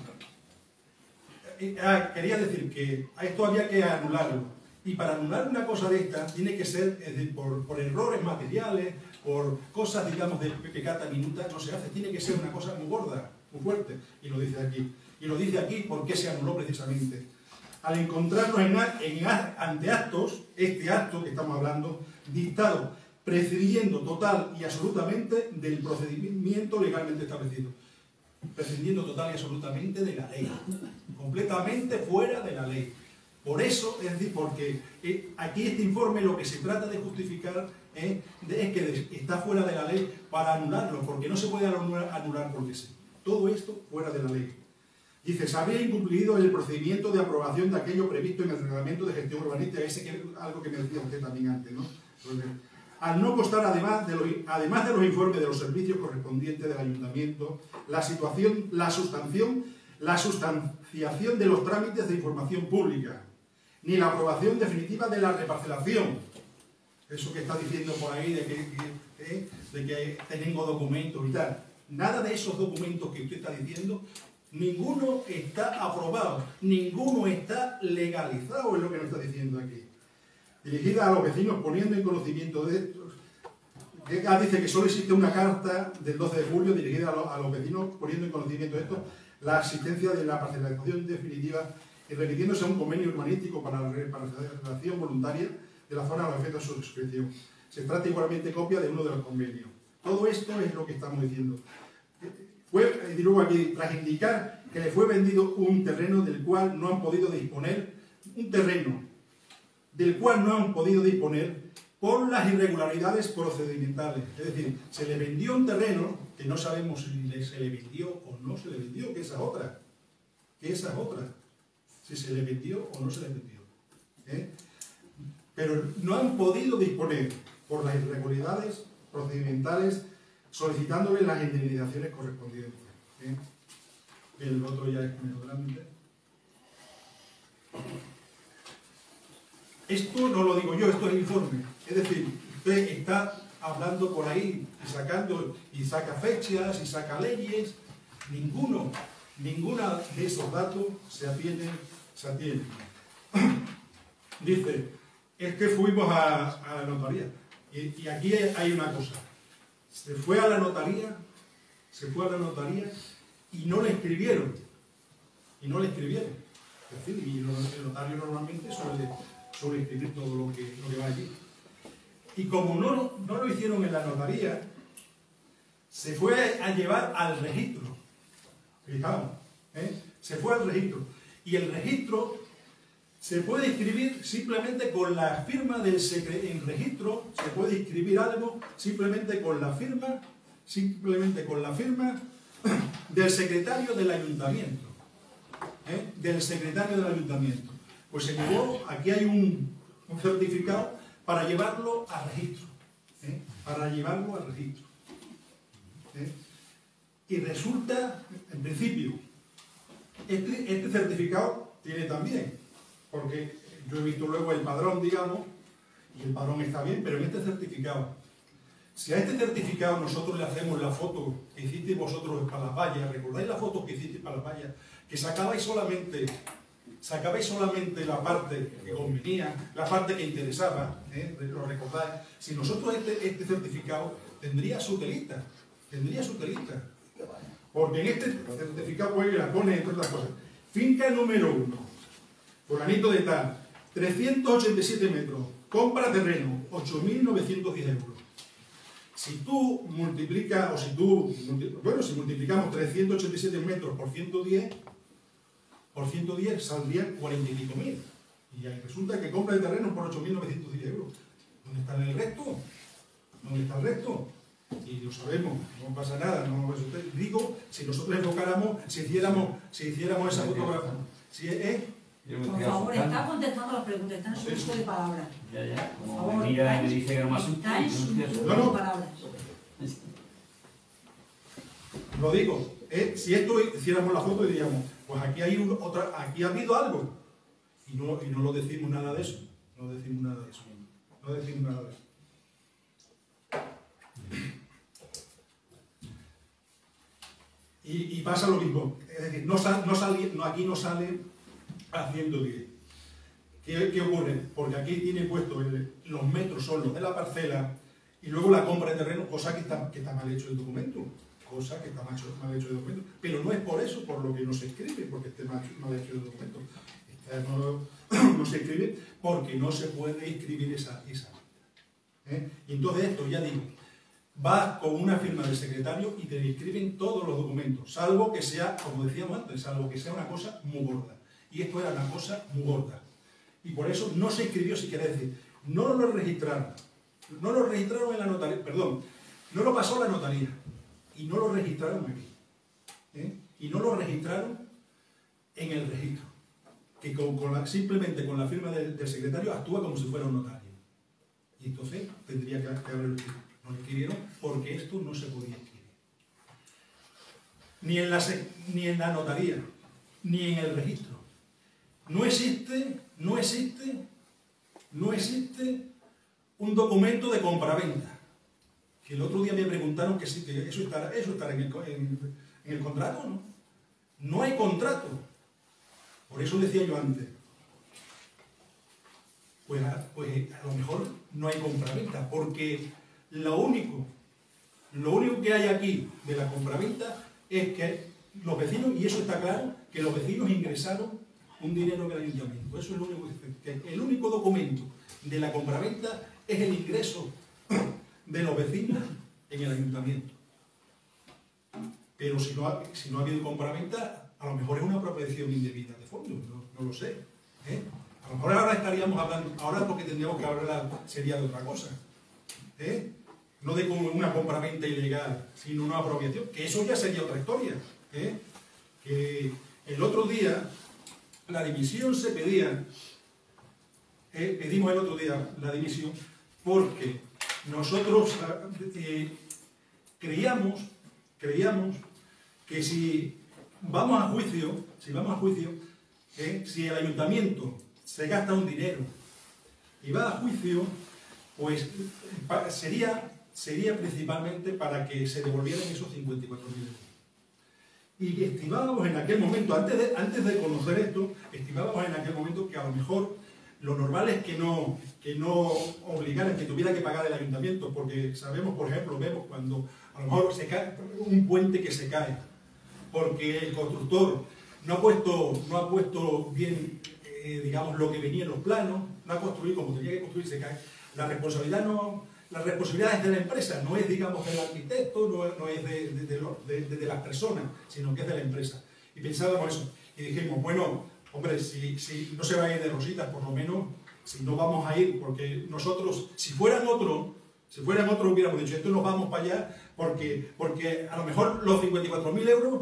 eh, ah, quería decir que a esto había que anularlo. Y para anular una cosa de esta tiene que ser es decir, por, por errores materiales, por cosas, digamos, de pecata minuta, no se hace. Tiene que ser una cosa muy gorda, muy fuerte. Y lo dice aquí. Y lo dice aquí porque se anuló precisamente. Al encontrarnos en, en, ante actos, este acto que estamos hablando, dictado, prescindiendo total y absolutamente del procedimiento legalmente establecido. Prescindiendo total y absolutamente de la ley. Completamente fuera de la ley. Por eso, es decir, porque eh, aquí este informe lo que se trata de justificar eh, de, es que de, está fuera de la ley para anularlo, porque no se puede anular, anular porque sí. Todo esto fuera de la ley. Dice, se habría incumplido el procedimiento de aprobación de aquello previsto en el reglamento de gestión urbanística, ese que es algo que me decía usted también antes, ¿no? Porque, al no constar, además de, los, además de los informes de los servicios correspondientes del ayuntamiento, la situación, la sustanción, la sustanciación de los trámites de información pública, ni la aprobación definitiva de la reparcelación. Eso que está diciendo por ahí de que, que, eh, de que tengo documentos y tal. Nada de esos documentos que usted está diciendo, ninguno está aprobado, ninguno está legalizado, es lo que nos está diciendo aquí. Dirigida a los vecinos poniendo en conocimiento de estos. Dice que solo existe una carta del doce de julio dirigida a los, a los vecinos poniendo en conocimiento de esto la existencia de la parcelación definitiva y remitiéndose a un convenio urbanístico para la parcelación voluntaria de la zona a los efectos de su suscripción. Se trata igualmente copia de uno de los convenios. Todo esto es lo que estamos diciendo. Fue, y luego aquí, tras indicar que le fue vendido un terreno del cual no han podido disponer, un terreno del cual no han podido disponer por las irregularidades procedimentales. Es decir, se le vendió un terreno que no sabemos si se le vendió o no se le vendió, que esa es otra. Que esa es otra. Si se le vendió o no se le vendió. ¿Eh? Pero no han podido disponer por las irregularidades procedimentales solicitándole las indemnizaciones correspondientes. ¿Eh? El otro ya es menos grande. Esto no lo digo yo, esto es el informe. Es decir, usted está hablando por ahí y sacando, y saca fechas, y saca leyes. Ninguno, ninguna de esos datos se atiene, se atiene. Dice, es que fuimos a, a la notaría. Y, y aquí hay una cosa. Se fue a la notaría, se fue a la notaría y no le escribieron. Y no le escribieron. Es decir, y el notario normalmente suele, suele escribir todo lo que, lo que va allí. Y como no, no lo hicieron en la notaría, se fue a llevar al registro. Fijaos, ¿eh? Se fue al registro. Y el registro se puede escribir simplemente con la firma del secretario. En registro se puede escribir algo simplemente con la firma, simplemente con la firma del secretario del ayuntamiento. ¿Eh? Del secretario del ayuntamiento. Pues se llevó, aquí hay un, un certificado para llevarlo al registro. ¿Eh? Para llevarlo al registro. ¿Eh? Y resulta, en principio, este, este certificado tiene también, porque yo he visto luego el padrón, digamos, y el padrón está bien, pero en este certificado, si a este certificado nosotros le hacemos la foto que hicisteis vosotros para las vallas, ¿recordáis la foto que hicisteis para las vallas? Que sacabais solamente, sacabais solamente la parte que convenía, la parte que interesaba, ¿eh? Lo recordáis. Si nosotros este, este certificado tendría su telita, tendría su telita. Porque en este certificado pues, la pone entre otras cosas. Finca número uno, fulanito de tal, trescientos ochenta y siete metros, compra terreno, ocho mil novecientos diez euros. Si tú multiplicas, o si tú, bueno, si multiplicamos trescientos ochenta y siete metros por ciento diez, por ciento diez saldrían cuarenta y pico mil. Y ahí resulta que compra el terreno por ocho mil novecientos diez euros. ¿Dónde está el resto? ¿Dónde está el resto? Y lo sabemos, no pasa nada, no, digo, si nosotros enfocáramos, si hiciéramos, si hiciéramos esa fotografía, si, ¿eh? Por favor, está contestando las preguntas, está en su uso de palabras. Ya, ya, como Por favor, me mira y me dice que no me está en su uso No, no. de palabras. Lo digo, ¿eh? Si esto hiciéramos la foto y diríamos, pues aquí hay un, otra, aquí ha habido algo, y no, y no lo decimos nada de eso, no decimos nada de eso, no decimos nada de eso. Y, y pasa lo mismo, es decir, no sal, no sal, no, aquí no sale a ciento diez. ¿Qué, ¿Qué ocurre? Porque aquí tiene puesto el, los metros son los de la parcela y luego la compra de terreno, cosa que está, que está mal hecho el documento, cosa que está mal hecho, mal hecho el documento, pero no es por eso por lo que no se escribe, porque esté mal, mal hecho el documento. Está, no, no se escribe porque no se puede escribir esa, esa ¿eh? Y entonces esto, ya digo, va con una firma del secretario y te escriben todos los documentos, salvo que sea, como decíamos antes, salvo que sea una cosa muy gorda. Y esto era una cosa muy gorda. Y por eso no se escribió, si quiere decir, no lo registraron. No lo registraron en la notaría, perdón, no lo pasó a la notaría. Y no lo registraron aquí. ¿eh? Y no lo registraron en el registro. Que con, con la, simplemente con la firma del, del secretario actúa como si fuera un notario. Y entonces tendría que, que haberlo escrito. No lo escribieron porque esto no se podía escribir. Ni en la, ni en la notaría, ni en el registro. No existe, no existe, no existe un documento de compraventa. Que el otro día me preguntaron que sí, que eso estará, eso estará en, el, en, en el contrato, ¿no? No hay contrato. Por eso decía yo antes. Pues, pues a lo mejor no hay compraventa, porque lo único, lo único que hay aquí de la compraventa es que los vecinos, y eso está claro, que los vecinos ingresaron un dinero en el ayuntamiento. Eso es lo único que, que el único documento de la compraventa es el ingreso de los vecinos en el ayuntamiento. Pero si no ha, si no ha habido compraventa, a lo mejor es una apropiación indebida de fondos, no, no lo sé. ¿eh? A lo mejor ahora estaríamos hablando, ahora porque tendríamos que hablar sería de otra cosa. ¿eh? No de una compraventa ilegal, sino una apropiación, que eso ya sería otra historia. ¿eh? Que el otro día la dimisión se pedía, eh, pedimos el otro día la dimisión, porque nosotros eh, creíamos, creíamos que si vamos a juicio, si vamos a juicio, eh, si el ayuntamiento se gasta un dinero y va a juicio, pues sería, sería principalmente para que se devolvieran esos cincuenta y cuatro mil euros. Y estimábamos en aquel momento, antes de, antes de conocer esto, estimábamos en aquel momento que a lo mejor lo normal es que no, que no obligaran, que tuviera que pagar el ayuntamiento, porque sabemos, por ejemplo, vemos cuando a lo mejor se cae un puente que se cae, porque el constructor no ha puesto, no ha puesto bien, eh, digamos, lo que venía en los planos, no ha construido como tenía que construir, se cae. La responsabilidad no... La responsabilidad es de la empresa, no es, digamos, del arquitecto, no, no es de, de, de, de, de, de las personas, sino que es de la empresa. Y pensábamos eso, y dijimos, bueno, hombre, si, si no se va a ir de rositas, por lo menos, si no vamos a ir, porque nosotros, si fueran otro, si fueran otro hubiéramos dicho, esto nos vamos para allá, porque, porque a lo mejor los cincuenta y cuatro mil euros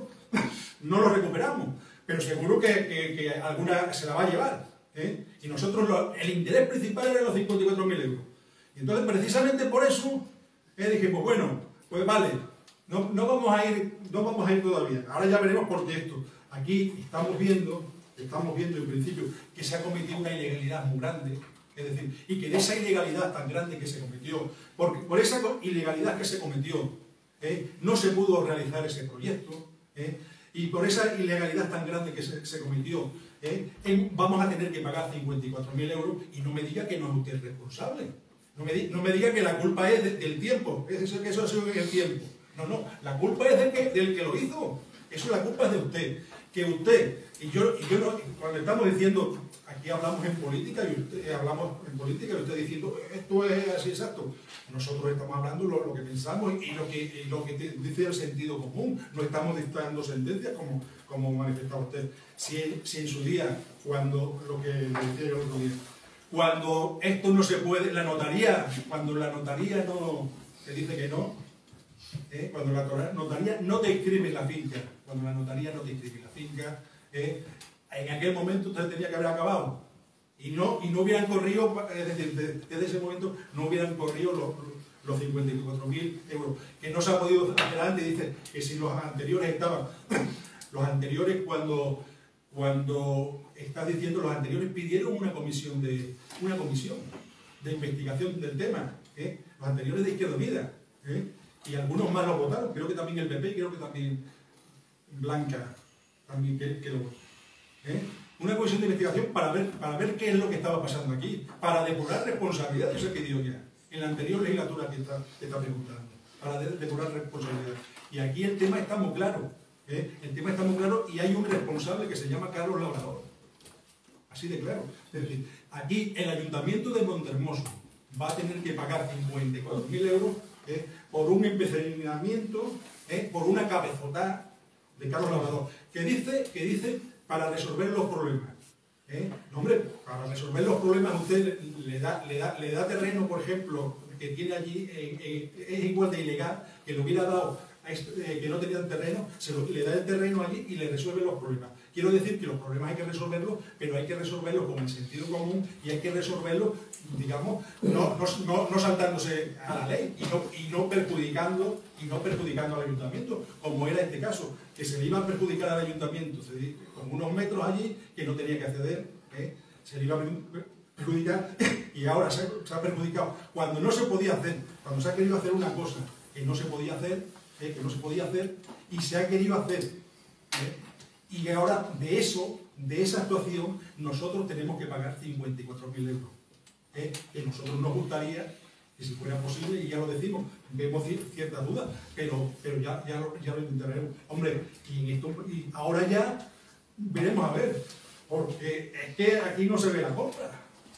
no los recuperamos, pero seguro que, que, que alguna se la va a llevar. ¿eh? Y nosotros, lo, el interés principal era los cincuenta y cuatro mil euros. Y entonces, precisamente por eso, eh, dije, pues bueno, pues vale, no, no, vamos a ir, no vamos a ir todavía. Ahora ya veremos porque esto, aquí estamos viendo, estamos viendo en principio que se ha cometido una ilegalidad muy grande, es decir, y que de esa ilegalidad tan grande que se cometió, porque por esa ilegalidad que se cometió, eh, no se pudo realizar ese proyecto, eh, y por esa ilegalidad tan grande que se, se cometió, eh, en, vamos a tener que pagar cincuenta y cuatro mil euros, y no me diga que no es usted responsable. No me, no me diga que la culpa es de, del tiempo, que eso, eso ha sido en el tiempo. No, no, la culpa es del que, del que lo hizo. Eso la culpa es de usted. Que usted, y yo, y yo no, cuando estamos diciendo, aquí hablamos en política, y usted, hablamos en política, y usted diciendo, esto es así exacto. Nosotros estamos hablando lo, lo que pensamos y lo que, y lo que te, dice el sentido común. No estamos dictando sentencias como, como manifestaba usted. Si, si en su día, cuando lo que le decía yo el otro día, cuando esto no se puede, la notaría, cuando la notaría no te dice que no, ¿eh? cuando la notaría no te inscribe la finca, cuando la notaría no te inscribe la finca, ¿eh? en aquel momento usted tenía que haber acabado y no, y no hubieran corrido, es decir, desde ese momento no hubieran corrido los, los cincuenta y cuatro mil euros, que no se ha podido hacer antes. Dice que si los anteriores estaban, los anteriores cuando, cuando está diciendo, los anteriores pidieron una comisión de, una comisión de investigación del tema, ¿eh? los anteriores de Izquierda Unida, ¿eh? y algunos más lo votaron, creo que también el P P, creo que también Blanca, también que, que lo... ¿eh? Una comisión de investigación para ver, para ver qué es lo que estaba pasando aquí, para depurar responsabilidades, eso he pedido ya, en la anterior legislatura que está, que está preguntando, para de, depurar responsabilidades. Y aquí el tema está muy claro, ¿eh? El tema está muy claro y hay un responsable que se llama Carlos Labrador. Así de claro. Es decir, aquí el Ayuntamiento de Montehermoso va a tener que pagar cincuenta y cuatro mil euros ¿eh? por un empecinamiento, ¿eh? por una cabezotada de Carlos Labrador, que dice, que dice para resolver los problemas. ¿eh? No, hombre, para resolver los problemas usted le da, le da, le da terreno, por ejemplo, que tiene allí, eh, eh, es igual de ilegal, que lo hubiera dado, a este, eh, que no tenían terreno, se lo, le da el terreno allí y le resuelve los problemas. Quiero decir que los problemas hay que resolverlos, pero hay que resolverlos con el sentido común y hay que resolverlos, digamos, no, no, no, no saltándose a la ley y no, y no perjudicando y no perjudicando al ayuntamiento, como era este caso, que se le iba a perjudicar al ayuntamiento, se, con unos metros allí que no tenía que acceder, ¿eh? se le iba a perjudicar y ahora se, se ha perjudicado. Cuando no se podía hacer, cuando se ha querido hacer una cosa que no se podía hacer, ¿eh? que no se podía hacer y se ha querido hacer, ¿eh? y ahora de eso, de esa actuación, nosotros tenemos que pagar cincuenta y cuatro mil euros. ¿eh? Que nosotros nos gustaría que si fuera posible, y ya lo decimos, vemos ciertas dudas, pero, pero ya, ya, lo, ya lo intentaremos. Hombre, y, en esto, y ahora ya veremos a ver, porque es que aquí no se ve la compra.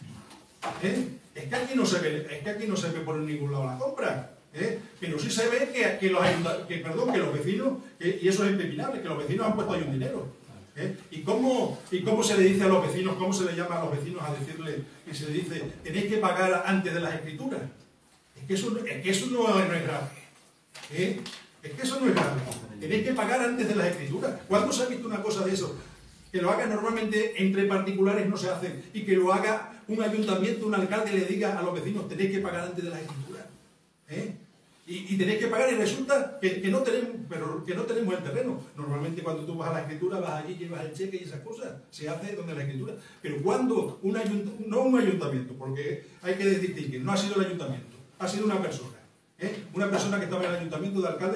¿eh? Es que aquí no se ve, es que aquí no se ve por ningún lado la compra. ¿Eh? Pero sí se ve que, que, los, que, perdón, que los vecinos, que, y eso es impepinable, que los vecinos han puesto ahí un dinero. ¿eh? ¿Y, cómo, ¿Y cómo se le dice a los vecinos, cómo se le llama a los vecinos a decirle, y se le dice, tenéis que pagar antes de las escrituras? Es que eso, es que eso no, no es grave. ¿eh? Es que eso no es grave. Tenéis que pagar antes de las escrituras. ¿Cuándo se ha visto una cosa de eso? Que lo haga normalmente entre particulares no se hace, y que lo haga un ayuntamiento, un alcalde le diga a los vecinos, tenéis que pagar antes de las escrituras. ¿Eh? Y, y tenéis que pagar y resulta que, que, no tenemos, pero que no tenemos el terreno. Normalmente cuando tú vas a la escritura vas allí, llevas el cheque y esas cosas, se hace donde la escritura. Pero cuando un ayuntamiento, no un ayuntamiento, porque hay que distinguir, no ha sido el ayuntamiento, ha sido una persona, ¿eh? una persona que estaba en el ayuntamiento de alcalde,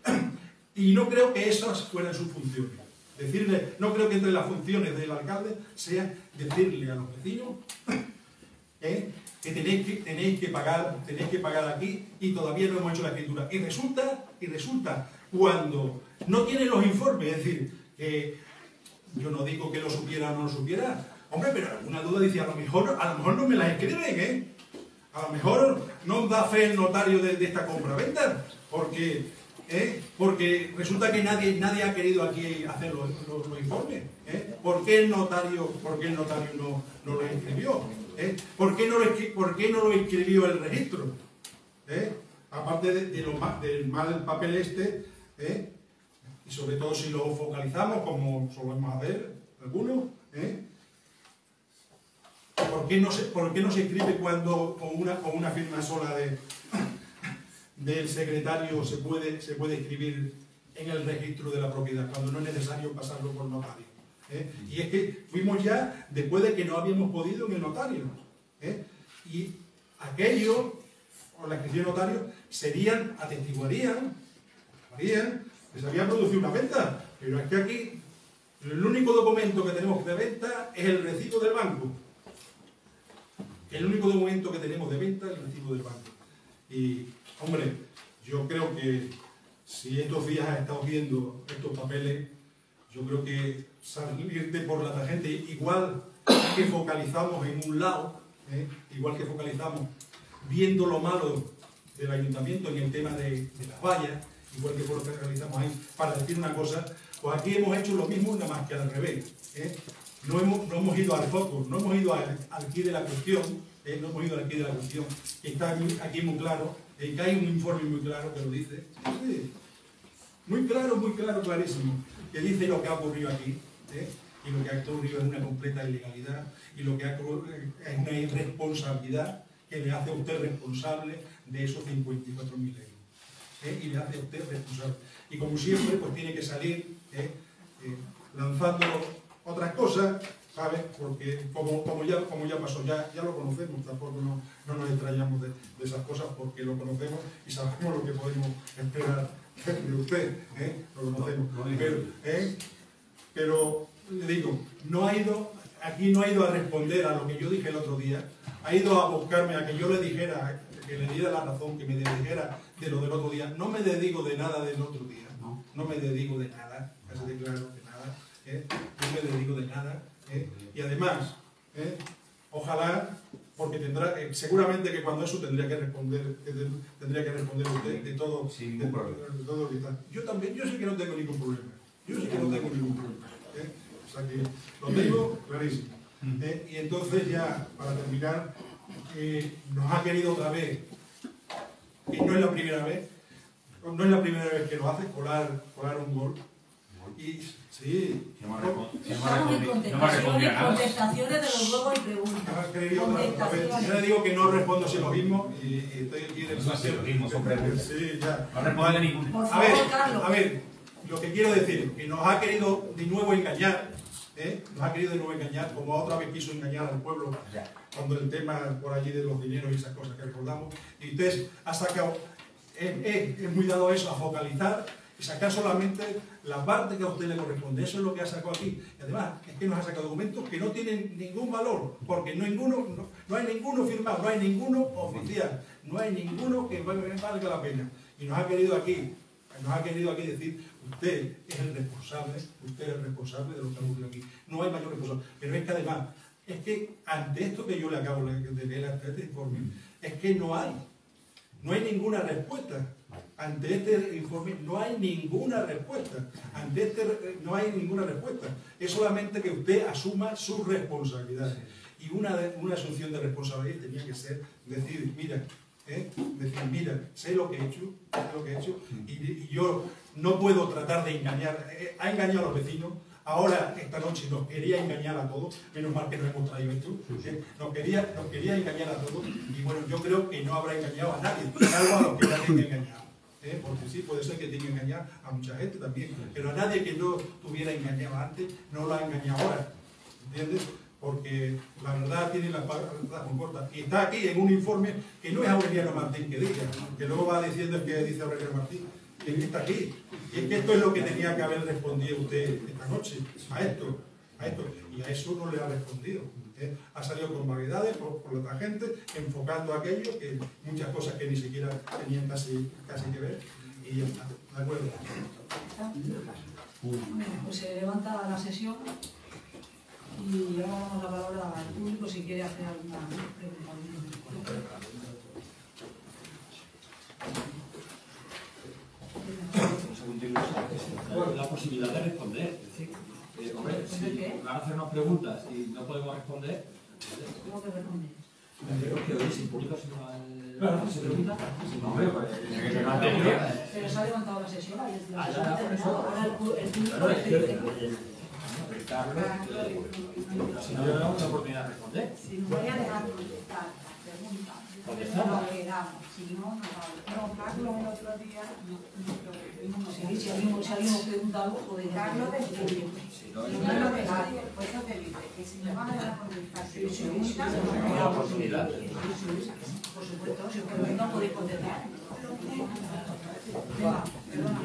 y no creo que esas fueran sus funciones. Decirle, no creo que entre las funciones del alcalde sea decirle a los vecinos, ¿eh? que tenéis que, tenéis que pagar, tenéis que pagar aquí y todavía no hemos hecho la escritura. Y resulta, y resulta cuando no tienen los informes, es decir, que yo no digo que lo supiera o no lo supiera, hombre, pero alguna duda dice, a lo mejor, a lo mejor no me la escriben, ¿eh? A lo mejor no da fe el notario de, de esta compra-venta, porque, ¿eh? porque resulta que nadie, nadie ha querido aquí hacer los, los, los informes. ¿eh? ¿Por qué el notario, por qué el notario no, no lo escribió? ¿Eh? ¿Por qué no lo, ¿Por qué no lo escribió el registro? ¿Eh? Aparte de, de lo mal, del mal papel este, ¿eh? y sobre todo si lo focalizamos, como solemos hacer algunos, ¿eh? ¿Por qué no se, por qué no se escribe cuando con una, con una firma sola de, del secretario se puede, se puede escribir en el registro de la propiedad, cuando no es necesario pasarlo por notario? ¿Eh? Y es que fuimos ya después de que no habíamos podido en el notario. ¿eh? Y aquello, o la inscripción notario, serían, atestiguarían, atestiguarían que se había producido una venta. Pero es que aquí, el único documento que tenemos de venta es el recibo del banco. El único documento que tenemos de venta es el recibo del banco. Y, hombre, yo creo que si estos días has estado viendo estos papeles, yo creo que salirte por la tangente, igual que focalizamos en un lado, ¿eh? igual que focalizamos viendo lo malo del ayuntamiento en el tema de, de las vallas, igual que focalizamos ahí para decir una cosa, pues aquí hemos hecho lo mismo, nada más que al revés. ¿eh? No, hemos, no hemos ido al foco, no hemos ido al, al quid de la cuestión, ¿eh? no hemos ido al quid de la cuestión, que está aquí, aquí muy claro, ¿eh? que hay un informe muy claro que lo dice, ¿sí? muy claro, muy claro, clarísimo, que dice lo que ha ocurrido aquí, ¿eh? y lo que ha ocurrido es una completa ilegalidad, y lo que ha ocurrido es una irresponsabilidad que le hace a usted responsable de esos cincuenta y cuatro mil euros. ¿eh? Y le hace a usted responsable. Y como siempre, pues tiene que salir ¿eh? Eh, lanzando otras cosas, ¿sabes? Porque como, como, ya, como ya pasó, ya, ya lo conocemos, tampoco no, no nos extrañamos de, de esas cosas porque lo conocemos y sabemos lo que podemos esperar de usted, ¿eh? Lo conocemos. Pero, ¿eh? Pero le digo, no ha ido, aquí no ha ido a responder a lo que yo dije el otro día, ha ido a buscarme a que yo le dijera, que le diera la razón, que me dijera de lo del otro día. No me dedico de nada del otro día, no, no me dedico de nada, casi de claro, de nada, ¿eh? No me dedico de nada, ¿eh? Y además, ¿eh? Ojalá, porque tendrá, eh, seguramente que cuando eso tendría que responder, que tendría que responder usted de todo, de, de, de todo lo que está. Yo también, yo sé que no tengo ningún problema, yo sé que no tengo ningún problema, ¿eh? O sea que lo tengo clarísimo. ¿Eh? Y entonces ya, para terminar, eh, nos ha querido otra vez, y no es la primera vez, no es la primera vez que lo hace, colar, colar un gol. Y sí, estamos en contestaciones, contestaciones de los juegos y preguntas. Yo le digo que no respondo si lo mismo y, y estoy aquí del mismo, son preguntas. Sí, ya. No responde ninguno. A ver, a ver, lo que quiero decir, que nos ha querido de nuevo engañar, ¿eh? Nos ha querido de nuevo engañar, como otra vez quiso engañar al pueblo, cuando el tema por allí de los dineros y esas cosas que recordamos, y usted ha sacado, es, es, es muy dado eso, a focalizar y sacar solamente la parte que a usted le corresponde. Eso es lo que ha sacado aquí. Y además, es que nos ha sacado documentos que no tienen ningún valor, porque no, ninguno, no, no hay ninguno firmado, no hay ninguno oficial, no hay ninguno que valga la pena. Y nos ha querido aquí, nos ha querido aquí decir, usted es el responsable, usted es el responsable de lo que ha ocurrido aquí. No hay mayor responsable. Pero es que además, es que ante esto que yo le acabo de leer, ante este informe, es que no hay, no hay ninguna respuesta. Ante este informe no hay ninguna respuesta. Ante este no hay ninguna respuesta. Es solamente que usted asuma sus responsabilidades. Y una, una asunción de responsabilidad tenía que ser decir, mira, ¿eh? decir, mira, sé lo que he hecho, sé lo que he hecho, y, y yo no puedo tratar de engañar. Eh, ha engañado a los vecinos. Ahora, esta noche, nos quería engañar a todos, menos mal que no hemos traído esto, ¿eh? nos, quería, nos quería engañar a todos, y bueno, yo creo que no habrá engañado a nadie, salvo a los que ya tienen engañado. ¿Eh? Porque sí, puede ser que tenga que engañar a mucha gente también, pero a nadie que no tuviera engañado antes, no lo ha engañado ahora, ¿entiendes? Porque la verdad tiene la verdad muy corta. Y está aquí en un informe que no es Aureliano Martín que diga, que luego va diciendo el que dice Aureliano Martín, que está aquí. Y es que esto es lo que tenía que haber respondido usted esta noche, a esto, a esto, y a eso no le ha respondido. ¿eh? Ha salido con vaguedades por, por la gente, enfocando aquello, que muchas cosas que ni siquiera tenían casi, casi que ver, y ya está, ¿de acuerdo? Pues se levanta la sesión y ahora vamos a valorar al público si quiere hacer alguna pregunta. La posibilidad de responder. Es decir, eh, hombre, si van a hacernos preguntas y no podemos responder, ¿cómo que responde? creo que hoy sin público se pregunta. Hombre, pues, pero se ha levantado la sesión, ahí es la Ah, sesión ya, ha terminado. Ahora el pu- el público Claro, es que- dice- si no le damos la oportunidad de responder. Si nos voy a dejar contestar las preguntas, Contestar. nos quedamos. Si no, no vale. No, Carlos el otro día, no, no, Si si alguien si alguien nos pregunta algo, podemos Carlos de decir. Si no, Si es no lo dejaste, pues eso te dice que si me van a dejar contestar, si Sí, sí, preguntas, sí, no sí, me la oportunidad. por supuesto, si os no podéis contestar. Venga, perdona,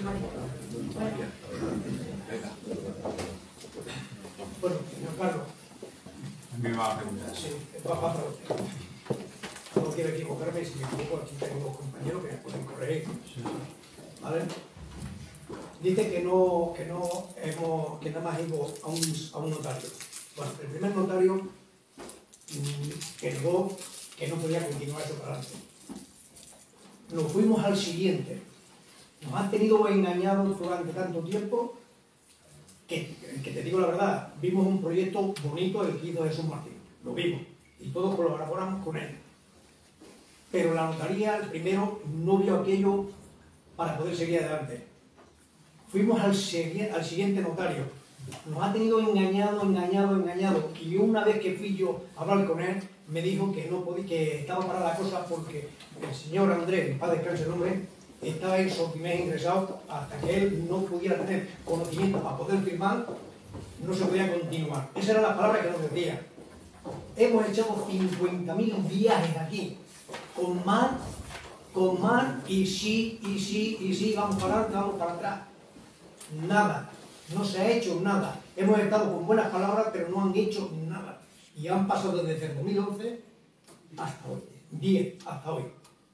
Bueno, señor Carlos, Me va a preguntar. sí, va para usted. No quiero equivocarme, si me equivoco, aquí tengo dos compañeros que me pueden corregir. ¿Vale? Dice que no, que no hemos, que nada más ido a un, a un notario. Bueno, el primer notario mmm, que negó que no podía continuar eso para adelante. Nos fuimos al siguiente. Nos han tenido engañados durante tanto tiempo que, que te digo la verdad, vimos un proyecto bonito el que hizo Jesús Martín. Lo vimos y todos colaboramos con él. Pero la notaría, el primero, no vio aquello para poder seguir adelante. Fuimos al, al siguiente notario. Nos ha tenido engañado, engañado, engañado. Y una vez que fui yo a hablar con él, me dijo que no podía, que estaba parada la cosa porque el señor Andrés, el padre descanse el nombre, estaba en Sortimés ingresado hasta que él no pudiera tener conocimiento para poder firmar, no se podía continuar. Esa era la palabra que nos decía. Hemos echado cincuenta mil viajes aquí, con más, con mar y sí, y sí, y sí, vamos para adelante, vamos para atrás. Nada, no se ha hecho nada. Hemos estado con buenas palabras, pero no han hecho nada. Y han pasado desde el dos mil once hasta hoy, diez hasta hoy.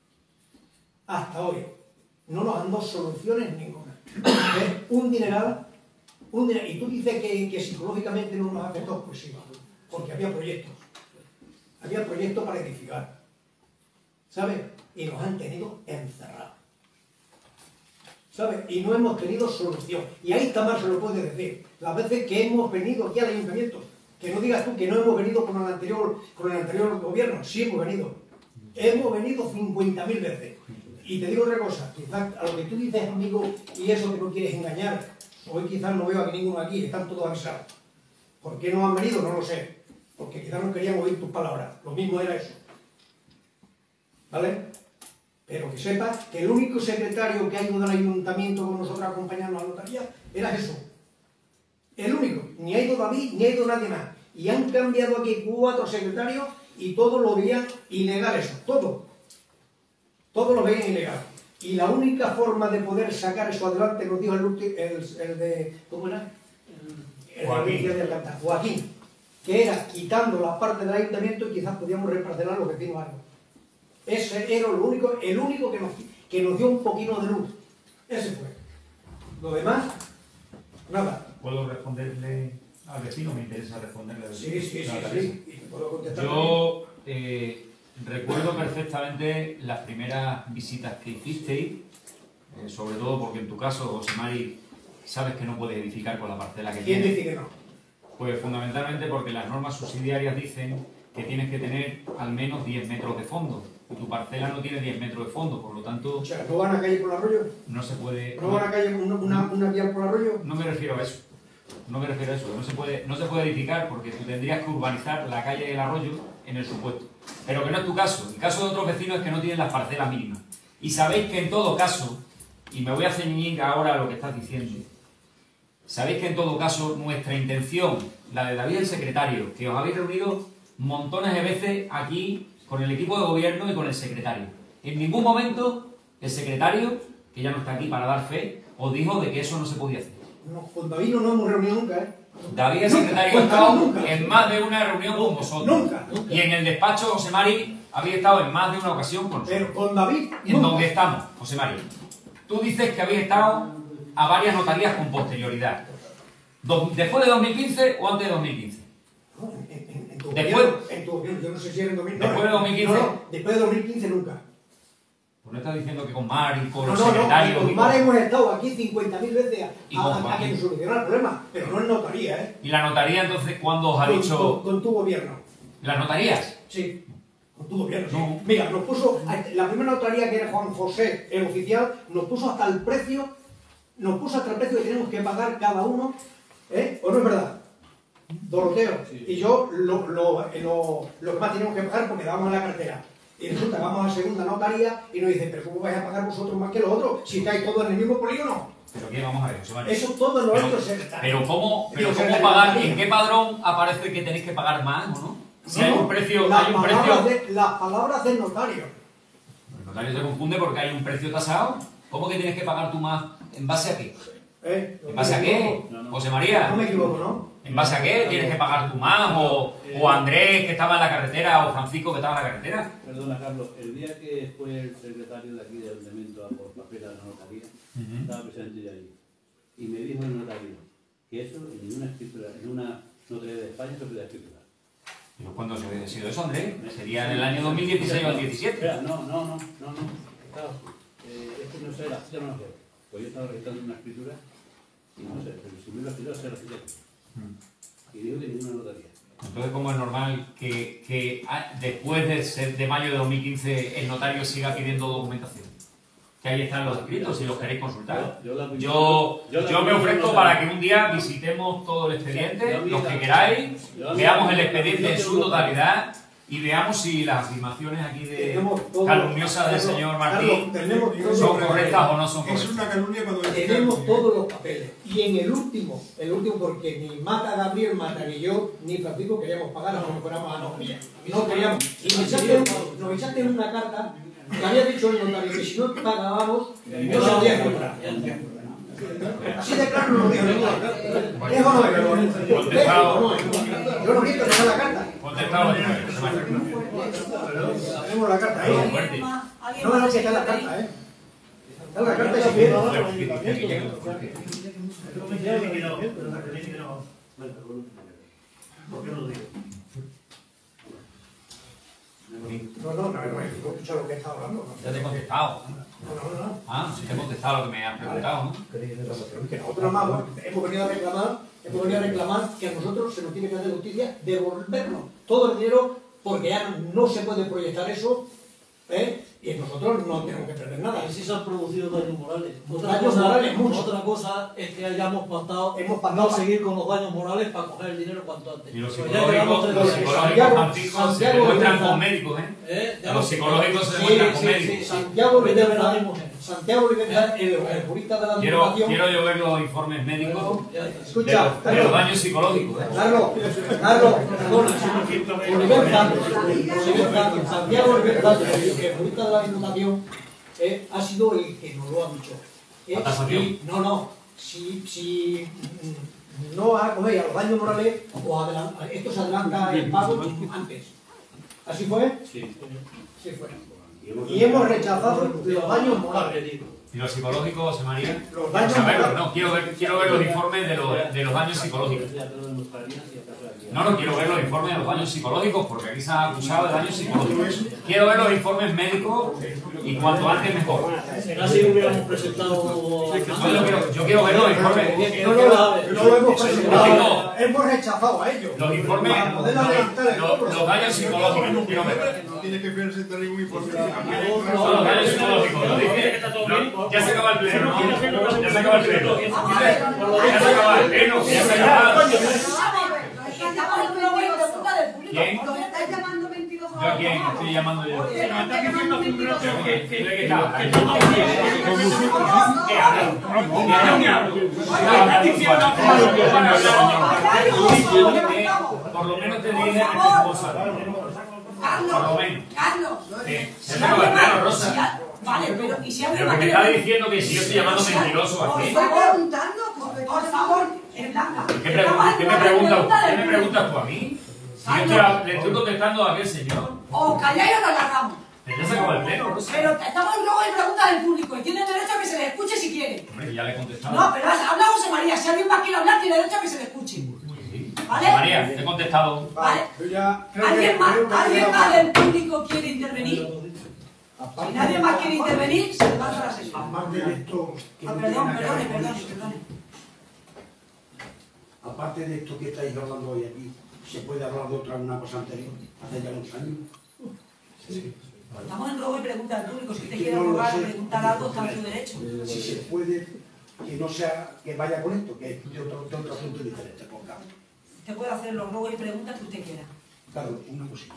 Hasta hoy. No nos han dado soluciones ninguna. Es un dineral, un dineral. Y tú dices que, que psicológicamente no nos afectó, pues sí, porque había proyectos. Había proyectos para edificar. ¿Sabes? Y nos han tenido encerrados. ¿Sabes? Y no hemos tenido solución. Y ahí está más se lo puede decir. Las veces que hemos venido aquí al ayuntamiento, que no digas tú que no hemos venido con el anterior, con el anterior gobierno, sí hemos venido. Hemos venido cincuenta mil veces. Y te digo otra cosa, quizás a lo que tú dices, amigo, y eso que no quieres engañar, hoy quizás no veo a ninguno aquí, están todos avisados. ¿Por qué no han venido? No lo sé. Porque quizás no querían oír tus palabras. Lo mismo era eso. ¿Vale? Pero que sepas que el único secretario que ha ido del ayuntamiento con nosotros acompañando a la notaría era Jesús. El único. Ni ha ido David, ni ha ido nadie más. Y han cambiado aquí cuatro secretarios y todos lo veían ilegal eso. Todo. Todos lo veían ilegal. Y la única forma de poder sacar eso adelante, nos dijo el, el, el de... ¿Cómo era? El, el Joaquín. de Alcántara, Joaquín. Que era quitando la parte del ayuntamiento y quizás podíamos reparcelar los vecinos algo. Ese era lo único, el único que nos, que nos dio un poquito de luz. Ese fue. Lo demás, nada. ¿Puedo responderle al vecino? Me interesa responderle al vecino. Sí, sí, sí, sí. Y te puedo contestar. Yo eh, recuerdo perfectamente las primeras visitas que hicisteis, eh, sobre todo porque en tu caso, José Mari, sabes que no puedes edificar con la parcela que ¿Quién tienes. dice que no? Pues fundamentalmente porque las normas subsidiarias dicen que tienes que tener al menos diez metros de fondo. Tu parcela no tiene diez metros de fondo, por lo tanto... O sea, ¿no van a calle por el arroyo? No se puede... ¿No van a calle una, una, una vía por el arroyo? No me refiero a eso. No me refiero a eso. No se puede, no se puede edificar porque tú tendrías que urbanizar la calle del arroyo en el supuesto. Pero que no es tu caso. El caso de otros vecinos es que no tienen las parcelas mínimas. Y sabéis que en todo caso, y me voy a ceñir ahora a lo que estás diciendo, sabéis que en todo caso nuestra intención, la de David el secretario, que os habéis reunido montones de veces aquí con el equipo de gobierno y con el secretario. En ningún momento el secretario, que ya no está aquí para dar fe, os dijo de que eso no se podía hacer. No, con David no nos hemos reunido nunca, ¿eh? David el Nunca, secretario con ha estado David nunca. en más de una reunión con vosotros. Nunca, nunca. Y en el despacho, José Mari, habéis estado en más de una ocasión con nosotros. Pero con David, En nunca. donde estamos, José Mari. Tú dices que habéis estado a varias notarías con posterioridad. Do- ¿Después de dos mil quince o antes de dos mil quince? No, en, en, en tu Después- gobierno, en tu gobierno, yo no sé si era en dos mil quince. Después de dos mil quince. No, no, después de dos mil quince nunca. Pues no estás diciendo que con Mar y con No, los no, no, secretarios... con y Mar con- hemos estado aquí cincuenta mil veces Y a, con a- a Joaquín. que nos solucionara el problema, pero no en notaría, ¿eh? ¿Y la notaría entonces cuándo os ha Con, dicho...? con, con tu gobierno. ¿Las notarías? Sí, con tu gobierno, sí. No. Mira, nos puso, la primera notaría que era Juan José, el oficial, nos puso hasta el precio, nos puso hasta el precio que tenemos que pagar cada uno, ¿eh? ¿O no es verdad? Doroteo y yo lo, lo, lo, lo que más teníamos que pagar porque dábamos la cartera. Y resulta que vamos a la segunda notaría y nos dicen, pero ¿cómo vais a pagar vosotros más que los otros si estáis todos en el mismo polígono? ¿Pero qué? Vamos a ver, José María. Eso todo lo Pero- otro se está. Pero ¿cómo, pero Digo, cómo se- pagar? se- ¿En qué padrón aparece que tenéis que pagar más o no? Si No, hay no, un precio... las Hay un palabras precio... de- las palabras del notario. El notario se confunde porque hay un precio tasado. ¿Cómo que tienes que pagar tú más? ¿En base a qué? ¿Eh? ¿En base a qué? José María. No me equivoco, ¿no? ¿En base a qué? ¿Tienes que pagar tú más? ¿O, o Andrés, que estaba en la carretera? ¿O Francisco, que estaba en la carretera? Perdona, Carlos, el día que fue el secretario de aquí del ayuntamiento a por papel a la notaría, Ujú. estaba presente yo allí. Y me dijo el notario que eso en ninguna escritura, en una notaría de España se puede escriturar. ¿Pero cuándo se ha sido eso, Andrés? ¿Sería en el año dos mil dieciséis o el diecisiete? Espera, no, no, no, no, no. Claro, eh, es que no sé, la cita no lo sé. Pues yo estaba registrando una escritura y no sé, pero si me iba a escriturar, se la cité. Y dijo que ninguna notaría. Entonces, ¿cómo es normal que, que ah, después de, ser- de mayo de dos mil quince el notario siga pidiendo documentación? Que ahí están los escritos, si los queréis consultar. Yo, yo la- Yo, yo la- yo me yo ofrezco no para sé. que un día visitemos todo el expediente, Yo a mí los la- que queráis, yo a mí veamos la- el expediente yo en tengo- su totalidad y veamos si las afirmaciones aquí de Tenemos todo- calumniosas del Carlos, señor Carlos, Martín tenemos todo- son correctas o no son Es correctas. una calumnia cuando Tenemos todos los papeles. Y en el último, el último, porque ni Mata Gabriel, Mata ni yo, ni Francisco queríamos pagar aunque fuéramos a notaría. No queríamos. Y nos echaste, nos echaste una carta Que había dicho el notario que si no pagábamos, no se podía comprar. Así de claro lo digo. ¿Es o no es? ¿Es o no es? Yo no quito que sea la carta. Tenemos la carta ahí. No me lo que está la carta, ¿eh? Está la carta y si viene. ¿Por qué no lo digo? No, no, no, no, he escuchado lo que está hablando. Ya te he contestado. No, no, no. Ah, sí te he contestado lo que me has preguntado, ¿no? Que nosotros nada más hemos venido a reclamar, hemos venido a reclamar que a nosotros se nos tiene que hacer justicia devolvernos todo el dinero porque ya no se puede proyectar eso, ¿eh? Y nosotros no tenemos que perder nada. Y si se han producido daños morales. Otra Daños cosa, morales, mucho. Otra cosa es que hayamos pactado, Hemos pactado no seguir con los daños morales para coger el dinero cuanto antes. Y los Pues ya llevamos psicológicos, tres los veces. psicológicos, Francisco, se demuestran con médicos, ¿eh? ¿Eh? Ya Los lo- psicológicos se Sí, demuestran con sí, médicos. sí, Santiago Vete a ver Olivenza, a mi mujer. Santiago Olivenza, el, el jurista de la Quiero, Diputación. quiero yo ver los informes médicos Escucha, de los, de Carlos. los daños psicológicos, ¿eh? Carlos, Carlos, perdona, Olivenza, Olivenza, Santiago Olivenza, que el jurista de la Diputación, eh, ha sido el que nos lo ha dicho. Eh, ¿La tasación? si- no, no, si, si mm, no acogéis a los daños morales, os adelan- esto se adelanta el pago antes. ¿Así fue? Sí. Sí fue. Y hemos rechazado los daños morales. ¿Y los psicológicos, José María? Los daños A ver, morales. no, quiero ver, quiero ver los informes de los, de los daños psicológicos. No, no, quiero ver los informes de los daños psicológicos porque aquí se ha acusado de daños psicológicos. Quiero ver los informes médicos y cuanto antes mejor. Casi hubiéramos presentado. No, yo, quiero, yo quiero ver los informes. No lo, no lo hemos presentado, hemos rechazado a ellos. Los informes, Para poder adelantar el los, cobro. los daños psicológicos, quiero ver. No tiene que presentar ningún informe. No, los daños psicológicos, lo dije. No, ya se acaba el pleno, ¿no? Ya se acaba el pleno. Ya se acaba el pleno, ya se acaba. ¿Quién? Lo que estáis llamando mentiroso. ¿Yo a quién estoy llamando yo? Oye, no estás diciendo mentiroso. ¿Qué qué está? ¿Qué habla? ¿Qué habla? Por lo menos te dije responsable. Por lo menos. Carlos, ¿Qué? Se me acaba el pleno, Rosa. vale, pero y si alguien Pero que me está diciendo que si yo estoy llamando mentiroso Por aquí. favor, preguntando, por, por favor, en blanca. ¿Qué, pregun- ¿Qué me preguntas ¿Qué me preguntas tú a mí? Si yo estoy, le estoy contestando a aquel señor. O calláis o nos largamos. Pero ya se acaba el pleno, Rosa. Pero estamos luego en preguntas del público y tienen derecho a que se les escuche si quieren. Hombre, ya le he contestado. No, pero habla José María. Si alguien más quiere hablar, tiene derecho a que se le escuche. ¿Vale? José María, te he contestado. ¿Vale? Yo ya creo ¿Alguien que- más, creo que ¿alguien ya- más del público quiere intervenir? Si nadie más quiere intervenir, se levanta la sesión. Aparte de esto, que Ah, no perdón, tiene nada que perdone, ver con perdone, eso, perdone. aparte de esto que estáis hablando hoy aquí, ¿se puede hablar de otra una cosa anterior? Hace ya unos años. Estamos en robo y pregunta del público. Si usted Que quiere no lo robar, sé. preguntar algo, está en su derecho. Si se puede, que no sea, que vaya con esto, que es de otro, de otro asunto diferente, por cabo. Usted puede hacer los robos y preguntas que usted quiera. Claro, una cosilla.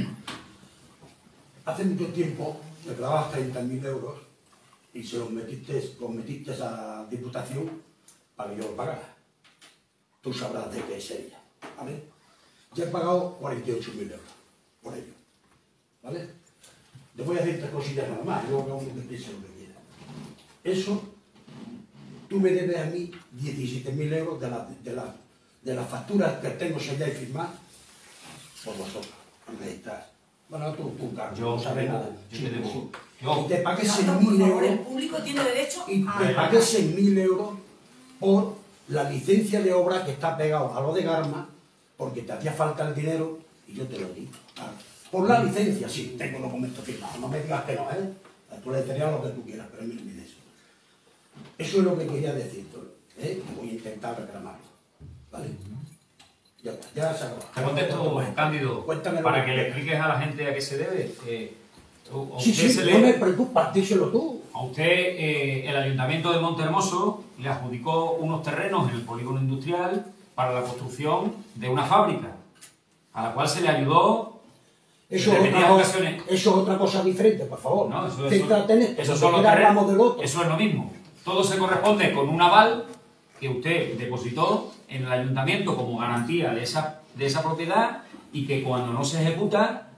Hace mucho tiempo me clavabas treinta mil euros y se los metiste, los metiste a la Diputación para que yo lo pagara. Tú sabrás de qué sería, ¿vale? Ya he pagado cuarenta y ocho mil euros por ello, ¿vale? Te voy a decir tres cosillas nada más, luego cada uno que piense lo que quiera. Eso, tú me debes a mí diecisiete mil euros de las de la, de la facturas que tengo selladas y firmadas por vosotros, en registrar. Bueno, tú, tú, Carlos, Yo no sabes debo, nada. yo Sí, te debo. sí. Yo. Y te pagué Por seis favor, mil el euros, público tiene derecho y a... te pagué seis mil euros por la licencia de obra que está pegado a lo de Garma, porque te hacía falta el dinero y yo te lo di. Claro. Por la licencia, sí, tengo documentos firmados, no me digas que no, ¿eh? Tú le dirías lo que tú quieras, pero a mí no me dices eso. Eso es lo que quería decir, ¿eh? Voy a intentar reclamarlo, ¿vale? Ya está, ya se acabó. Te contesto, Cándido, Cuéntame para lo que que- le expliques a la gente a qué se debe. Eh, a Sí, usted sí, se no me le, preocupa, díselo tú. a usted eh, el Ayuntamiento de Montehermoso le adjudicó unos terrenos en el polígono industrial para la construcción de una fábrica, a la cual se le ayudó Eso en es, repetidas otra, ocasiones. eso es otra cosa diferente, por favor. No, eso, Céntrate en eso, esto, eso porque son los ahora terrenos. hablamos del otro. Eso es lo mismo. Todo se corresponde con un aval que usted depositó en el ayuntamiento como garantía de esa, de esa propiedad y que cuando no se ejecuta,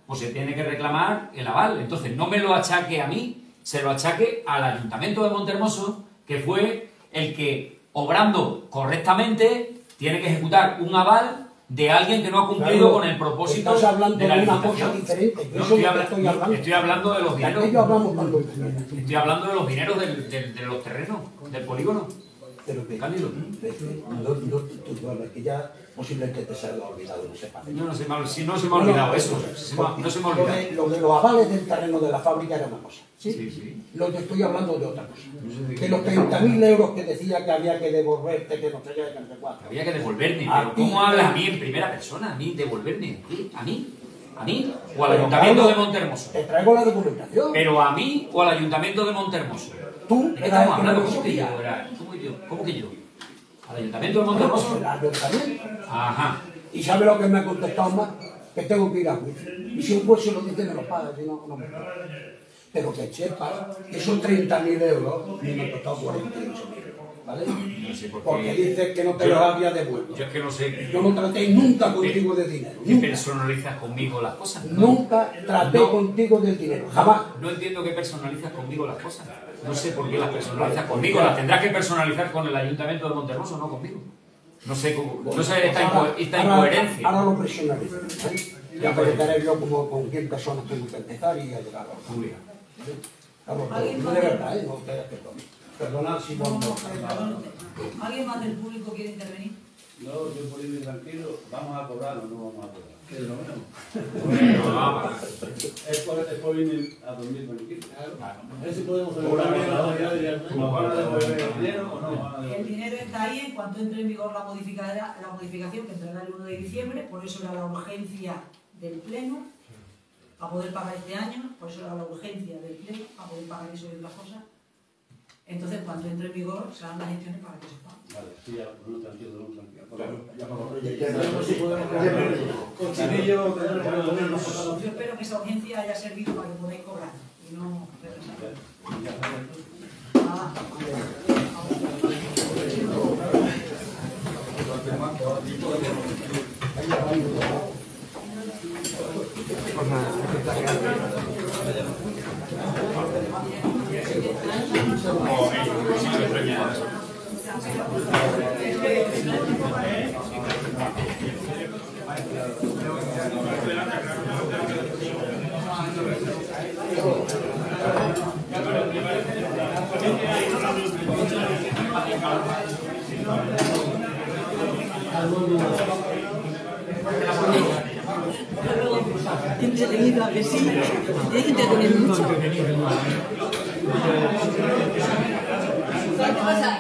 pues se tiene que reclamar el aval. Entonces, no me lo achaque a mí, se lo achaque al Ayuntamiento de Montermoso, que fue el que, obrando correctamente, tiene que ejecutar un aval de alguien que no ha cumplido Claro, con el propósito estás hablando de la de una licitación. cosa diferente. No, Eso estoy, es lo que habla- estoy no, hablando. estoy hablando de los De dineros. aquello hablamos cuando... Estoy hablando de los dineros del- del- de los terrenos, del polígono. Pero que, Cándido. no, no, tú, bueno, es que ya posiblemente te se haya olvidado, no sepa. No, no se me ha, si no se me ha olvidado eso. Se me ha- no se me ha Lo olvidado. de, lo de los avales del terreno de la fábrica era una cosa. ¿sí? Sí, sí. Lo que estoy hablando de otra cosa. No sé de qué- Que los treinta mil euros que decía que había que devolverte, que no sé qué, que no sé cuánto. Había que devolverme, A pero ti, ¿cómo hablas a a- mí en primera persona? ¿A mí devolverme? ¿Qué? ¿A mí? ¿A mí? ¿O al Pero, Ayuntamiento claro, de Montermoso? Te traigo la documentación. ¿Pero a mí o al Ayuntamiento de Montermoso? Tú ¿De qué eras el estamos que hablando? lo ¿Cómo que yo? resolvía. Era- ¿Cómo que yo? ¿Cómo que yo? ¿Al Ayuntamiento de Montermoso? El ayuntamiento. Ajá. ¿Y sabe lo que me ha contestado más? Que tengo que ir a juicio. Y si un juez se lo dice, me lo paga, si no, no me paga. Pero que sepa que esos treinta mil euros me han costado cuarenta y ocho mil. ¿Vale? No sé por qué. Porque dices que no te Yo- los había devuelto. Yo es que no sé. Yo no traté nunca contigo de dinero. ¿Qué Nunca. personalizas conmigo las cosas? Nunca traté No. contigo del dinero. Jamás. No entiendo qué personalizas conmigo las cosas. No sé por qué las personalizas conmigo. Las tendrás que personalizar con el Ayuntamiento de Montermoso, no conmigo. No sé, cómo- no sé esta, inco- esta Ahora- incoherencia. Ahora lo personalizo. ¿eh? Ya veré yo como con quién personas tengo que empezar y a llegar a los Julia. Carlos, ¿Alguien no más? de verdad, ¿eh? No ustedes perdonen. Perdonad si no... no- ¿Alguien más del público quiere intervenir? No, yo por irme tranquilo, ¿vamos a cobrar o no vamos a cobrar? Que lo mismo. Bueno, vamos. Es por, es por irme a dormir tranquilo. A ver si podemos celebrar bien la Navidad de Villarreal. ¿Nos van a devolver el dinero o no nos van a El devolver? dinero está ahí en cuanto entre en vigor la, modifica- la modificación que entrará el uno de diciembre, por eso era la urgencia del Pleno, para poder pagar este año, por eso era la urgencia del Pleno, para poder pagar eso y otras cosas. Entonces, cuando entre en vigor, se harán las gestiones para que se pague. Vale, sí, ya, no tranquilo, no tranquilo. Ya para los reyes. A ver si podemos quedar con Chinillo, tener por el gobierno. Yo espero que esa urgencia haya servido para que podáis cobrar y no retrasar. Nada. Entretenido, a que sí. Tienes que entretener mucho. ¿Qué pasa?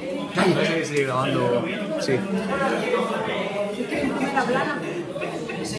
Sí, grabando. Sí. Es que no me la plana.